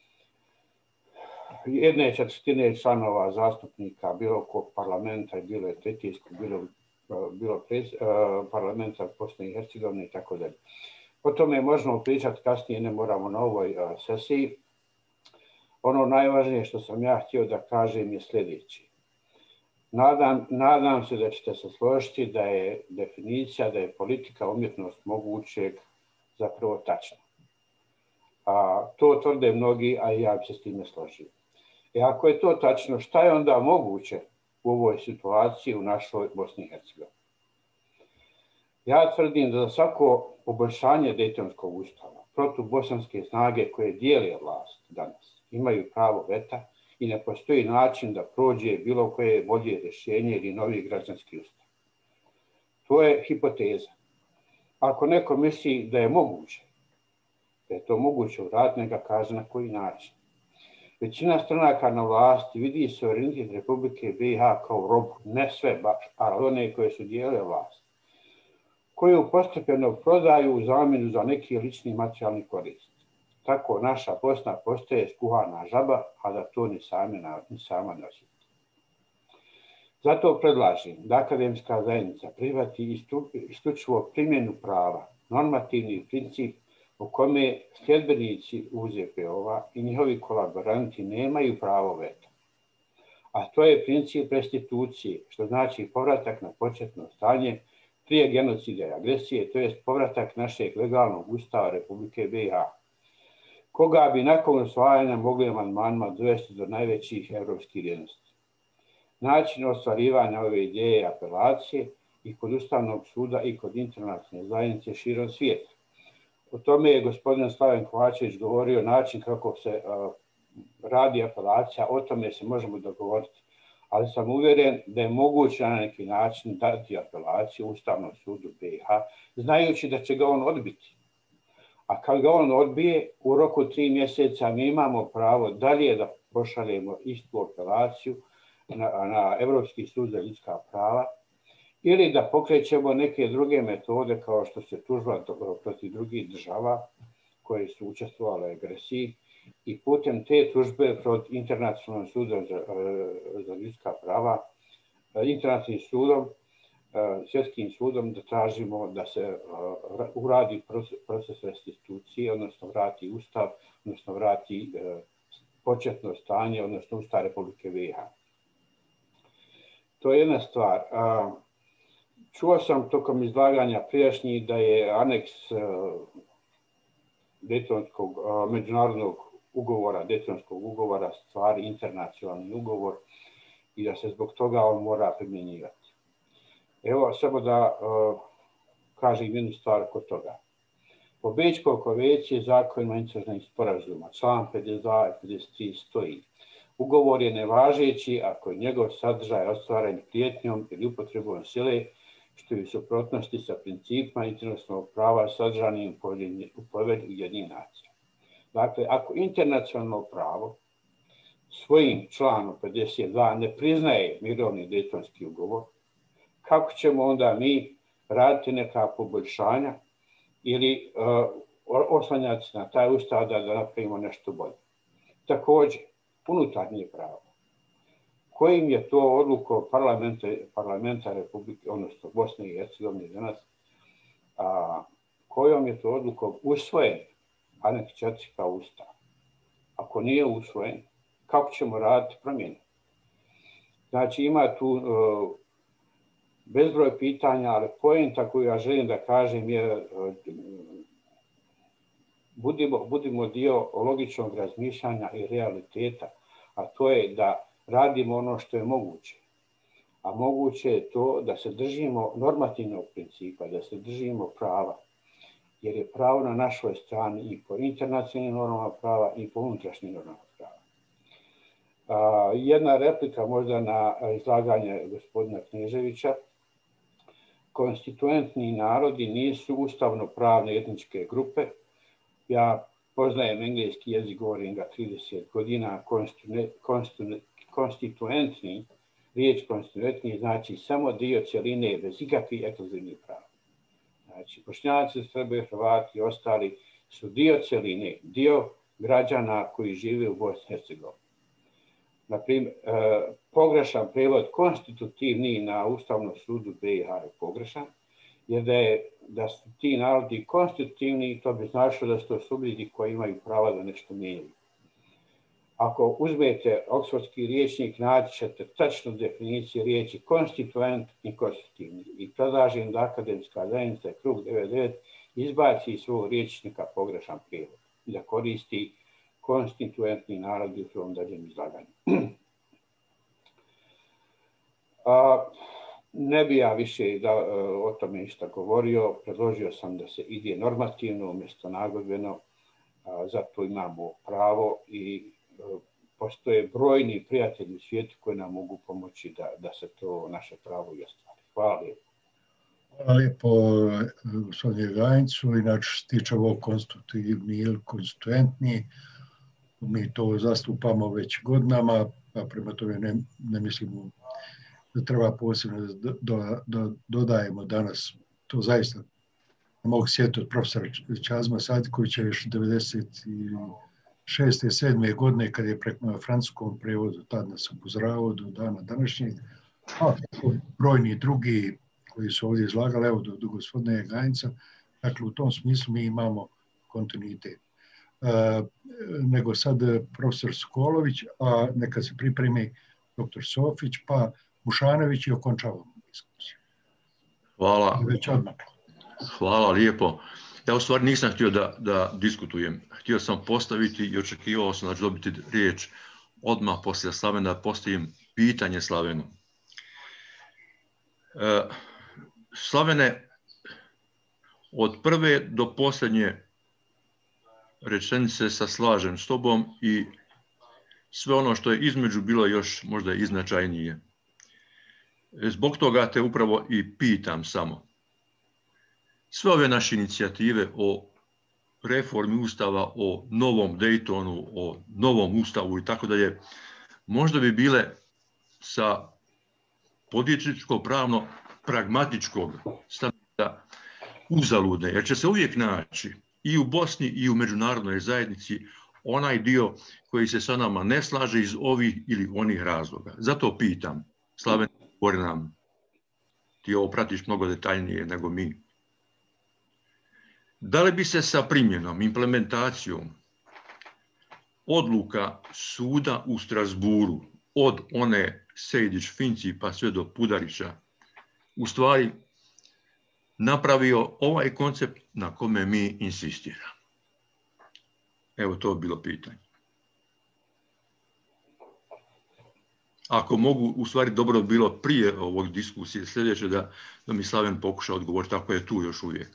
jedne četvrtine članova zastupnika bilo kog parlamenta, bilo je tretijskog, bilo, bilo prez, uh, parlamenta Bosne i Hercegovine i tako dalje. O tome možemo pričati kasnije, ne moramo na ovoj uh, sesiji. Ono najvažnije što sam ja htio da kažem je sljedeći. Nadam, nadam se da ćete se složiti da je definicija, da je politika umjetnost mogućeg zapravo tačna. A, to tvrde mnogi, a ja bi se s time složio. I ako je to tačno, šta je onda moguće u ovoj situaciji u našoj Bosni i Hercegovini? Ja tvrdim da za svako poboljšanje Dejtonskog ustava protubosanske snage koje dijele vlast danas imaju pravo veta i ne postoji način da prođe bilo koje bolje rješenje ili novi građanski ustav. To je hipoteza. Ako neko misli da je moguće, da je to moguće uraditi, neka kaže na koji način. Većina stranaka na vlasti vidi suverenitet Republike B i H kao robu, ne sve baš, ali one koje su dijele vlast, koju postepeno prodaju u zamjenu za neki lični materijalni korist. Tako naša Bosna postaje skuhana žaba, a da to ni, sami, ni sama ne osjeti. Zato predlažem da akademska zajednica prihvati isključivo primjenu prava, normativni princip u kome sljedbenici U Z P O-a i njihovi kolaboranti nemaju pravo veta. A to je princip restitucije, što znači povratak na početno stanje prije genocida i agresije, to jest povratak našeg legalnog ustava Republike B i H, koga bi nakon usvajanja mogli amandmanima dovesti do najvećih evropskih vrijednosti. Način ostvarivanja ove ideje je apelacije i kod Ustavnog suda i kod internacionalne zajednice širom svijeta. O tome je gospodin Slaven Kovačević govorio, način kako se uh, radi apelacija, o tome se možemo dogovoriti. Ali sam uvjeren da je moguće na neki način dati apelaciju Ustavnom sudu B i H, znajući da će ga on odbiti. A kad ga on odbije, u roku tri mjeseca mi imamo pravo dalje da pošaljemo istu apelaciju na, na Evropski sud za ljudska prava, ili da pokrećemo neke druge metode kao što se tužba protiv drugih država koje su učestvovale u agresiji i putem te tužbe protiv Internacionalnog suda za, za ljudska prava, internacionalnim sudom, svjetskim sudom da tražimo da se uradi proces restitucije, odnosno vrati ustav, odnosno vrati početno stanje, odnosno ustav Republike B i H. To je jedna stvar. Čuo sam tokom izlaganja prijašnjih da je aneks Dejtonskog međunarodnog ugovora, Dejtonskog ugovora stvari internacionalni ugovor i da se zbog toga on mora primjenjivati. Evo, samo da uh, kažem jednu stvar kod toga. Po Bečkoj konvenciji zakonima internacionalnih sporazuma, član pedeset dva i pedeset tri stoji Ugovor je nevažeći ako je njegov sadržaj ostvaren prijetnjom ili upotrebom sile, što je u suprotnosti sa principima internacionalnog prava sadržanim u Povelji Ujedinjenih nacija. Dakle, ako internacionalno pravo svojim članom pedeset dva ne priznaje mirovni Dejtonski ugovor, kako ćemo onda mi raditi neka poboljšanja ili uh, oslanjati na taj ustav da, da napravimo nešto bolje? Također, unutarnje pravo. Kojim je to odlukom parlamenta, parlamenta Republike, odnosno Bosne i Hercegovine danas, a, kojom je to odlukom usvojen Aneks četiri kao ustav? Ako nije usvojen, kako ćemo raditi promjene? Znači, ima tu uh, bezbroj pitanja, ali poenta koju ja želim da kažem je uh, budimo, budimo dio logičnog razmišljanja i realiteta, a to je da radimo ono što je moguće. A moguće je to da se držimo normativnog principa, da se držimo prava. Jer je pravo na našoj strani i po internacionalnim normama prava i po unutrašnjim normama prava. A, jedna replika možda na izlaganje gospodina Kneževića. Konstituentni narodi nisu ustavno-pravne etničke grupe. Ja poznajem engleski jezik, govorim ga trideset godina, konstituentni, riječ konstituentni znači samo dio cjeline bez ikakvih ekskluzivnih prava. Znači, Bošnjaci, Srbi, Hrvati i ostali su dio cjeline, dio građana koji žive u Bosni i Hercegovini. Naprimjer, pogrešan prevod konstitutivni na Ustavnom sudu B i H je pogrešan, jer da, je, da su ti narodi konstitutivni, to bi značilo da su to subjekti koji imaju prava da nešto mijenjaju. Ako uzmete oksfordski riječnik, naći ćete tačnu definiciju riječi konstituent i konstitutivni. I predlažem da akademska zajednica Krug devedeset devet izbaci iz svog riječnika pogrešan prijevod i da koristi konstituentni narodi u svom daljem izlaganju. A, ne bi ja više da, o tome ništa govorio, predložio sam da se ide normativno umjesto nagodbeno, a, zato imamo pravo i a, postoje brojni prijatelji u svijetu koji nam mogu pomoći da, da se to naše pravo i ostvari. Hvala lijepo. Hvala lijepo gospodinu Gajicu. Inače, što se tiče ovog konstitutivni ili konstituentni, mi to zastupamo već godinama, pa prema tome ne, ne mislimo da treba posebno da, da, da dodajemo danas. To zaista ne mogu sjetiti od profesora Čazma Sadikovića još devedeset šeste sedme godine kad je preko francuskom prevodu, tad nas upozoravao do dana današnjeg, a brojni drugi koji su ovdje izlagali, evo do, do gospodina Gajinca. Dakle, u tom smislu mi imamo kontinuitet. Uh, nego sad profesor Sokolović, a neka se pripremi doktor Sofić, pa Mušanović i okončavamo diskusiju. Hvala. Već odmah. Hvala lijepo. Ja u stvari nisam htio da, da diskutujem. Htio sam postaviti i očekivao sam da ću dobiti riječ odmah poslije Slavena, da postavim pitanje Slavenu. E, Slavene, od prve do posljednje rečenice sa slažem s tobom i sve ono što je između bilo još možda i značajnije. Zbog toga te upravo i pitam samo. Sve ove naše inicijative o reformi Ustava, o novom Daytonu, o novom Ustavu i tako dalje, možda bi bile sa političko-pravno pragmatičkog stanovišta uzaludne, jer će se uvijek naći i u Bosni i u međunarodnoj zajednici onaj dio koji se sa nama ne slaže iz ovih ili onih razloga. Zato pitam, Slaven, govori nam, ti ovo pratiš mnogo detaljnije nego mi. Da li bi se sa primjenom, implementacijom odluka suda u Strasburu, od one Sejdić-Finci pa sve do Pudarića, u stvari napravio ovaj koncept na kome mi insistiramo? Evo, to je bilo pitanje. Ako mogu, u stvari dobro bilo prije ovog diskusije sljedeće da, da mi Slaven pokuša odgovoriti, ako je tu još uvijek.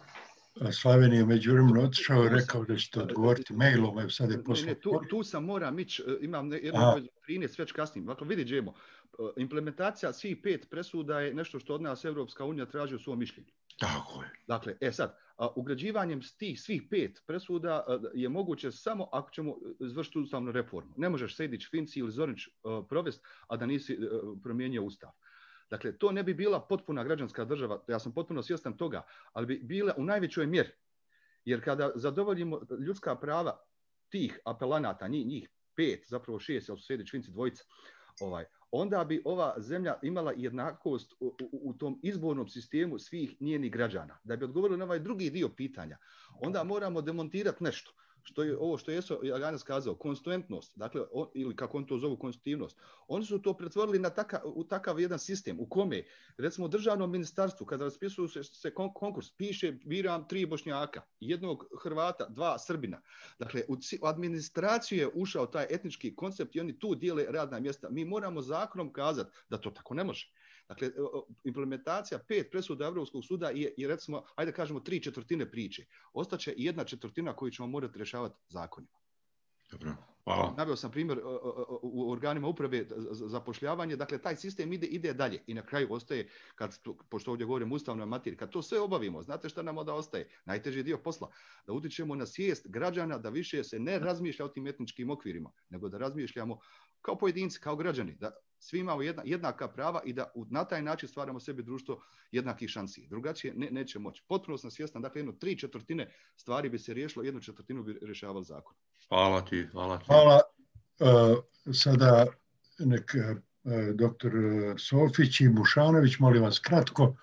Slaven je međuvremeno otišao i rekao da ćete odgovoriti mailom, evo sad je poslao. Ne, ne, tu, tu sam moram ići, imam jednu trinaest već kasnim. Dakle, vidi Džemo, implementacija svih pet presuda je nešto što od nas Evropska unija traži u svom mišljenju. Tako je. Dakle, e sad, ugrađivanjem tih svih pet presuda je moguće samo ako ćemo izvršiti ustavnu reformu. Ne možeš Sejdić, Finci ili Zornić provesti, a da nisi promijenio ustav. Dakle, to ne bi bila potpuna građanska država, ja sam potpuno svjestan toga, ali bi bila u najvećoj mjeri. Jer kada zadovoljimo ljudska prava tih apelanata, njih, njih pet, zapravo šest, jer su Sejdić, Finci dvojica, ovaj, onda bi ova zemlja imala jednakost u, u, u tom izbornom sistemu svih njenih građana. Da bi odgovorili na ovaj drugi dio pitanja, onda moramo demontirati nešto. Što je ovo što je Jaganas kazao, konstituentnost, dakle, on, ili kako on to zovu, konstitutivnost. Oni su to pretvorili na taka, u takav jedan sistem u kome, recimo, državnom ministarstvu, kada raspisuju se, se konkurs, piše biram tri Bošnjaka, jednog Hrvata, dva Srbina. Dakle, u, u administraciju je ušao taj etnički koncept i oni tu dijele radna mjesta. Mi moramo zakonom kazati da to tako ne može. Dakle, implementacija pet presuda Evropskog suda je, je recimo, ajde kažemo, tri četvrtine priče. Ostaće jedna četvrtina koju ćemo morati rješavati zakonima. Dobro, hvala. Naveo sam primjer u organima uprave zapošljavanje, dakle, taj sistem ide, ide dalje i na kraju ostaje, kad, pošto ovdje govorim o ustavnoj materiji, kad to sve obavimo, znate šta nam onda ostaje? Najteži dio posla, da utičemo na svijest građana da više se ne razmišlja o tim etničkim okvirima, nego da razmišljamo kao pojedinci, kao građani, da svi imamo jedna, jednaka prava i da na taj način stvaramo sebi društvo jednakih šansi. Drugačije ne, neće moći. Potpuno sam svjestan, dakle, jedno tri četvrtine stvari bi se riješilo, jednu četvrtinu bi rješavali zakon. Hvala ti, hvala ti. Hvala. Uh, sada nek uh, doktor Sofić i Bušanović, molim vas kratko.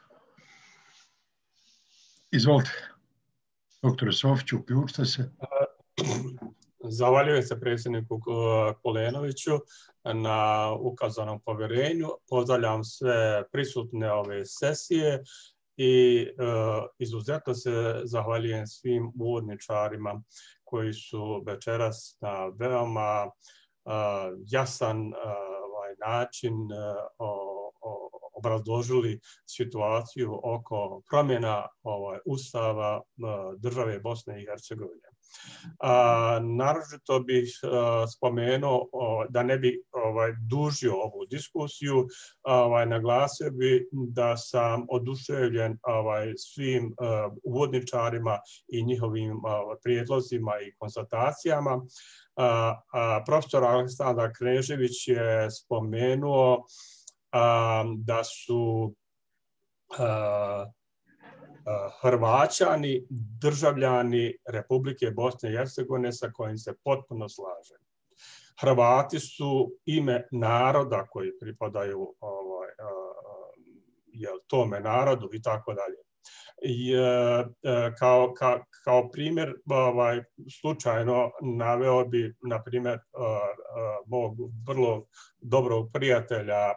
Izvolite. Doktore Sofić, uključite se. Zahvaljujem se predsjedniku Kulenoviću na ukazanom povjerenju. Pozdravljam sve prisutne ove sesije i e, izuzetno se zahvaljujem svim uvodničarima koji su večeras na veoma e, jasan e, ovaj način e, o, o, obrazložili situaciju oko promjena ovaj, ustava e, države Bosne i Hercegovine. A, naročito bih a, spomenuo o, da ne bi ovaj, dužio ovu diskusiju, ovaj, naglasio bi da sam oduševljen ovaj, svim a, uvodničarima i njihovim a, prijedlozima i konstatacijama. A, a, profesor Aleksandar Knežević je spomenuo a, da su a, Hrvaćani, državljani Republike Bosne i Hercegovine sa kojim se potpuno slažem. Hrvati su ime naroda koji pripadaju ovaj, jel, tome narodu i tako dalje. I, kao, kao, kao primjer ovaj, slučajno naveo bi, na primjer, mog vrlo dobrog prijatelja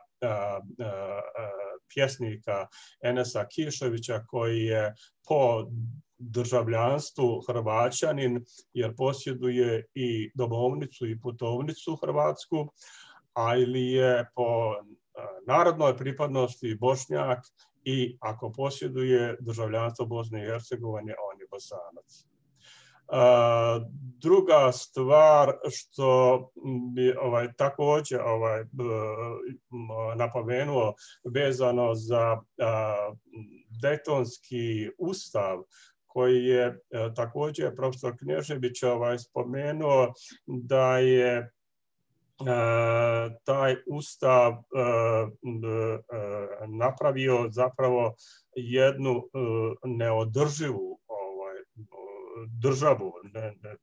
pjesnika Enesa Kišovića koji je po državljanstvu Hrvaćanin jer posjeduje i domovnicu i putovnicu hrvatsku, ali je po narodnoj pripadnosti Bošnjak i ako posjeduje državljanstvo Bosne i Hercegovine, on je Bosanac. Uh, druga stvar što bi ovaj, također ovaj, napomenuo vezano za uh, Dejtonski ustav koji je uh, također profesor Knežević ovaj, spomenuo da je Uh, taj ustav uh, uh, napravio zapravo jednu uh, neodrživu ovaj, državu ne, ne,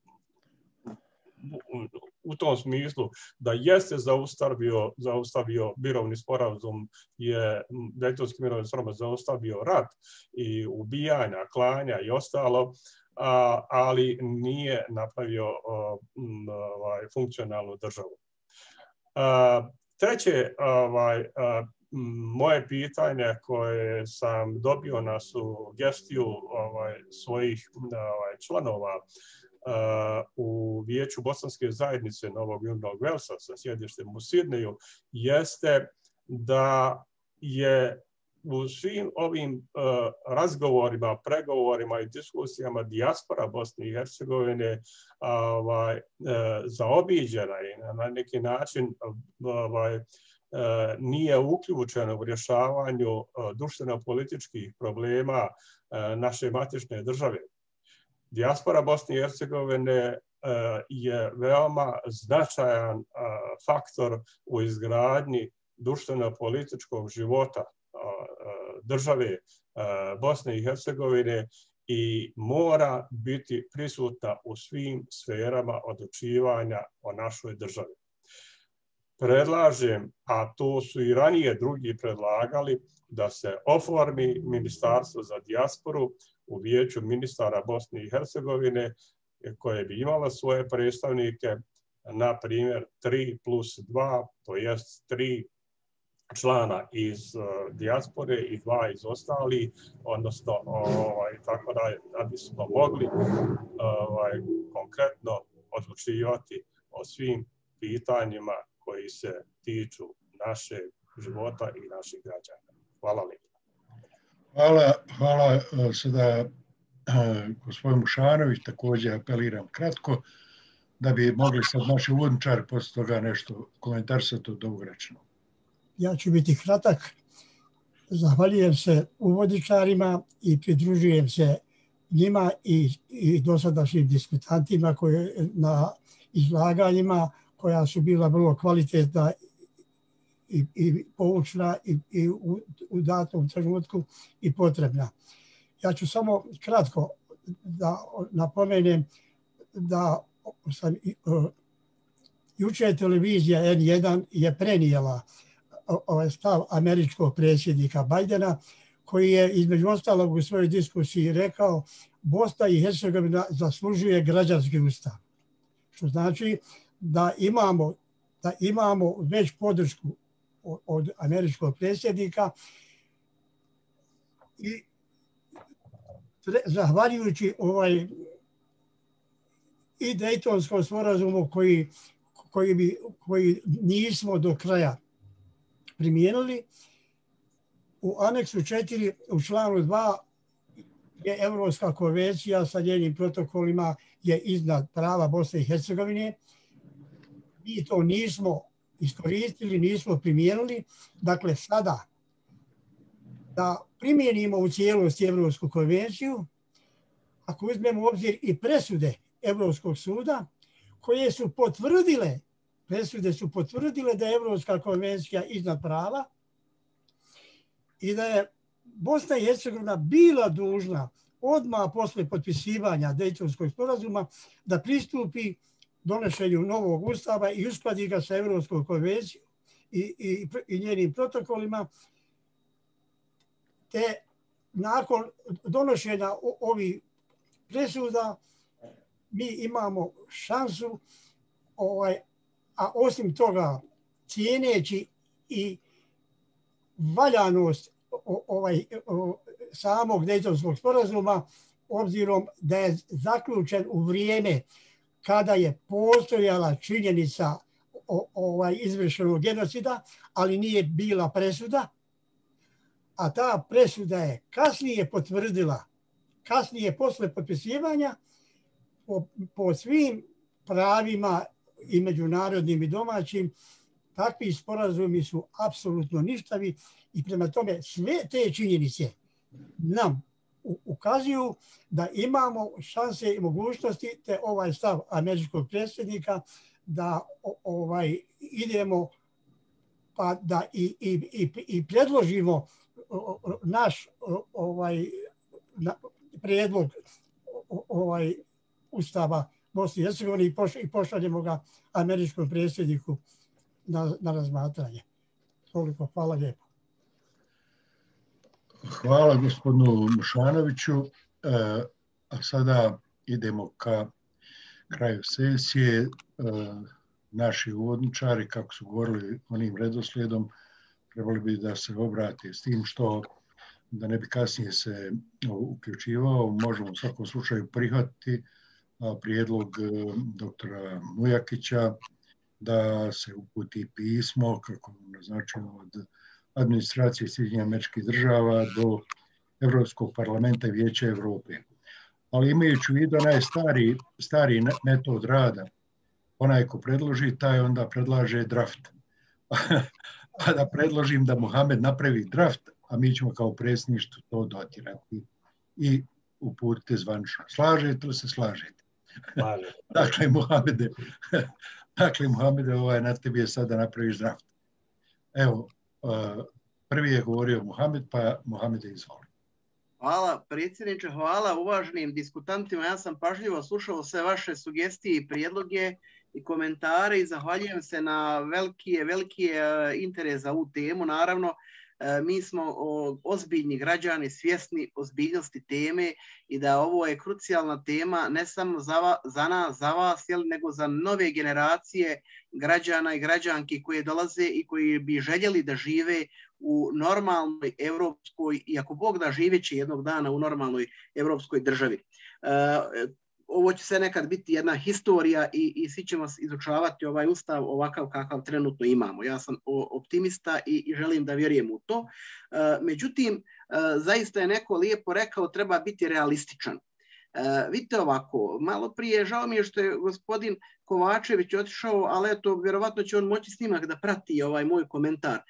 u, u tom smislu da jeste zaustavio, zaustavio mirovni sporazum, je Dejtonski mirovni sporazum zaustavio rat i ubijanja, klanja i ostalo, a, ali nije napravio uh, ovaj, funkcionalnu državu. Uh, treće, ovaj, uh, moje pitanje koje sam dobio na sugestiju ovaj, svojih ovaj, članova uh, u Vijeću Bosanske zajednice Novog Južnog Velsa sa sjedištem u Sidneju jeste da je u svim ovim uh, razgovorima, pregovorima i diskusijama dijaspora Bosne i Hercegovine ovaj, uh, zaobiđena i na, na neki način ovaj, uh, nije uključena u rješavanju uh, društveno-političkih problema uh, naše matične države. Dijaspora Bosne i Hercegovine uh, je veoma značajan uh, faktor u izgradnji društveno-političkog života države Bosne i Hercegovine i mora biti prisutna u svim sferama odlučivanja o našoj državi. Predlažem, a to su i ranije drugi predlagali, da se oformi Ministarstvo za dijasporu u Vijeću ministara Bosne i Hercegovine koje bi imalo svoje predstavnike, na primjer tri plus dva, to jest tri člana iz uh, dijaspore i dva iz ostali, odnosno ovaj, tako da, da bismo mogli ovaj, konkretno odlučivati o svim pitanjima koji se tiču našeg života i naših građana. Hvala lijepo. Hvala, hvala. Sada gospodin Mušanović, također apeliram kratko, da bi mogli sad naši uvodničari posle toga nešto komentarisati od ovog rečenog. Ja ću biti kratak. Zahvaljujem se uvodničarima i pridružujem se njima i, i dosadašnjim diskutantima koje, na izlaganjima koja su bila vrlo kvalitetna i, i poučna i, i u, u datom trenutku i potrebna. Ja ću samo kratko da napomenem da sam, uh, juče televizija N jedan je prenijela ovaj stav američkog predsjednika Bajdena, koji je između ostalog u svojoj diskusiji rekao Bosna i Hercegovina zaslužuje građanski ustav. Što znači da imamo, da imamo već podršku od, od američkog predsjednika i tre, zahvaljujući ovaj i Dejtonskom sporazumu koji, koji, bi, koji nismo do kraja primijenili, u aneksu četiri u članu dva je Evropska konvencija sa njenim protokolima je iznad prava Bosne i Hercegovine. Mi to nismo iskoristili, nismo primijenili. Dakle, sada da primijenimo u cijelosti Evropsku konvenciju, ako uzmemo u obzir i presude Evropskog suda, koje su potvrdile Presude su potvrdile da je Evropska konvencija iznad prava i da je Bosna i Hercegovina bila dužna odmah posle potpisivanja Dejtonskog sporazuma da pristupi donošenju novog ustava i uskladi ga sa Evropskom konvencijom i, i, i njenim protokolima. Te nakon donošenja ovih presuda mi imamo šansu ovaj, a osim toga, cijeneći i valjanost ovaj, samog Dejtonskog sporazuma, obzirom da je zaključen u vrijeme kada je postojala činjenica ovaj, izvršenog genocida, ali nije bila presuda, a ta presuda je kasnije potvrdila, kasnije posle potpisivanja, po, po svim pravima i međunarodnim i domaćim, takvi sporazumi su apsolutno ništavi i prema tome sve te činjenice nam ukazuju da imamo šanse i mogućnosti, te ovaj stav američkog predsjednika da ovaj idemo pa da i, i, i, i predložimo naš ovaj prijedlog ovaj ustava Bosni i Hercegovini i pošaljemo ga američkom predsjedniku na, na razmatranje. Toliko, hvala lijepo. Hvala gospodinu Mušanoviću. E, a sada idemo ka kraju sesije. E, naši uvodničari, kako su govorili onim redoslijedom, trebali bi da se obrate s tim što da ne bi kasnije se uključivao. Možemo u svakom slučaju prihvatiti prijedlog doktora Mujakića da se uputi pismo, kako naznačeno, od administracije Sjedinjenih Američkih Država do Evropskog parlamenta i Vijeća Evrope. Ali imajući u vidu onaj stari, stari metod rada, onaj ko predloži, taj onda predlaže draft. Pa da predložim da Mohamed napravi draft, a mi ćemo kao predsjedništvo to dotirati i uputiti zvanično. Slažete li se? Slažete. Dakle, Mohamede, dakle, Mohamede, ovaj, na tebi je sad da napraviš draft. Evo, prvi je govorio Mohamed, pa Mohamede izvoli. Hvala predsjedniče, hvala uvaženim diskutantima. Ja sam pažljivo slušao sve vaše sugestije i prijedloge i komentare i zahvaljujem se na veliki, veliki interes za ovu temu. Naravno, mi smo ozbiljni građani, svjesni ozbiljnosti teme i da ovo je krucijalna tema ne samo za, za nas, za vas, nego za nove generacije građana i građanki koje dolaze i koji bi željeli da žive u normalnoj evropskoj, i ako Bog da, živjet će jednog dana u normalnoj evropskoj državi. Ovo će se nekad biti jedna historija i, i svi ćemo izučavati ovaj ustav ovakav kakav trenutno imamo. Ja sam optimista i, i želim da vjerujem u to. Međutim, zaista je neko lijepo rekao, treba biti realističan. Vidite ovako, malo prije, žao mi je što je gospodin Kovačević otišao, ali eto, vjerovatno će on moći snimak da prati ovaj moj komentar.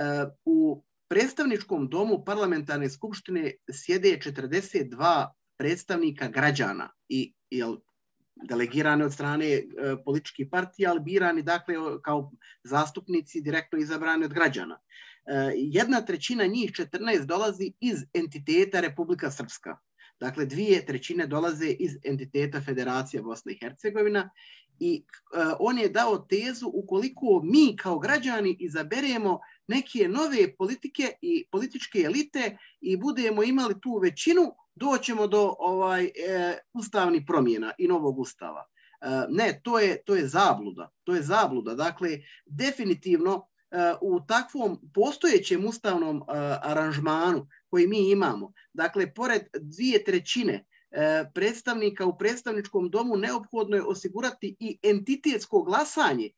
U predstavničkom domu parlamentarne skupštine sjede četrdeset dva predstavnika građana i jel, delegirani od strane e, političkih partija, ali birani dakle kao zastupnici direktno izabrani od građana. E, jedna trećina njih, četrnaest, dolazi iz entiteta Republika Srpska. Dakle, dvije trećine dolaze iz entiteta Federacija Bosna i Hercegovina i e, on je dao tezu ukoliko mi kao građani izaberemo neke nove politike i političke elite i budemo imali tu većinu, doćemo do ovaj, e, ustavnih promjena i novog ustava. E, ne, to je, to je zabluda. To je zabluda. Dakle, definitivno e, u takvom postojećem ustavnom e, aranžmanu koji mi imamo, dakle, pored dvije trećine e, predstavnika u predstavničkom domu neophodno je osigurati i entitetsko glasanje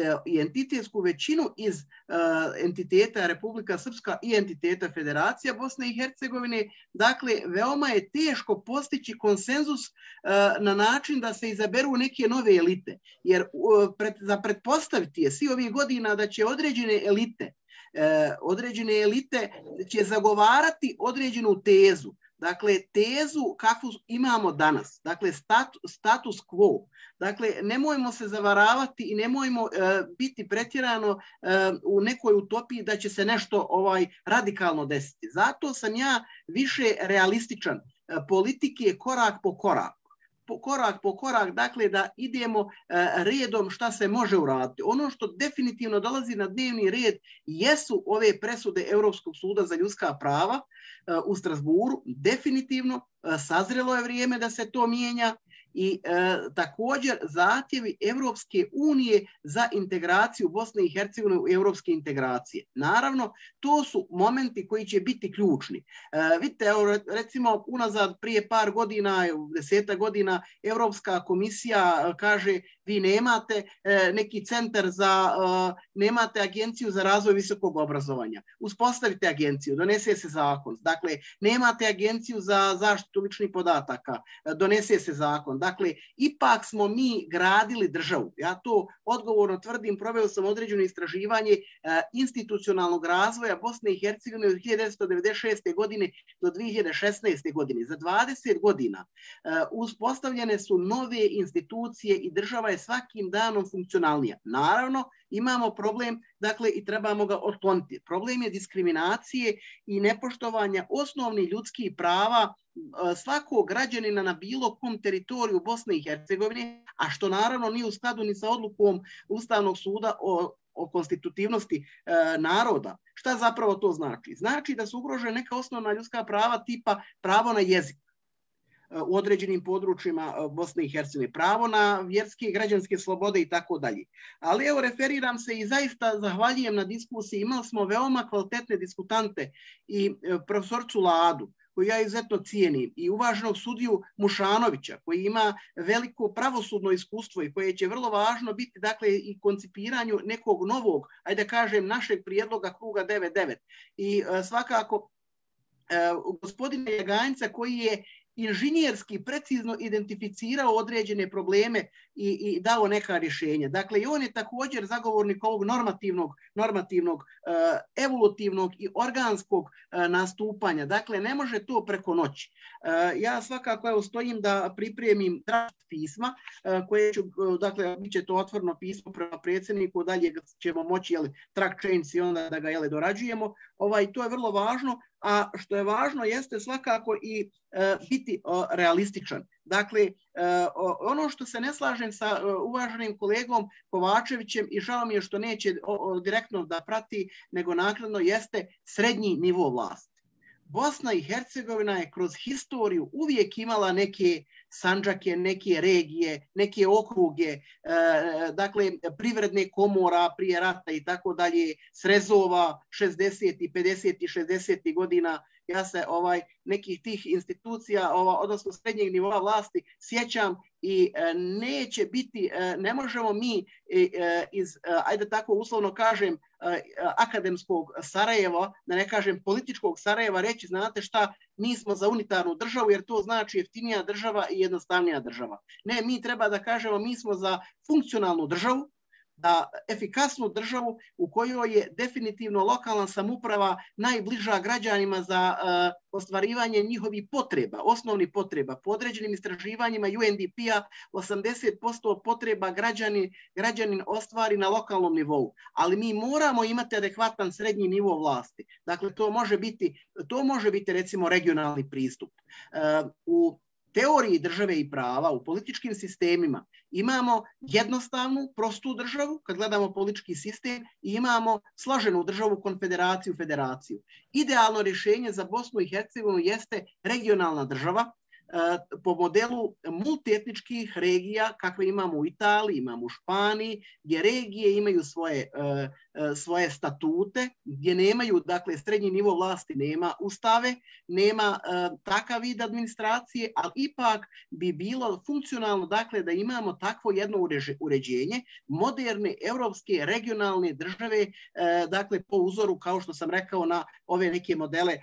i entitetsku većinu iz uh, entiteta Republika Srpska i entiteta Federacija Bosne i Hercegovine. Dakle, veoma je teško postići konsenzus uh, na način da se izaberu neke nove elite. Jer uh, pred, za pretpostaviti je svi ovih godina da će određene elite, uh, određene elite će zagovarati određenu tezu. Dakle, tezu kakvu imamo danas, dakle status, status quo. Dakle, nemojmo se zavaravati i nemojmo uh, biti pretjerano uh, u nekoj utopiji da će se nešto ovaj radikalno desiti. Zato sam ja više realističan. Uh, politike je korak po korak. Po korak po korak, dakle da idemo uh, redom šta se može uraditi. Ono što definitivno dolazi na dnevni red jesu ove presude Europskog suda za ljudska prava uh, u Strasburu. Definitivno uh, sazrelo je vrijeme da se to mijenja i e, također zahtjevi Evropske unije za integraciju Bosne i Hercegovine u evropske integracije. Naravno, to su momenti koji će biti ključni. E, vidite, evo, recimo, unazad prije par godina, deseta godina, Evropska komisija kaže vi nemate e, neki centar za, e, nemate agenciju za razvoj visokog obrazovanja. Uspostavite agenciju, donese se zakon. Dakle, nemate agenciju za zaštitu ličnih podataka, donese se zakon. Dakle, ipak smo mi gradili državu. Ja to odgovorno tvrdim, proveo sam određeno istraživanje e, institucionalnog razvoja Bosne i Hercegovine od hiljadu devetsto devedeset šeste. godine do dvije hiljade šesnaeste. godine. Za dvadeset godina e, uspostavljene su nove institucije i država je svakim danom funkcionalnija. Naravno, imamo problem, dakle, i trebamo ga otkloniti. Problem je diskriminacije i nepoštovanja osnovnih ljudskih prava svakog građanina na bilo kom teritoriju Bosne i Hercegovine, a što naravno nije u skladu ni sa odlukom Ustavnog suda o, o konstitutivnosti e, naroda. Šta zapravo to znači? Znači da su ugrožene neka osnovna ljudska prava tipa pravo na jezik u određenim područjima Bosne i Hercegovine, pravo na vjerske i građanske slobode i tako dalje. Ali evo, referiram se i zaista zahvaljujem na diskusiji. Imali smo veoma kvalitetne diskutante i profesorcu Ladu, koju ja izuzetno cijenim, i uvaženog sudiju Mušanovića, koji ima veliko pravosudno iskustvo i koje će vrlo važno biti, dakle, i koncipiranju nekog novog, ajde da kažem, našeg prijedloga kruga devet devet. I uh, svakako uh, gospodina Jaganjca, koji je inženjerski precizno identificirao određene probleme i, i dao neka rješenja. Dakle, i on je također zagovornik ovog normativnog, normativnog uh, evolutivnog i organskog uh, nastupanja. Dakle, ne može to preko noći. Uh, ja svakako evo, stojim da pripremim draft pisma, uh, koje ću, uh, dakle, bit će to otvoreno pismo prema predsjedniku, dalje ćemo moći, jeli, track change i onda da ga, jeli, dorađujemo. Ovaj, to je vrlo važno, a što je važno jeste svakako i e, biti o, realističan. Dakle, e, o, ono što se ne slažem sa o, uvaženim kolegom Kovačevićem i žao mi je što neće o, o, direktno da prati, nego naknadno, jeste srednji nivo vlasti. Bosna i Hercegovina je kroz historiju uvijek imala neke sandžake, neke regije, neke okruge, e, dakle privredne komora prije rata i tako dalje, srezova šezdesetih, pedesetih i šezdesetih godina. Ja se ovaj nekih tih institucija, ova, odnosno srednjeg nivoa vlasti sjećam i e, neće biti, e, ne možemo mi e, iz, e, ajde tako uslovno kažem, e, akademskog Sarajeva, da ne kažem političkog Sarajeva, reći, znate šta, mi smo za unitarnu državu jer to znači jeftinija država i jednostavnija država. Ne, mi treba da kažemo mi smo za funkcionalnu državu, da efikasnu državu u kojoj je definitivno lokalna samouprava najbliža građanima za uh, ostvarivanje njihovih potreba, osnovnih potreba. Po određenim istraživanjima U N D P-a osamdeset posto potreba građani, građanin ostvari na lokalnom nivou. Ali mi moramo imati adekvatan srednji nivo vlasti. Dakle, to može biti, to može biti recimo regionalni pristup. Uh, u teoriji države i prava, u političkim sistemima, imamo jednostavnu, prostu državu, kad gledamo politički sistem, i imamo složenu državu, konfederaciju, federaciju. Idealno rješenje za Bosnu i Hercegovinu jeste regionalna država, po modelu multietničkih regija kakve imamo u Italiji, imamo u Španiji, gdje regije imaju svoje, svoje statute, gdje nemaju, dakle, srednji nivo vlasti nema ustave, nema takav vid administracije, ali ipak bi bilo funkcionalno, dakle, da imamo takvo jedno uređenje moderne europske regionalne države, dakle, po uzoru, kao što sam rekao, na ove neke modele,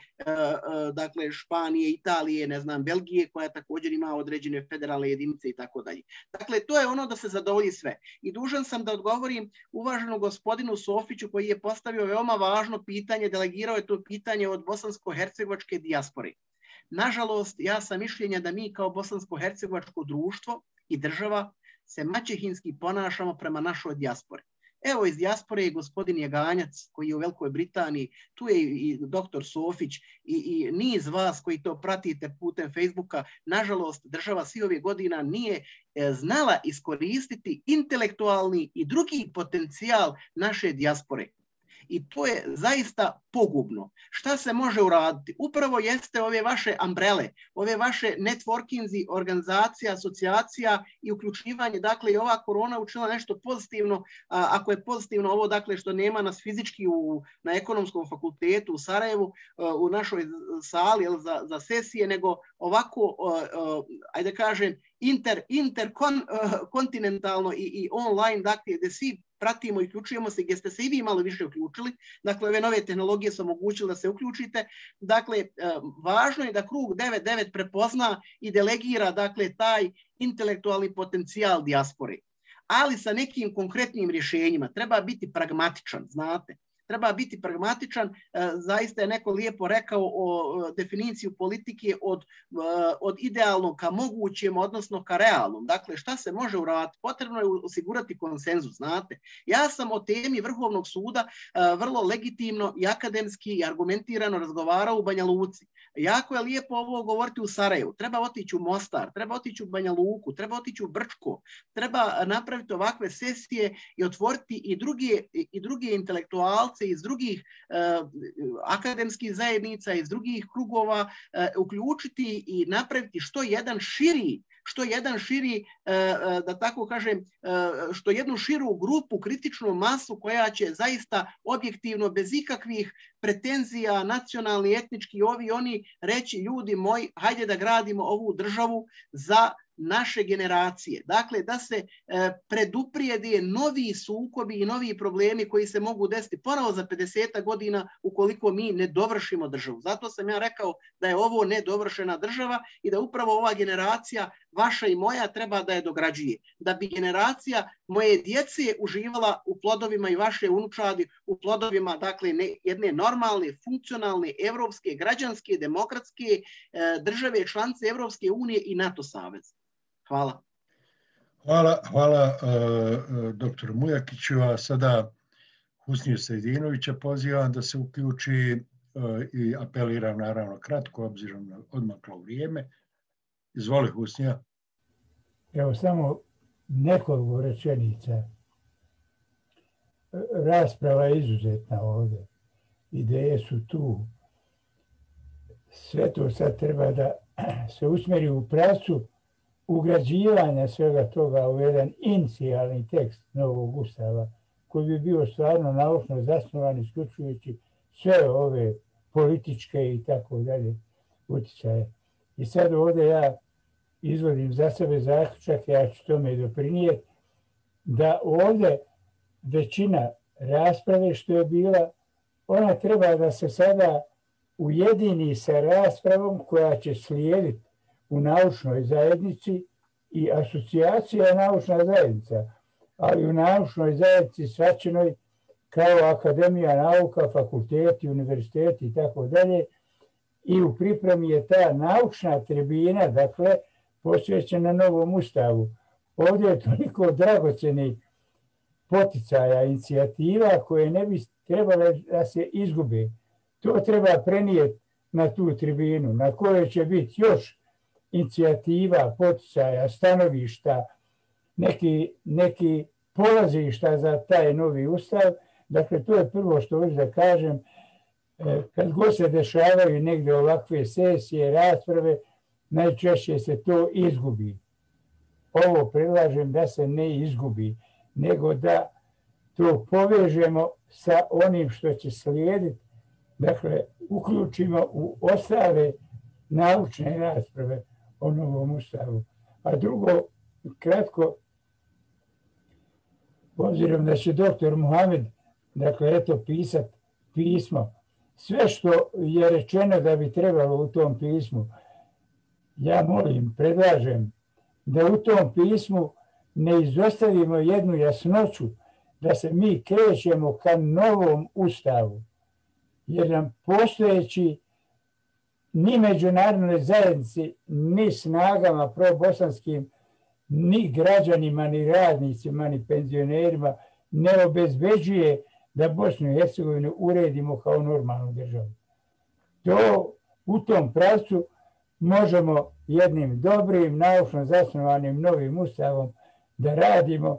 dakle, Španije, Italije, ne znam, Belgije, koja također ima određene federalne jedinice i tako dalje. Dakle, to je ono da se zadovolji sve. I dužan sam da odgovorim uvaženom gospodinu Sofiću, koji je postavio veoma važno pitanje, delegirao je to pitanje od bosansko-hercegovačke dijaspore. Nažalost, ja sam mišljenja da mi kao bosansko-hercegovačko društvo i država se maćehinski ponašamo prema našoj dijaspori. Evo, iz dijaspore je gospodin Jaganjac, koji je u Velikoj Britaniji, tu je i doktor Sofić i, i niz vas koji to pratite putem Facebooka. Nažalost, država svih ovih godina nije znala iskoristiti intelektualni i drugi potencijal naše dijaspore. I to je zaista pogubno. Šta se može uraditi? Upravo jeste ove vaše umbrele, ove vaše networkinzi, organizacija, asocijacija i uključivanje. Dakle, i ova korona učinila nešto pozitivno. A, ako je pozitivno ovo, dakle, što nema nas fizički u, na ekonomskom fakultetu u Sarajevu, u našoj sali jel, za, za sesije, nego ovako, ajde kažem, inter, interkontinentalno i, i online, dakle, gdje svi pratimo i uključujemo se, gdje ste se i vi malo više uključili. Dakle, ove nove tehnologije su omogućile da se uključite. Dakle, važno je da krug devet devet prepozna i delegira, dakle, taj intelektualni potencijal dijaspore. Ali sa nekim konkretnim rješenjima. Treba biti pragmatičan, znate. Treba biti pragmatičan, zaista je neko lijepo rekao o definiciju politike od, od idealnog ka mogućem, odnosno ka realnom. Dakle, šta se može uraditi? Potrebno je osigurati konsenzus, znate. Ja sam o temi Vrhovnog suda vrlo legitimno i akademski i argumentirano razgovarao u Banja Luci. Jako je lijepo ovo govoriti u Sarajevu. Treba otići u Mostar, treba otići u Banja Luku, treba otići u Brčko, treba napraviti ovakve sesije i otvoriti i druge, i druge intelektualce iz drugih uh, akademskih zajednica, iz drugih krugova, uh, uključiti i napraviti što jedan širi što jedan širi, da tako kažem, što jednu širu grupu, kritičnu masu koja će zaista objektivno, bez ikakvih pretenzija, nacionalni, etnički, ovi, oni reći, ljudi moji, hajde da gradimo ovu državu za naše generacije. Dakle, da se preduprijede novi sukobi i novi problemi koji se mogu desiti ponovo za pedeset godina ukoliko mi ne dovršimo državu. Zato sam ja rekao da je ovo nedovršena država i da upravo ova generacija, vaša i moja, treba da je dograđuje. Da bi generacija moje djece uživala u plodovima i vaše unučadi, u plodovima, dakle, jedne normalne, funkcionalne, evropske, građanske, demokratske države, članice Evropske unije i NATO saveza. Hvala. Hvala, hvala uh, doktoru Mujakiću, a sada Husniju Sejdinovića pozivam da se uključi uh, i apeliram naravno kratko, obzirom na odmaklo vrijeme. Izvoli, Husnija. Evo samo nekoliko rečenica. Rasprava je izuzetna ovdje. Ideje su tu. Sve to sad treba da se usmeri u pravcu ugrađivanja svega toga u jedan inicijalni tekst novog ustava koji bi bio stvarno naučno zasnovan isključujući sve ove političke i tako dalje utjecaje. I sad ovdje ja izvodim za sebe zaključak, ja ću tome doprinijeti, da ovdje većina rasprave što je bila, ona treba da se sada ujedini sa raspravom koja će slijediti u naučnoj zajednici i asocijacija naučna zajednica, ali u naučnoj zajednici svačenoj kao akademija nauka, fakulteti, univerziteti i tako dalje. I u pripremi je ta naučna tribina, dakle, posvećena novom ustavu. Ovdje je toliko dragocenih poticaja, inicijativa koje ne bi trebale da se izgube. To treba prenijeti na tu tribinu, na kojoj će biti još inicijativa, poticaja, stanovišta, neki, neki polazišta za taj novi ustav. Dakle, to je prvo što hoću da kažem. Kad god se dešavaju negdje ovakve sesije, rasprave, najčešće se to izgubi. Ovo predlažem da se ne izgubi, nego da to povežemo sa onim što će slijediti. Dakle, uključimo u ostale naučne rasprave o novom ustavu. A drugo, kratko, obzirom da će doktor Muhamed, dakle, eto, pisat pismo, sve što je rečeno da bi trebalo u tom pismu, ja molim, predlažem da u tom pismu ne izostavimo jednu jasnoću, da se mi krećemo ka novom ustavu, jer nam postojeći ni međunarodnoj zajednici, ni snagama probosanskim, ni građanima, ni radnicima, ni penzionerima ne obezbeđuje da Bosnu i Hercegovinu uredimo kao normalnu državu. To u tom pravcu možemo jednim dobrim, naučno zasnovanim novim ustavom da radimo.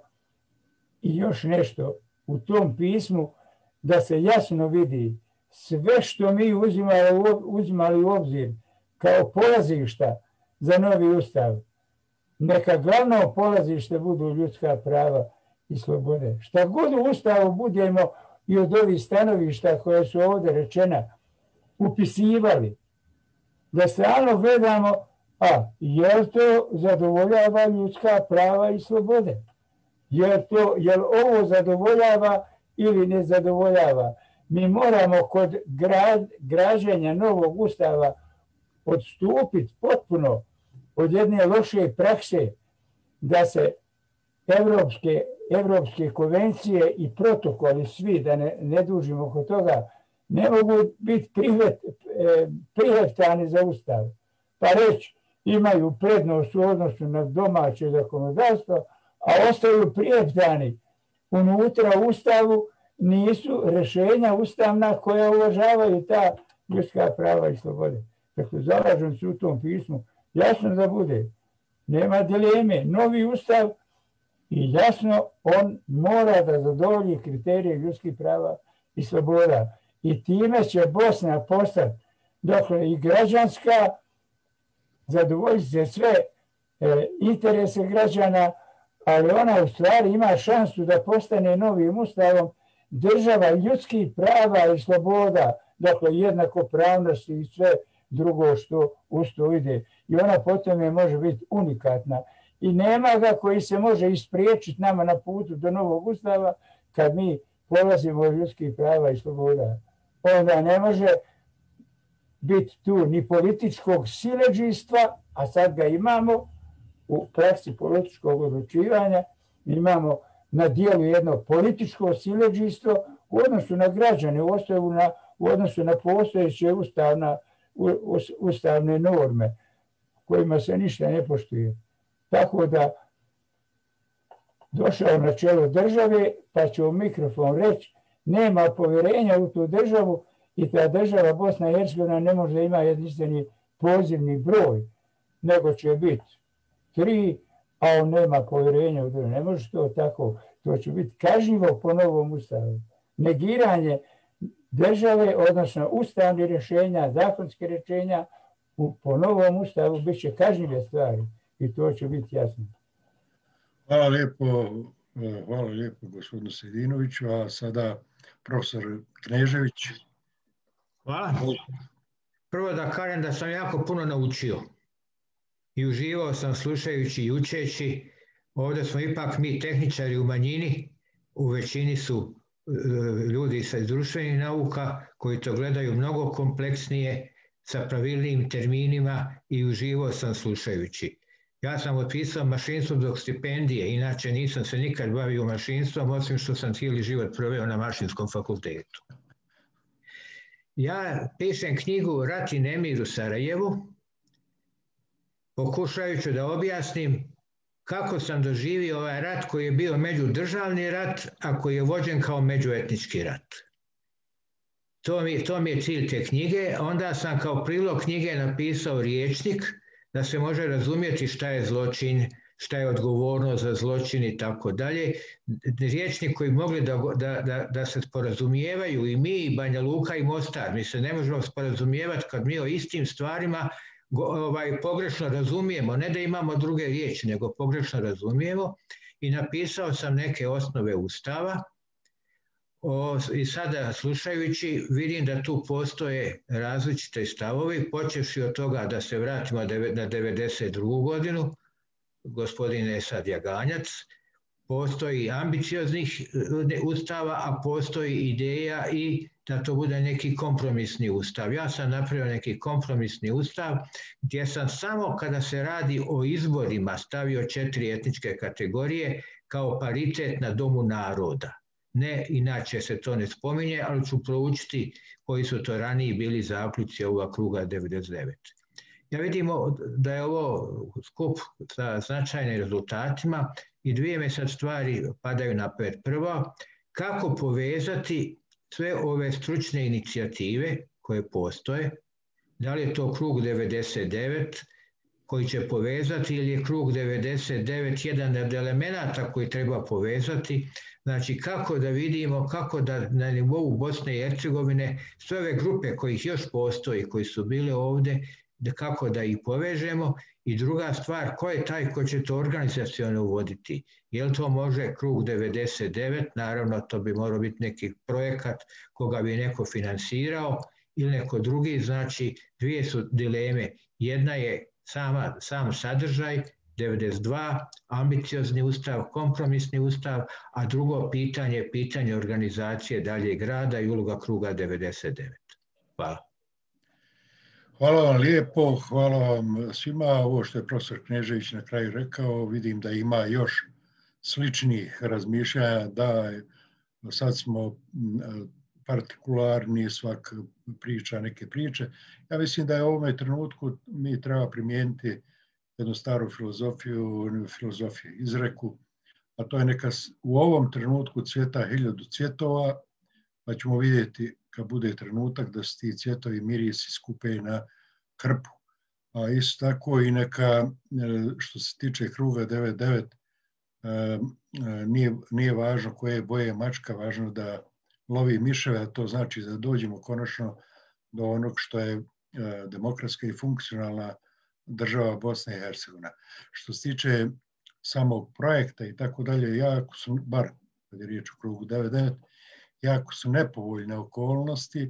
I još nešto u tom pismu, da se jasno vidi sve što mi uzimali, uzimali u obzir kao polazišta za novi ustav. Neka glavno polazište budu ljudska prava i slobode. Šta god u ustavu budemo i od ovih stanovišta koje su ovdje rečena upisivali, da stalno gledamo, a je li to zadovoljava ljudska prava i slobode? Je to, je li ovo zadovoljava ili ne zadovoljava? Mi moramo kod gra, građenja novog ustava odstupiti potpuno od jedne loše prakse da se evropske, evropske konvencije i protokoli svi, da ne, ne dužimo oko toga, ne mogu biti prihvet, prihvatani za ustav. Pa reći, imaju prednost u odnosu na domaće zakonodavstvo, a ostaju prijeptani unutra u ustavu, nisu rješenja ustavna koja uvažavaju ta ljudska prava i slobode. Dakle, zalažem se u tom pismu, jasno da bude, nema dileme, novi ustav i jasno on mora da zadovolji kriterije ljudskih prava i sloboda. I time će Bosna postati, dakle, i građanska, zadovoljiti se sve interese građana, ali ona u stvari ima šansu da postane novim ustavom država ljudskih prava i sloboda, dakle jednakopravnosti i sve drugo što uz to ide. I ona potom je može biti unikatna. I nema ga koji se može ispriječiti nama na putu do novog ustava kad mi polazimo od ljudskih prava i sloboda. Onda ne može biti tu ni političkog siledžijstva, a sad ga imamo u praksi političkog odlučivanja, imamo na dijelu jedno političko siledžijstvo u odnosu na građane, u, na, u odnosu na postojeće ustavna, u, ustavne norme kojima se ništa ne poštuje. Tako da došao na čelo države, pa će u mikrofon reći, nema povjerenja u tu državu i ta država Bosna i Hercegovina ne može da ima jedinstveni pozivni broj, nego će biti tri, a on nema povjerenja u državu. Ne može to tako. To će biti kažnjivo po novom ustavu. Negiranje države, odnosno ustavne rješenja, zakonske rješenja, po novom ustavu bit će kažnjive stvari. I to će biti jasno. Hvala lijepo, hvala lijepo gospodinu Sejdinoviću, a sada profesor Knežević. Hvala. Prvo da kažem da sam jako puno naučio i uživao sam slušajući i učeći. Ovdje smo ipak mi tehničari u manjini, u većini su ljudi sa društvenih nauka koji to gledaju mnogo kompleksnije, sa pravilnim terminima i uživao sam slušajući. Ja sam otpisao mašinstvo zbog stipendije, inače nisam se nikad bavio mašinstvom, osim što sam cijeli život proveo na mašinskom fakultetu. Ja pišem knjigu Rat i nemir u Sarajevu, pokušajući da objasnim kako sam doživio ovaj rat koji je bio međudržavni rat, a koji je vođen kao međuetnički rat. To mi, to mi je cilj te knjige. Onda sam kao prilog knjige napisao rječnik da se može razumjeti šta je zločin, šta je odgovornost za zločin i tako dalje. Rječnik koji mogli da, da, da, da se sporazumijevaju i mi, i Banja Luka i Mostar. Mi se ne možemo sporazumijevati kad mi o istim stvarima ovaj, pogrešno razumijemo. Ne da imamo druge riječi, nego pogrešno razumijemo. I napisao sam neke osnove Ustava. O, I sada slušajući vidim da tu postoje različite stavovi, počevši od toga da se vratimo na devedeset drugu godinu, gospodin Esad Jaganjac, postoji ambicioznih ustava, a postoji ideja i da to bude neki kompromisni ustav. Ja sam napravio neki kompromisni ustav gdje sam samo kada se radi o izborima stavio četiri etničke kategorije kao paritet na Domu naroda. Ne, inače se to ne spominje, ali ću proučiti koji su to raniji bili zaključci ovoga kruga devedeset devete. Ja vidimo da je ovo skup sa značajnim rezultatima i dvije me sad stvari padaju na pet. Prvo, kako povezati sve ove stručne inicijative koje postoje, da li je to krug devedeset devet koji će povezati ili je krug devedeset devet jedan od elemenata koji treba povezati. Znači kako da vidimo, kako da na nivou Bosne i Hercegovine sve ove grupe kojih još postoji, koji su bile ovdje, da kako da ih povežemo. I druga stvar, ko je taj ko će to organizaciono uvoditi? Je li to može krug devedeset devet? Naravno, to bi morao biti neki projekat koga bi neko finansirao ili neko drugi. Znači, dvije su dileme. Jedna je sama, sam sadržaj, devedeset dva, ambiciozni ustav, kompromisni ustav, a drugo pitanje je pitanje organizacije daljeg rada i uloga kruga devedeset devet. Hvala. Hvala vam lijepo, hvala vam svima. Ovo što je profesor Knežević na kraju rekao, vidim da ima još sličnih razmišljanja, da sad smo partikularni, svak priča neke priče. Ja mislim da je u ovome trenutku mi treba primijeniti jednu staru filozofiju, filozofiju izreku, a to je neka u ovom trenutku cvjeta hiljadu cvjetova, pa ćemo vidjeti kad bude trenutak da se ti cvjetovi mirisi skupe na krpu. A isto tako i neka, što se tiče kruga devedeset devet, nije, nije važno koje boje mačka, važno da lovi miševe, a to znači da dođemo konačno do onog što je demokratska i funkcionalna država Bosna i Hercegovina. Što se tiče samog projekta i tako dalje, jako su, bar kad je riječ o krugu devedeset devet, jako su nepovoljne okolnosti,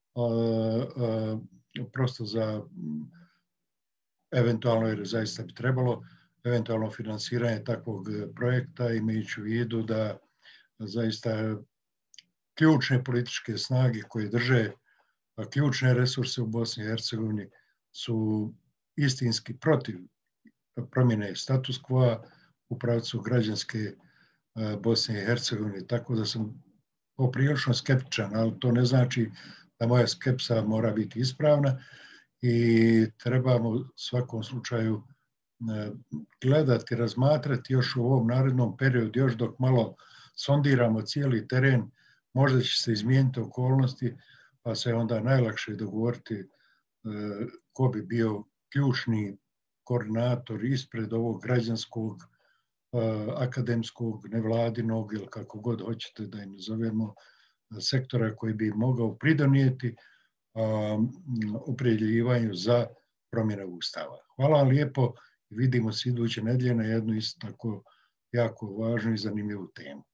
prosto za eventualno, jer zaista bi trebalo, eventualno finansiranje takvog projekta, imajući u vidu da zaista ključne političke snage koje drže ključne resurse u Bosni i Hercegovini su istinski protiv promjene status quo u pravcu građanske Bosne i Hercegovine, tako da sam poprilično skeptičan, ali to ne znači da moja skepsa mora biti ispravna i trebamo u svakom slučaju gledati, razmatrati još u ovom narednom periodu, još dok malo sondiramo cijeli teren, možda će se izmijeniti okolnosti, pa se onda najlakše dogovoriti ko bi bio ključni koordinator ispred ovog građanskog, akademskog, nevladinog ili kako god hoćete da im nazovemo sektora koji bi mogao pridonijeti opredjeljivanju za promjenu Ustava. Hvala vam lijepo i vidimo se iduće nedjelje na jednu isto tako jako važnu i zanimljivu temu.